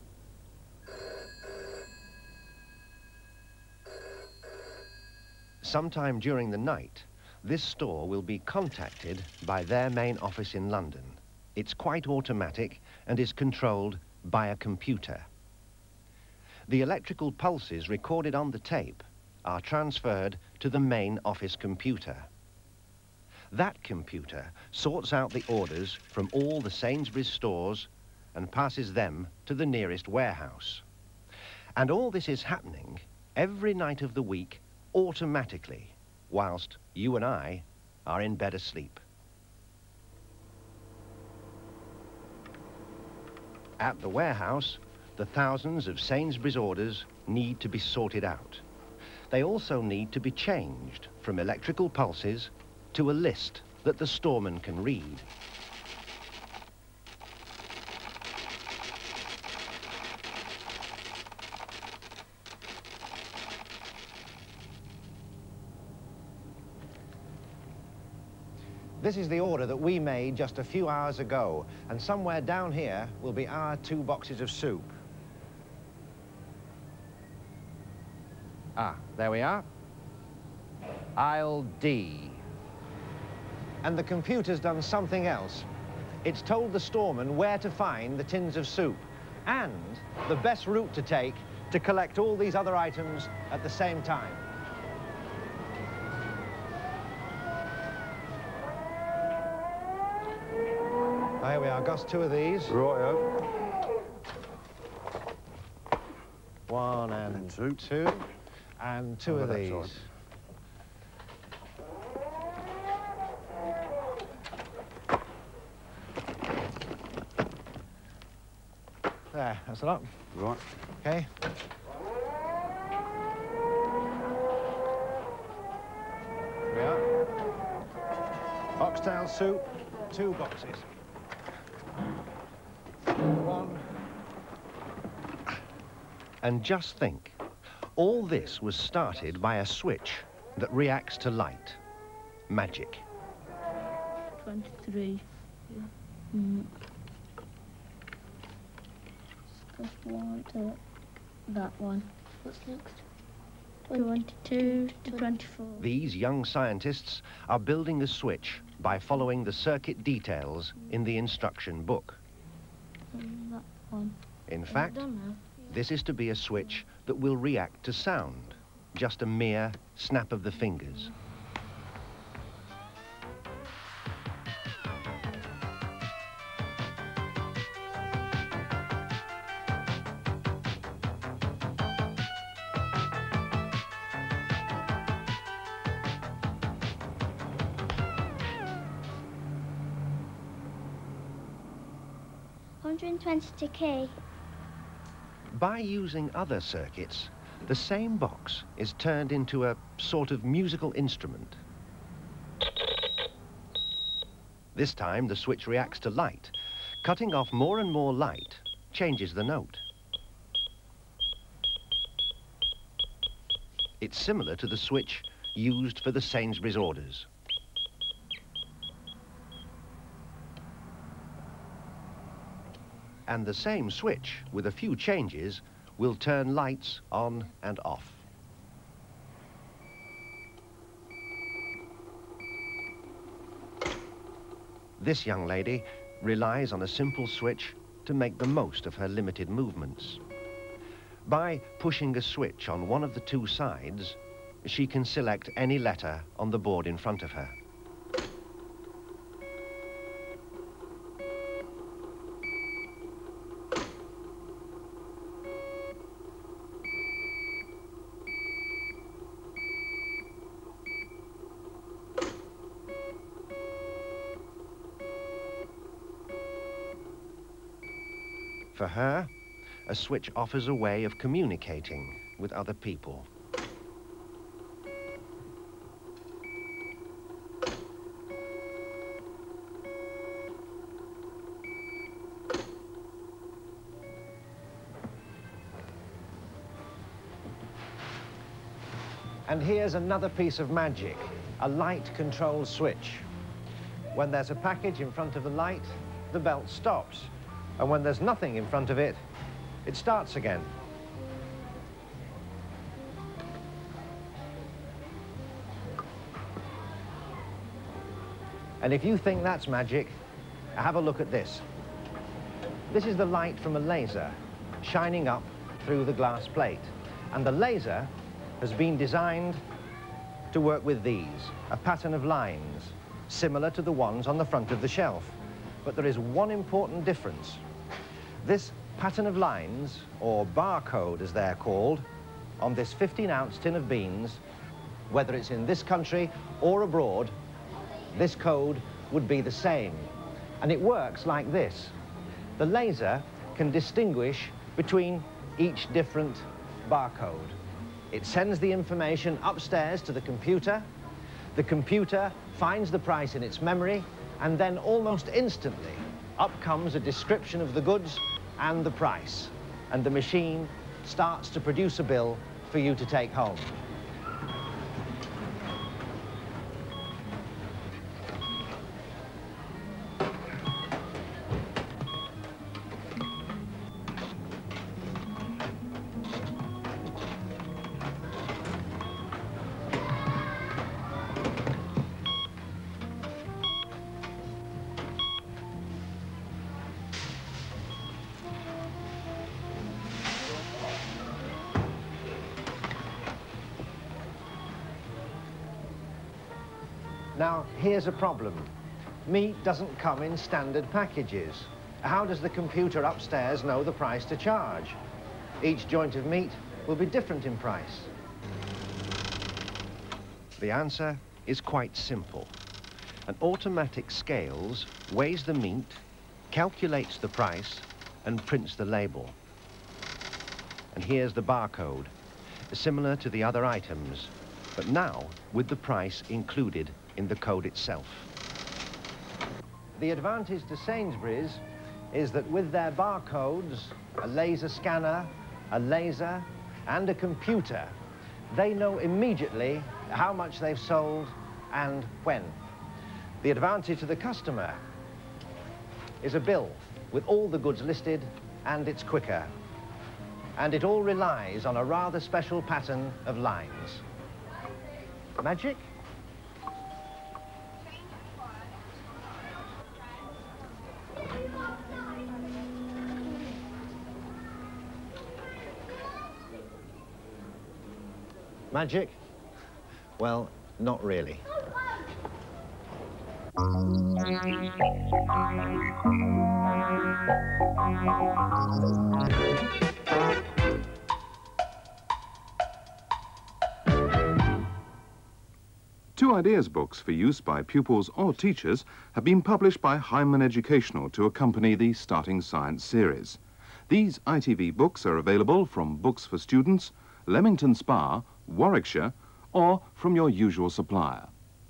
[SPEAKER 16] Sometime during the night, this store will be contacted by their main office in London. It's quite automatic and is controlled by a computer. The electrical pulses recorded on the tape are transferred to the main office computer. That computer sorts out the orders from all the Sainsbury's stores and passes them to the nearest warehouse. And all this is happening every night of the week automatically, whilst you and I are in bed asleep. At the warehouse, the thousands of Sainsbury's orders need to be sorted out. They also need to be changed from electrical pulses to a list that the storeman can read. This is the order that we made just a few hours ago, and somewhere down here will be our 2 boxes of soup. Ah, there we are. Aisle D. And the computer's done something else. It's told the storeman where to find the tins of soup and the best route to take to collect all these other items at the same time. Here we are, got 2 of these.
[SPEAKER 18] Righto.
[SPEAKER 16] 1 and 2. And 2 of these. There, that's a lot.
[SPEAKER 18] Right.
[SPEAKER 16] Okay. Here we are. Oxtail soup, 2 boxes. 1. And just think, all this was started by a switch that reacts to light. Magic.
[SPEAKER 5] 23. Just one to that one. What's next? 22 to 24.
[SPEAKER 16] These young scientists are building the switch by following the circuit details in the instruction book.
[SPEAKER 5] That one.
[SPEAKER 16] In fact, this is to be a switch that will react to sound, just a mere snap of the fingers.
[SPEAKER 5] 122 key.
[SPEAKER 4] By using other circuits, the same box is turned into a sort of musical instrument. This time the switch reacts to light. Cutting off more and more light changes the note. It's similar to the switch used for the Sainsbury's orders. And the same switch, with a few changes, will turn lights on and off. This young lady relies on a simple switch to make the most of her limited movements. By pushing a switch on one of the two sides, she can select any letter on the board in front of her. For her, a switch offers a way of communicating with other people. And here's another piece of magic, a light-controlled switch. When there's a package in front of the light, the belt stops. And when there's nothing in front of it, it starts again. And if you think that's magic, have a look at this. This is the light from a laser shining up through the glass plate. And the laser has been designed to work with these, a pattern of lines, similar to the ones on the front of the shelf. But there is one important difference. This pattern of lines, or barcode as they're called, on this 15-ounce tin of beans, whether it's in this country or abroad, this code would be the same. And it works like this. The laser can distinguish between each different barcode. It sends the information upstairs to the computer finds the price in its memory, and then almost instantly up comes a description of the goods and the price, and the machine starts to produce a bill for you to take home. Now, here's a problem. Meat doesn't come in standard packages. How does the computer upstairs know the price to charge? Each joint of meat will be different in price. The answer is quite simple. An automatic scales weighs the meat, calculates the price, and prints the label. And here's the barcode, similar to the other items, but now with the price included in the code itself. The advantage to Sainsbury's is that with their barcodes, a laser scanner, a laser, and a computer, they know immediately how much they've sold and when. The advantage to the customer is a bill with all the goods listed, and it's quicker. And it all relies on a rather special pattern of lines. Magic? Magic? Well, not really.
[SPEAKER 20] 2 ideas books for use by pupils or teachers have been published by Heinemann Educational to accompany the Starting Science series. These ITV books are available from Books for Students, Leamington Spa, Warwickshire, or from your usual supplier.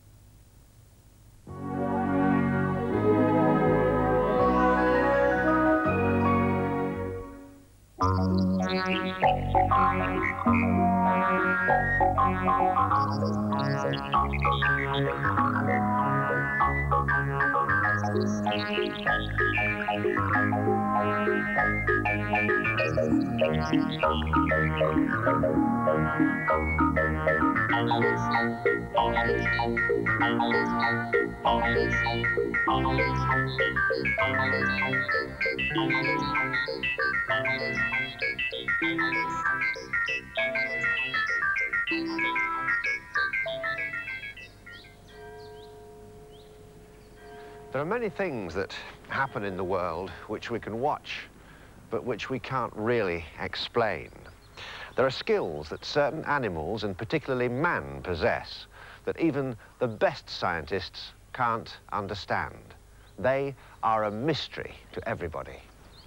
[SPEAKER 16] There are many things that happen in the world which we can watch, but which we can't really explain. There are skills that certain animals, and particularly man, possess that even the best scientists can't understand. They are a mystery to everybody.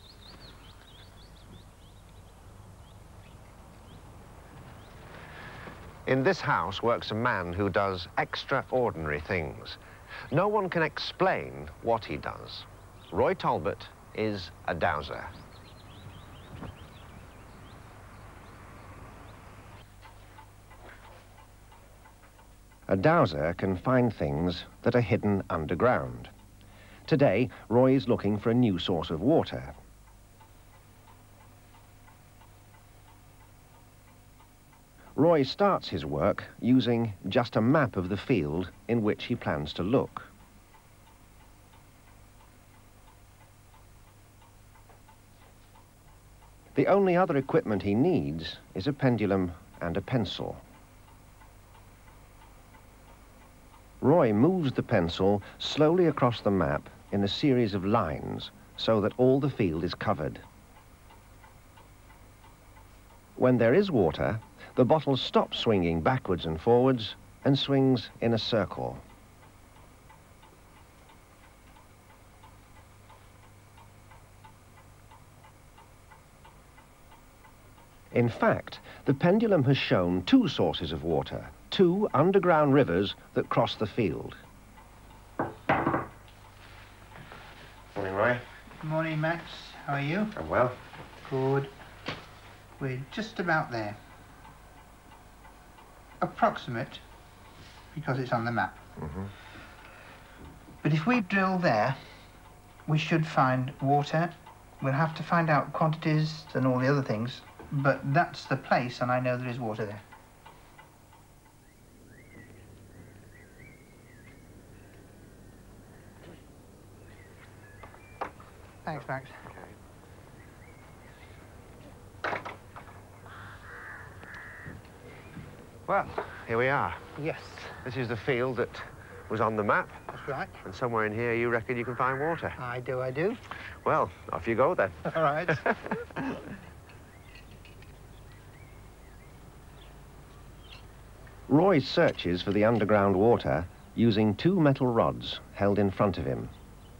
[SPEAKER 16] In this house works a man who does extraordinary things. No one can explain what he does. Roy Talbot is a dowser. A dowser can find things that are hidden underground. Today, Roy is looking for a new source of water. Roy starts his work using just a map of the field in which he plans to look. The only other equipment he needs is a pendulum and a pencil. Roy moves the pencil slowly across the map in a series of lines so that all the field is covered. When there is water, the bottle stops swinging backwards and forwards and swings in a circle. In fact, the pendulum has shown 2 sources of water, 2 underground rivers that cross the field. Morning, Roy.
[SPEAKER 9] Good morning, Max. How are you?
[SPEAKER 16] I'm well.
[SPEAKER 9] Good. We're just about there. Approximate, because it's on the map. But if we drill there, we should find water. We'll have to find out quantities and all the other things, but that's the place, and I know there is water there. Thanks, Max.
[SPEAKER 16] Well, here we are.
[SPEAKER 9] Yes.
[SPEAKER 16] This is the field that was on the map.
[SPEAKER 9] That's right.
[SPEAKER 16] And somewhere in here you reckon you can find water?
[SPEAKER 9] I do, I do.
[SPEAKER 16] Well, off you go then.
[SPEAKER 9] All right.
[SPEAKER 16] Roy searches for the underground water using 2 metal rods held in front of him.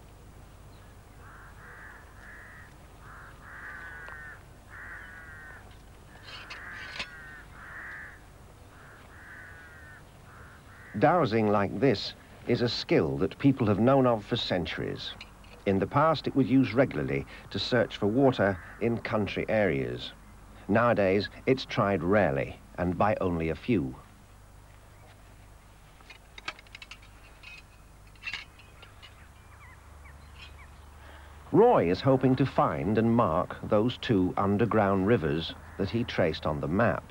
[SPEAKER 16] Dowsing like this is a skill that people have known of for centuries. In the past, it was used regularly to search for water in country areas. Nowadays, it's tried rarely and by only a few. Roy is hoping to find and mark those 2 underground rivers that he traced on the map.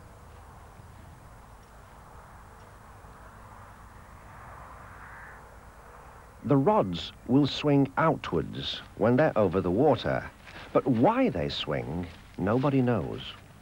[SPEAKER 16] The rods will swing outwards when they're over the water, but why they swing, nobody knows.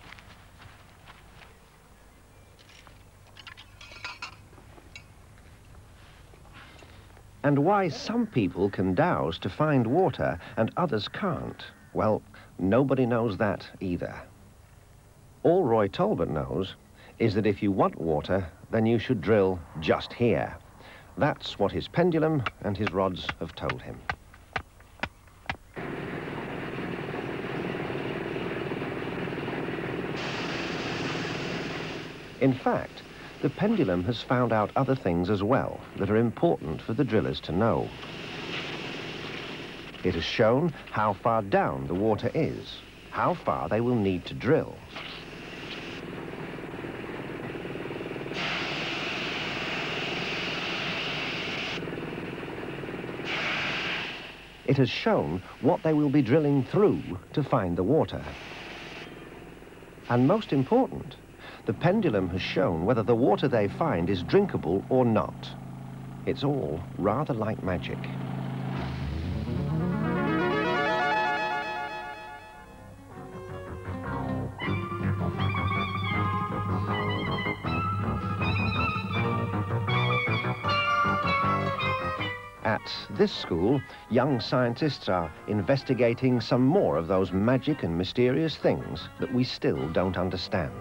[SPEAKER 16] And why some people can douse to find water and others can't, well, nobody knows that either. All Roy Talbot knows is that if you want water,
[SPEAKER 4] then you should drill just here. That's what his pendulum and his rods have told him. In fact, the pendulum has found out other things as well that are important for the drillers to know. It has shown how far down the water is, how far they will need to drill. It has shown what they will be drilling through to find the water. And most important, the pendulum has shown whether the water they find is drinkable or not. It's all rather like magic. At this school, young scientists are investigating some more of those magic and mysterious things that we still don't understand.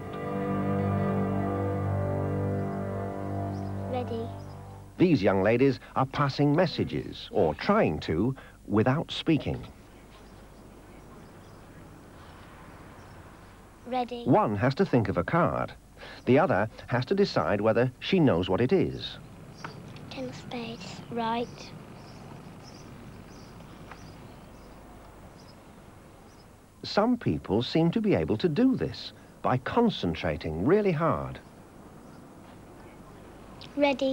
[SPEAKER 5] Ready.
[SPEAKER 4] These young ladies are passing messages, or trying to, without speaking.
[SPEAKER 5] Ready.
[SPEAKER 4] One has to think of a card. The other has to decide whether she knows what it is.
[SPEAKER 5] 10 of spades. Right.
[SPEAKER 4] Some people seem to be able to do this by concentrating really hard.
[SPEAKER 5] Ready.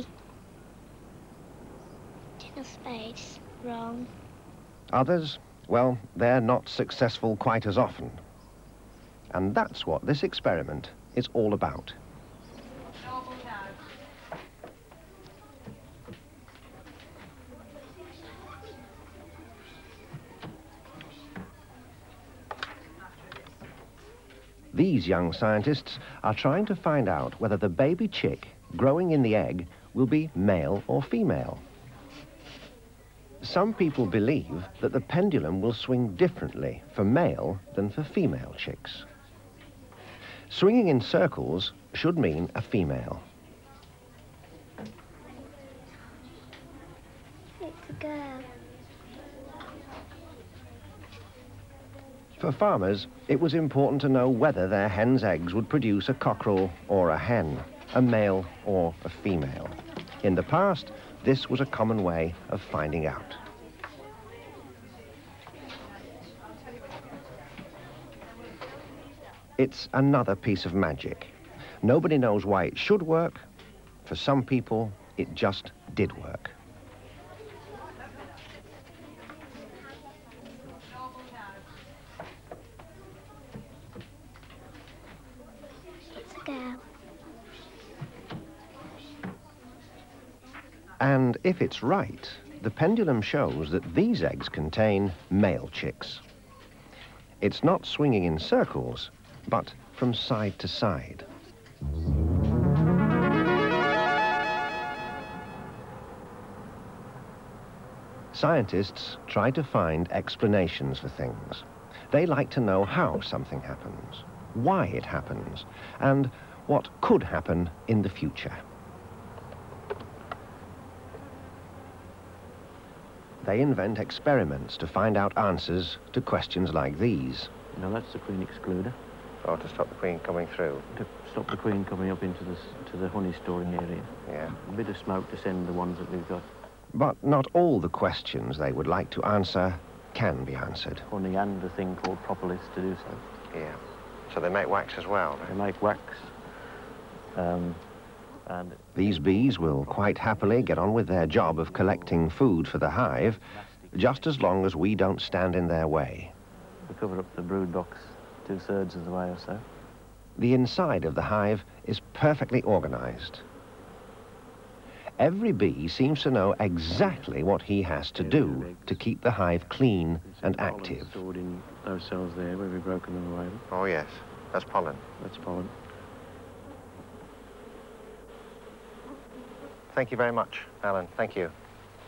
[SPEAKER 5] 10 of spades. Wrong.
[SPEAKER 4] Others, well, they're not successful quite as often. And that's what this experiment is all about. These young scientists are trying to find out whether the baby chick growing in the egg will be male or female. Some people believe that the pendulum will swing differently for male than for female chicks. Swinging in circles should mean a female.
[SPEAKER 5] It's a girl.
[SPEAKER 4] For farmers, it was important to know whether their hen's eggs would produce a cockerel or a hen, a male or a female. In the past, this was a common way of finding out. It's another piece of magic. Nobody knows why it should work. For some people, it just did work. And if it's right, the pendulum shows that these eggs contain male chicks. It's not swinging in circles, but from side to side. Scientists try to find explanations for things. They like to know how something happens, why it happens, and what could happen in the future. They invent experiments to find out answers to questions like these.
[SPEAKER 10] Now that's the queen excluder.
[SPEAKER 4] Oh, to stop the queen coming through?
[SPEAKER 10] To stop the queen coming up into the honey storing area.
[SPEAKER 4] Yeah.
[SPEAKER 10] A bit of smoke to send the ones that we've got.
[SPEAKER 4] But not all the questions they would like to answer can be answered.
[SPEAKER 10] Honey and a thing called propolis to do so.
[SPEAKER 4] Yeah. So they make wax as well?
[SPEAKER 10] They make wax.
[SPEAKER 4] These bees will quite happily get on with their job of collecting food for the hive, just as long as we don't stand in their way.
[SPEAKER 10] We cover up the brood box 2/3 of the way or so.
[SPEAKER 4] The inside of the hive is perfectly organized. Every bee seems to know exactly what he has to do to keep the hive clean and active.
[SPEAKER 10] Stored in those cells there where we've broken them away.
[SPEAKER 4] Oh, yes. That's pollen.
[SPEAKER 10] That's pollen.
[SPEAKER 4] Thank you very much, Alan. Thank you.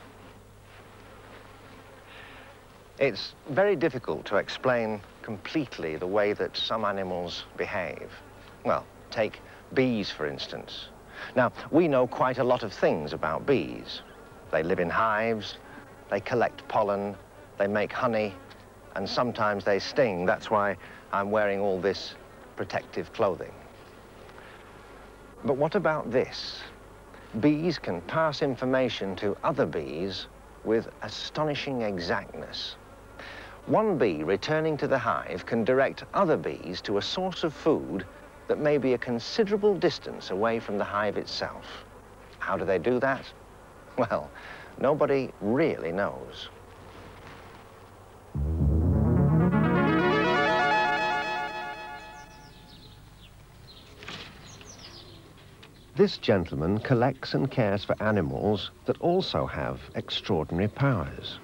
[SPEAKER 4] It's very difficult to explain completely the way that some animals behave. Well, take bees, for instance. Now, we know quite a lot of things about bees. They live in hives, they collect pollen, they make honey, and sometimes they sting. That's why I'm wearing all this protective clothing. But what about this? Bees can pass information to other bees with astonishing exactness. One bee returning to the hive can direct other bees to a source of food that may be a considerable distance away from the hive itself. How do they do that? Well, nobody really knows. This gentleman collects and cares for animals that also have extraordinary powers.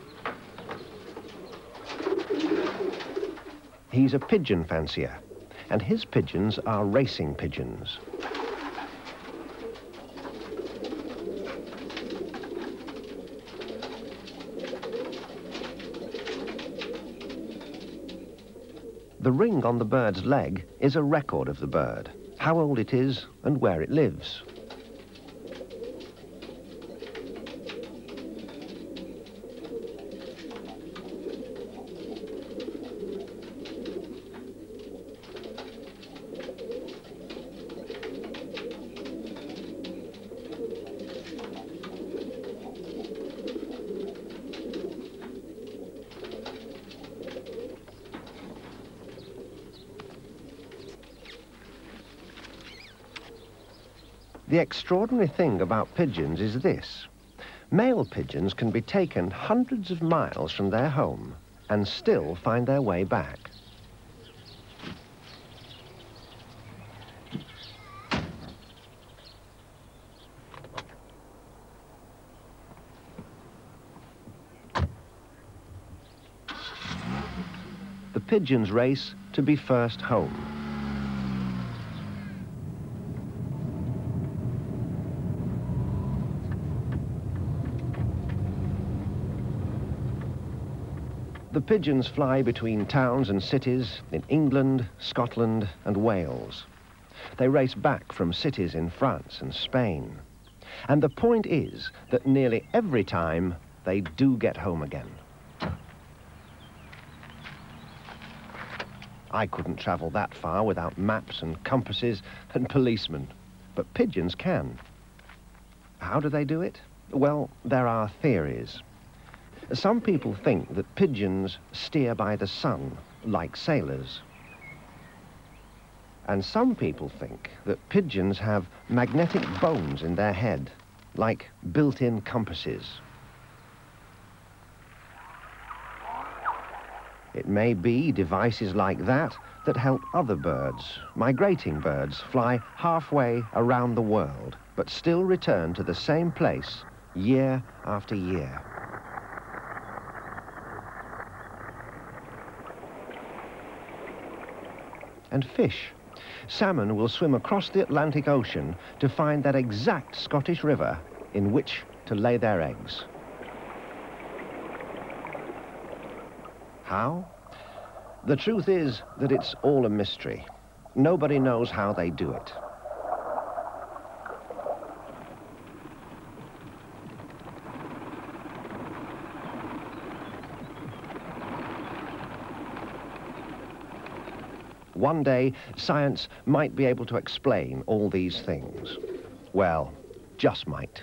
[SPEAKER 4] He's a pigeon fancier, and his pigeons are racing pigeons. The ring on the bird's leg is a record of the bird, how old it is and where it lives. The extraordinary thing about pigeons is this. Male pigeons can be taken hundreds of miles from their home and still find their way back. The pigeons race to be first home. The pigeons fly between towns and cities in England, Scotland and Wales. They race back from cities in France and Spain. And the point is that nearly every time they do get home again. I couldn't travel that far without maps and compasses and policemen, but pigeons can. How do they do it? Well, there are theories. Some people think that pigeons steer by the sun, like sailors. And some people think that pigeons have magnetic bones in their head, like built-in compasses. It may be devices like that that help other birds, migrating birds, fly halfway around the world, but still return to the same place year after year. And fish. Salmon will swim across the Atlantic Ocean to find that exact Scottish river in which to lay their eggs. How? The truth is that it's all a mystery. Nobody knows how they do it. One day, science might be able to explain all these things. Well, just might.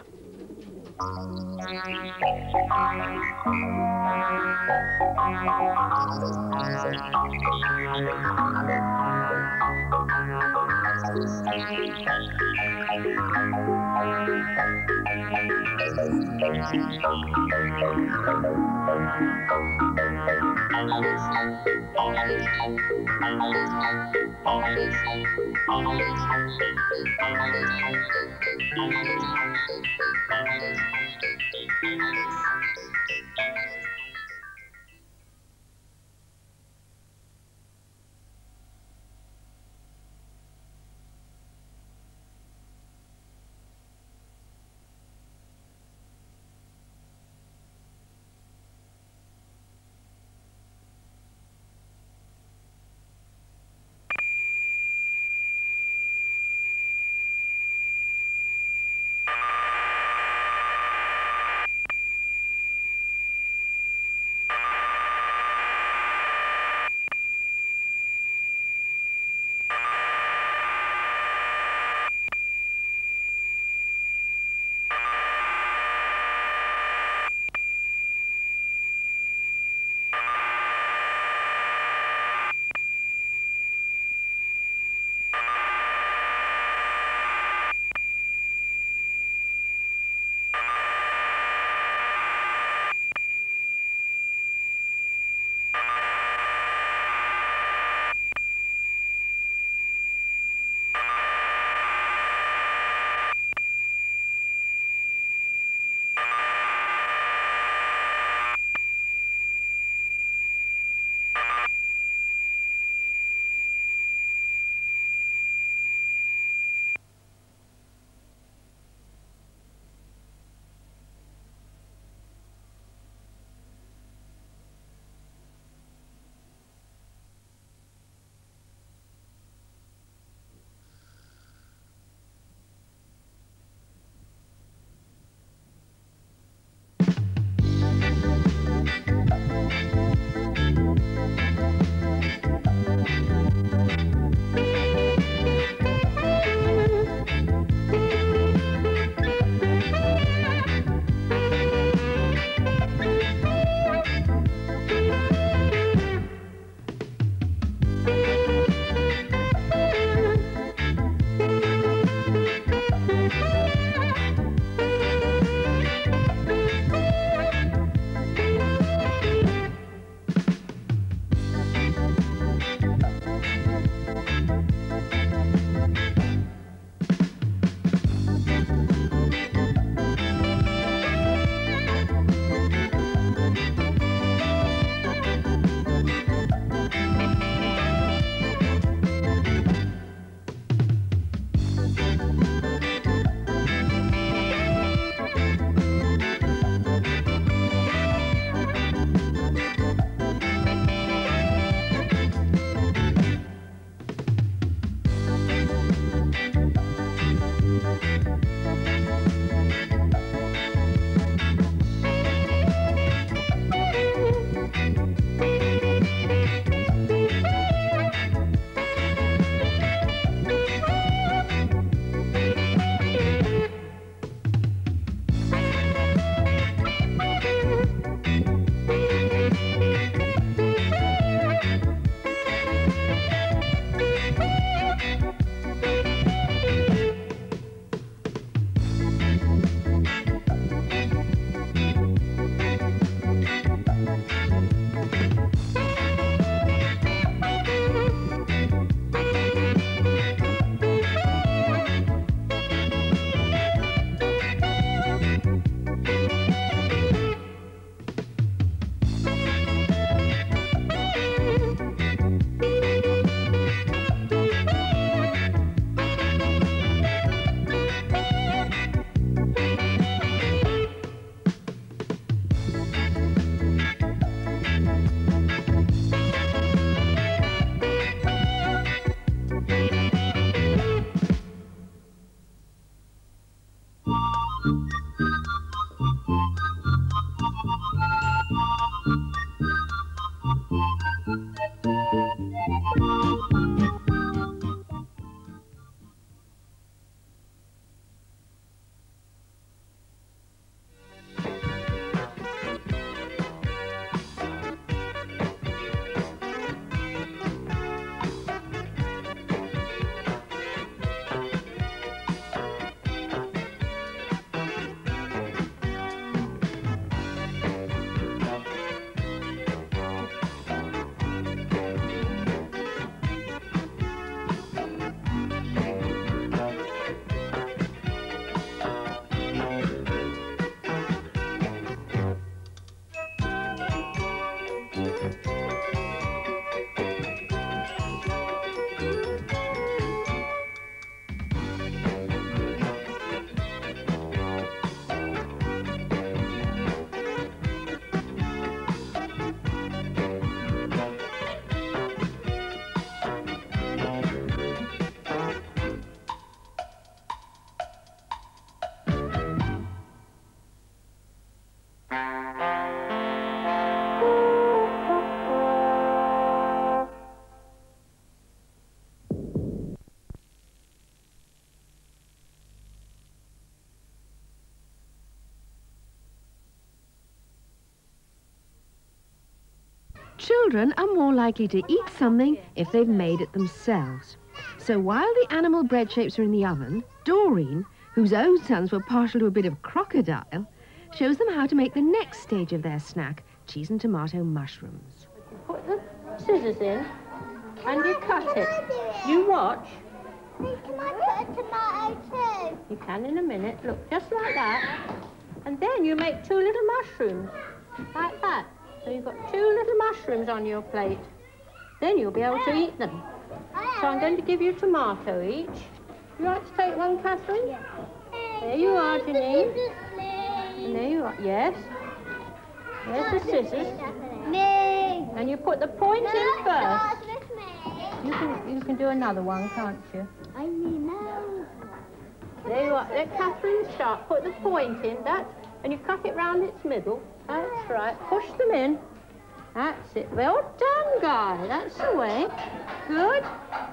[SPEAKER 11] Children are more likely to eat something if they've made it themselves. So while the animal bread shapes are in the oven, Doreen, whose own sons were partial to a bit of crocodile, shows them how to make the next stage of their snack, cheese and tomato mushrooms.
[SPEAKER 13] Put the scissors in and you cut it. You watch.
[SPEAKER 5] Can I put a tomato too?
[SPEAKER 13] You can in a minute. Look, just like that. And then you make 2 little mushrooms, like that. So you've got 2 little mushrooms on your plate. Then you'll be able to eat them. So I'm going to give you a tomato each. You like to take one, Catherine? Yeah. There you are, Janine. And there you are. Yes. There's the scissors.
[SPEAKER 5] Me.
[SPEAKER 13] And you put the point in first. You can do another one, can't you?
[SPEAKER 5] I know.
[SPEAKER 13] There you are. Let Catherine start. Put the point in. And you cut it round its middle. That's right. Push them in. That's it. Well done, Guy. That's the way. Good.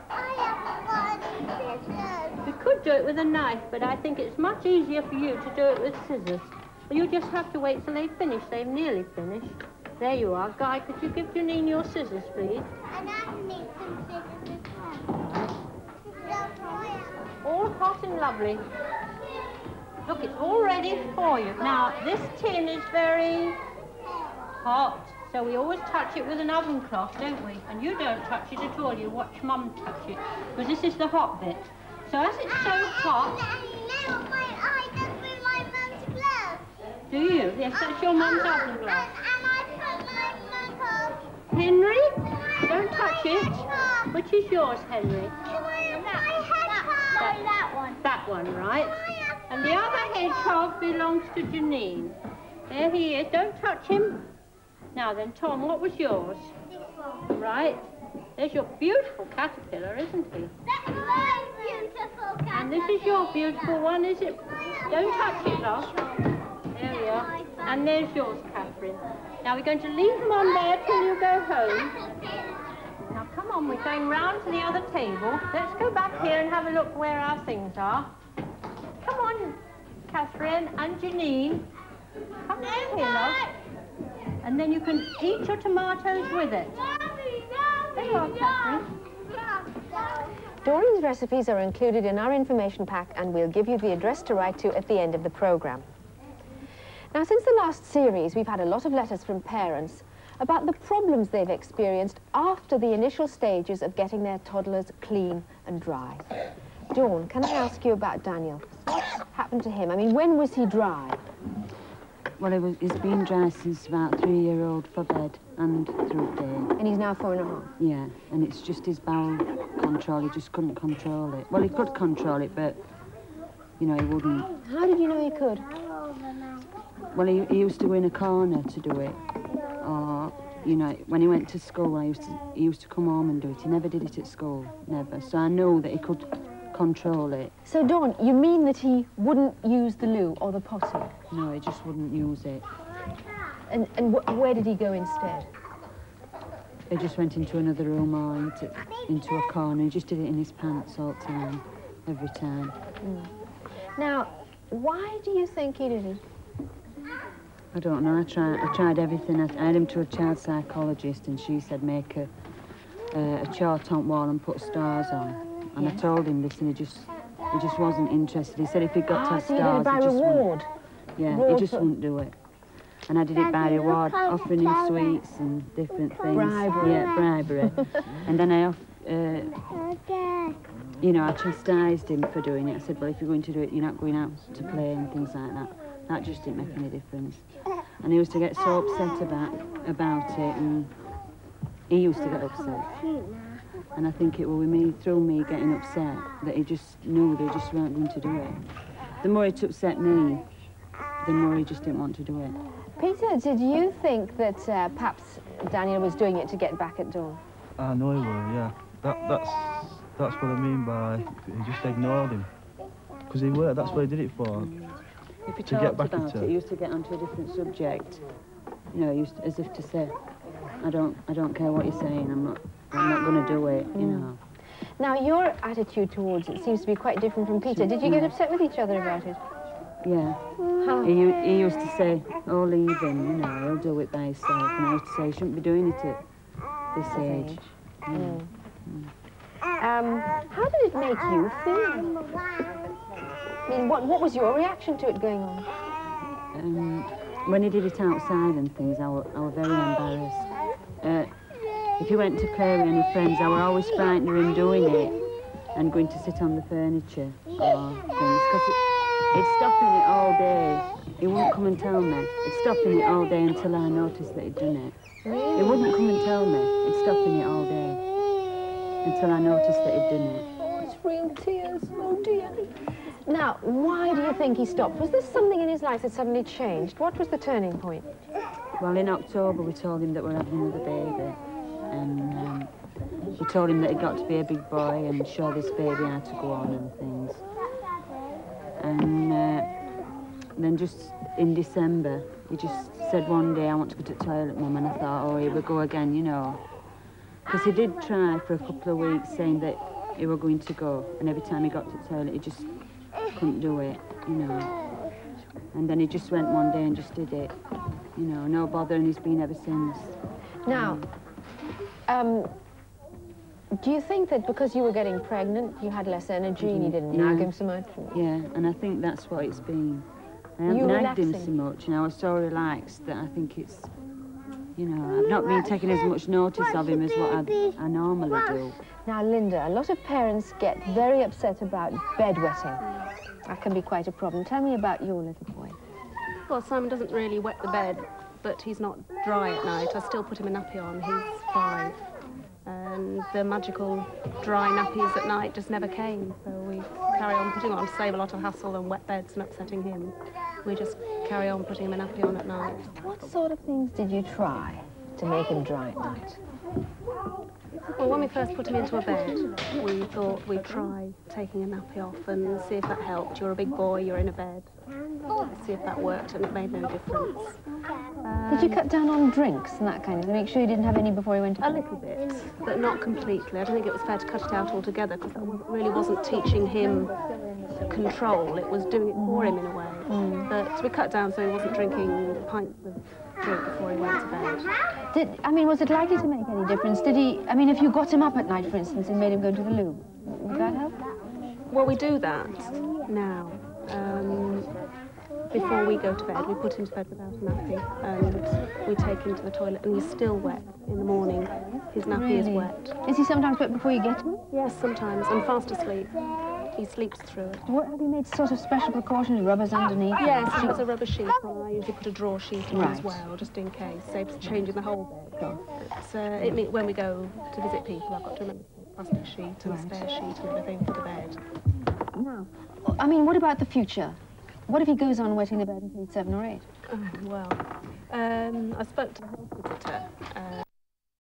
[SPEAKER 13] You could do it with a knife, but I think it's much easier for you to do it with scissors. Well, you just have to wait till they've finished. They've nearly finished. There you are. Guy, could you give Janine your scissors, please?
[SPEAKER 5] And I need some scissors as well.
[SPEAKER 13] All hot and lovely. Look, it's all ready for you. Now, this tin is very hot, so we always touch it with an oven cloth, don't we? And you don't touch it at all. You watch Mum touch it, because this is the hot bit. So as it's so hot...
[SPEAKER 5] I did with my mum's glove.
[SPEAKER 13] Do you? Yes, that's your mum's oven glove.
[SPEAKER 5] And I put my mug on.
[SPEAKER 13] Henry, don't touch it. Which is yours, Henry?
[SPEAKER 5] That one.
[SPEAKER 13] That one, right? And the other hedgehog belongs to Janine. There he is. Don't touch him. Now then, Tom, what was yours?
[SPEAKER 5] This one.
[SPEAKER 13] Right. There's your beautiful caterpillar, isn't he?
[SPEAKER 5] That's my beautiful caterpillar.
[SPEAKER 13] And this is your beautiful one, is it? Don't touch it, love. There we are. And there's yours, Catherine. Now we're going to leave them on there till you go home. Now come on, we're going round to the other table. Let's go back here and have a look where our things are. Come on, Catherine and Janine. Come on here, love. And then you can eat your tomatoes with it. There you are, Catherine.
[SPEAKER 22] Doreen's recipes are included in our information pack, and we'll give you the address to write to at the end of the programme. Now, since the last series, we've had a lot of letters from parents about the problems they've experienced after the initial stages of getting their toddlers clean and dry. Dawn, can I ask you about Daniel? What's happened to him? I mean, when was he dry?
[SPEAKER 14] Well, he's been dry since about 3-year-old for bed and through the day.
[SPEAKER 22] And he's now 4.5?
[SPEAKER 14] Yeah, and it's just his bowel control. He just couldn't control it. Well, he could control it, but, you know, he wouldn't.
[SPEAKER 22] How did you know he could?
[SPEAKER 14] Well, he used to go in a corner to do it. Or, you know, when he went to school, he used to come home and do it. He never did it at school, never. So I know that he could control it.
[SPEAKER 22] So, Dawn, you mean that he wouldn't use the loo or the potty?
[SPEAKER 14] No, he just wouldn't use it.
[SPEAKER 22] And where did he go instead?
[SPEAKER 14] He just went into another room or into a corner. He just did it in his pants all the time, every time.
[SPEAKER 22] Now, why do you think he did it?
[SPEAKER 14] I don't know. I tried everything. I had him to a child psychologist, and she said make a chart on wall and put stars on. And I told him this, and he just wasn't interested. He said if he got to have
[SPEAKER 22] so you
[SPEAKER 14] stars,
[SPEAKER 22] did it by reward?
[SPEAKER 14] Yeah, he just wouldn't do it. And I did it by reward, offering him sweets and different things.
[SPEAKER 22] Bribery.
[SPEAKER 14] Yeah, bribery. And then you know, I chastised him for doing it. I said, well, if you're going to do it, you're not going out to play and things like that. That just didn't make any difference. And he used to get so upset about it, and he used to get upset. And I think it was through me getting upset, that he just knew they just weren't going to do it. The more it upset me, the more he just didn't want to do it.
[SPEAKER 22] Peter, did you think that perhaps Daniel was doing it to get back at Dawn?
[SPEAKER 24] I know he was, yeah. That's what I mean by he just ignored him. Because he worked, that's what he did it for.
[SPEAKER 14] If he talked about it, he used to get onto a different subject. You know, as if to say, I don't care what you're saying, I'm not going to do it, you know.
[SPEAKER 22] Now, your attitude towards it seems to be quite different from Peter. Did you get upset with each other about it?
[SPEAKER 14] Yeah.
[SPEAKER 22] How?
[SPEAKER 14] He used to say, oh, leave him, you know, he'll do it by himself. And I used to say, he shouldn't be doing it this age.
[SPEAKER 11] How did it make you feel? I mean, what was your reaction to it going on?
[SPEAKER 14] When he did it outside and things, I were very embarrassed. If he went to play with any friends, I were always frightened of him doing it and going to sit on the furniture or things, because he'd stop in it all day. He wouldn't come and tell me. He'd stop in it all day until I noticed that he'd done it.
[SPEAKER 11] Really?
[SPEAKER 14] He wouldn't come and tell me. He'd stop in it all day until I noticed that he'd done it.
[SPEAKER 11] Oh, it's real tears. Oh, dear. Now, why do you think he stopped? Was there something in his life that suddenly changed? What was the turning point?
[SPEAKER 14] Well, in October, we told him that we're having another baby. And we told him that he'd got to be a big boy and show this baby how to go on and things. And then just in December, he just said one day, I want to go to the toilet, Mum, and I thought, oh, here we go again, you know. Because he did try for a couple of weeks saying that he were going to go, and every time he got to the toilet, he just couldn't do it, you know. And then he just went one day and just did it, you know, no bother, and he's been ever since.
[SPEAKER 11] Now, do you think that because you were getting pregnant, you had less energy and you didn't nag him so much?
[SPEAKER 14] Yeah, and I think that's what it's been. I haven't nagged him so much, and I was so relaxed that I think it's, you know, I've not been taking as much notice of him as what I normally do.
[SPEAKER 11] Now, Linda, a lot of parents get very upset about bedwetting. That can be quite a problem. Tell me about your little boy.
[SPEAKER 1] Well, Simon doesn't really wet the bed, but he's not dry at night. I still put him a nappy on. He's 5. And the magical dry nappies at night just never came. So we carry on putting on to save a lot of hassle and wet beds and upsetting him. We just carry on putting him a nappy on at night.
[SPEAKER 11] What sort of things did you try to make him dry at night?
[SPEAKER 1] Well, when we first put him into a bed, we thought we'd try taking a nappy off and see if that helped. You're a big boy, you're in a bed. See if that worked, and it made no difference.
[SPEAKER 11] Did you cut down on drinks and that kind of thing? Make sure you didn't have any before he went to bed?
[SPEAKER 1] A little bit, but not completely. I don't think it was fair to cut it out altogether, because that really wasn't teaching him control. It was doing it for him in a way. But we cut down so he wasn't drinking pints of drink before he went to bed.
[SPEAKER 11] Was it likely to make any difference? Did he, if you got him up at night, for instance, and made him go to the loo, would that help?
[SPEAKER 1] Well, we do that now. Before we go to bed, we put him to bed without a nappy, and we take him to the toilet, and he's still wet in the morning. His nappy is wet.
[SPEAKER 11] Is he sometimes wet before you get to him?
[SPEAKER 1] Yes, sometimes, and fast asleep. He sleeps through it.
[SPEAKER 11] Have you made sort of special precautions, rubbers underneath?
[SPEAKER 1] Yes, he has a rubber sheet on. I usually put a drawer sheet on as well, just in case. Saves changing the whole bed. It means when we go to visit people, I've got to remember to put a plastic sheet and a spare sheet and everything for the bed.
[SPEAKER 11] Now, what about the future? What if he goes on wetting the bed until he's 7 or 8?
[SPEAKER 1] Oh, well, I spoke to the health visitor.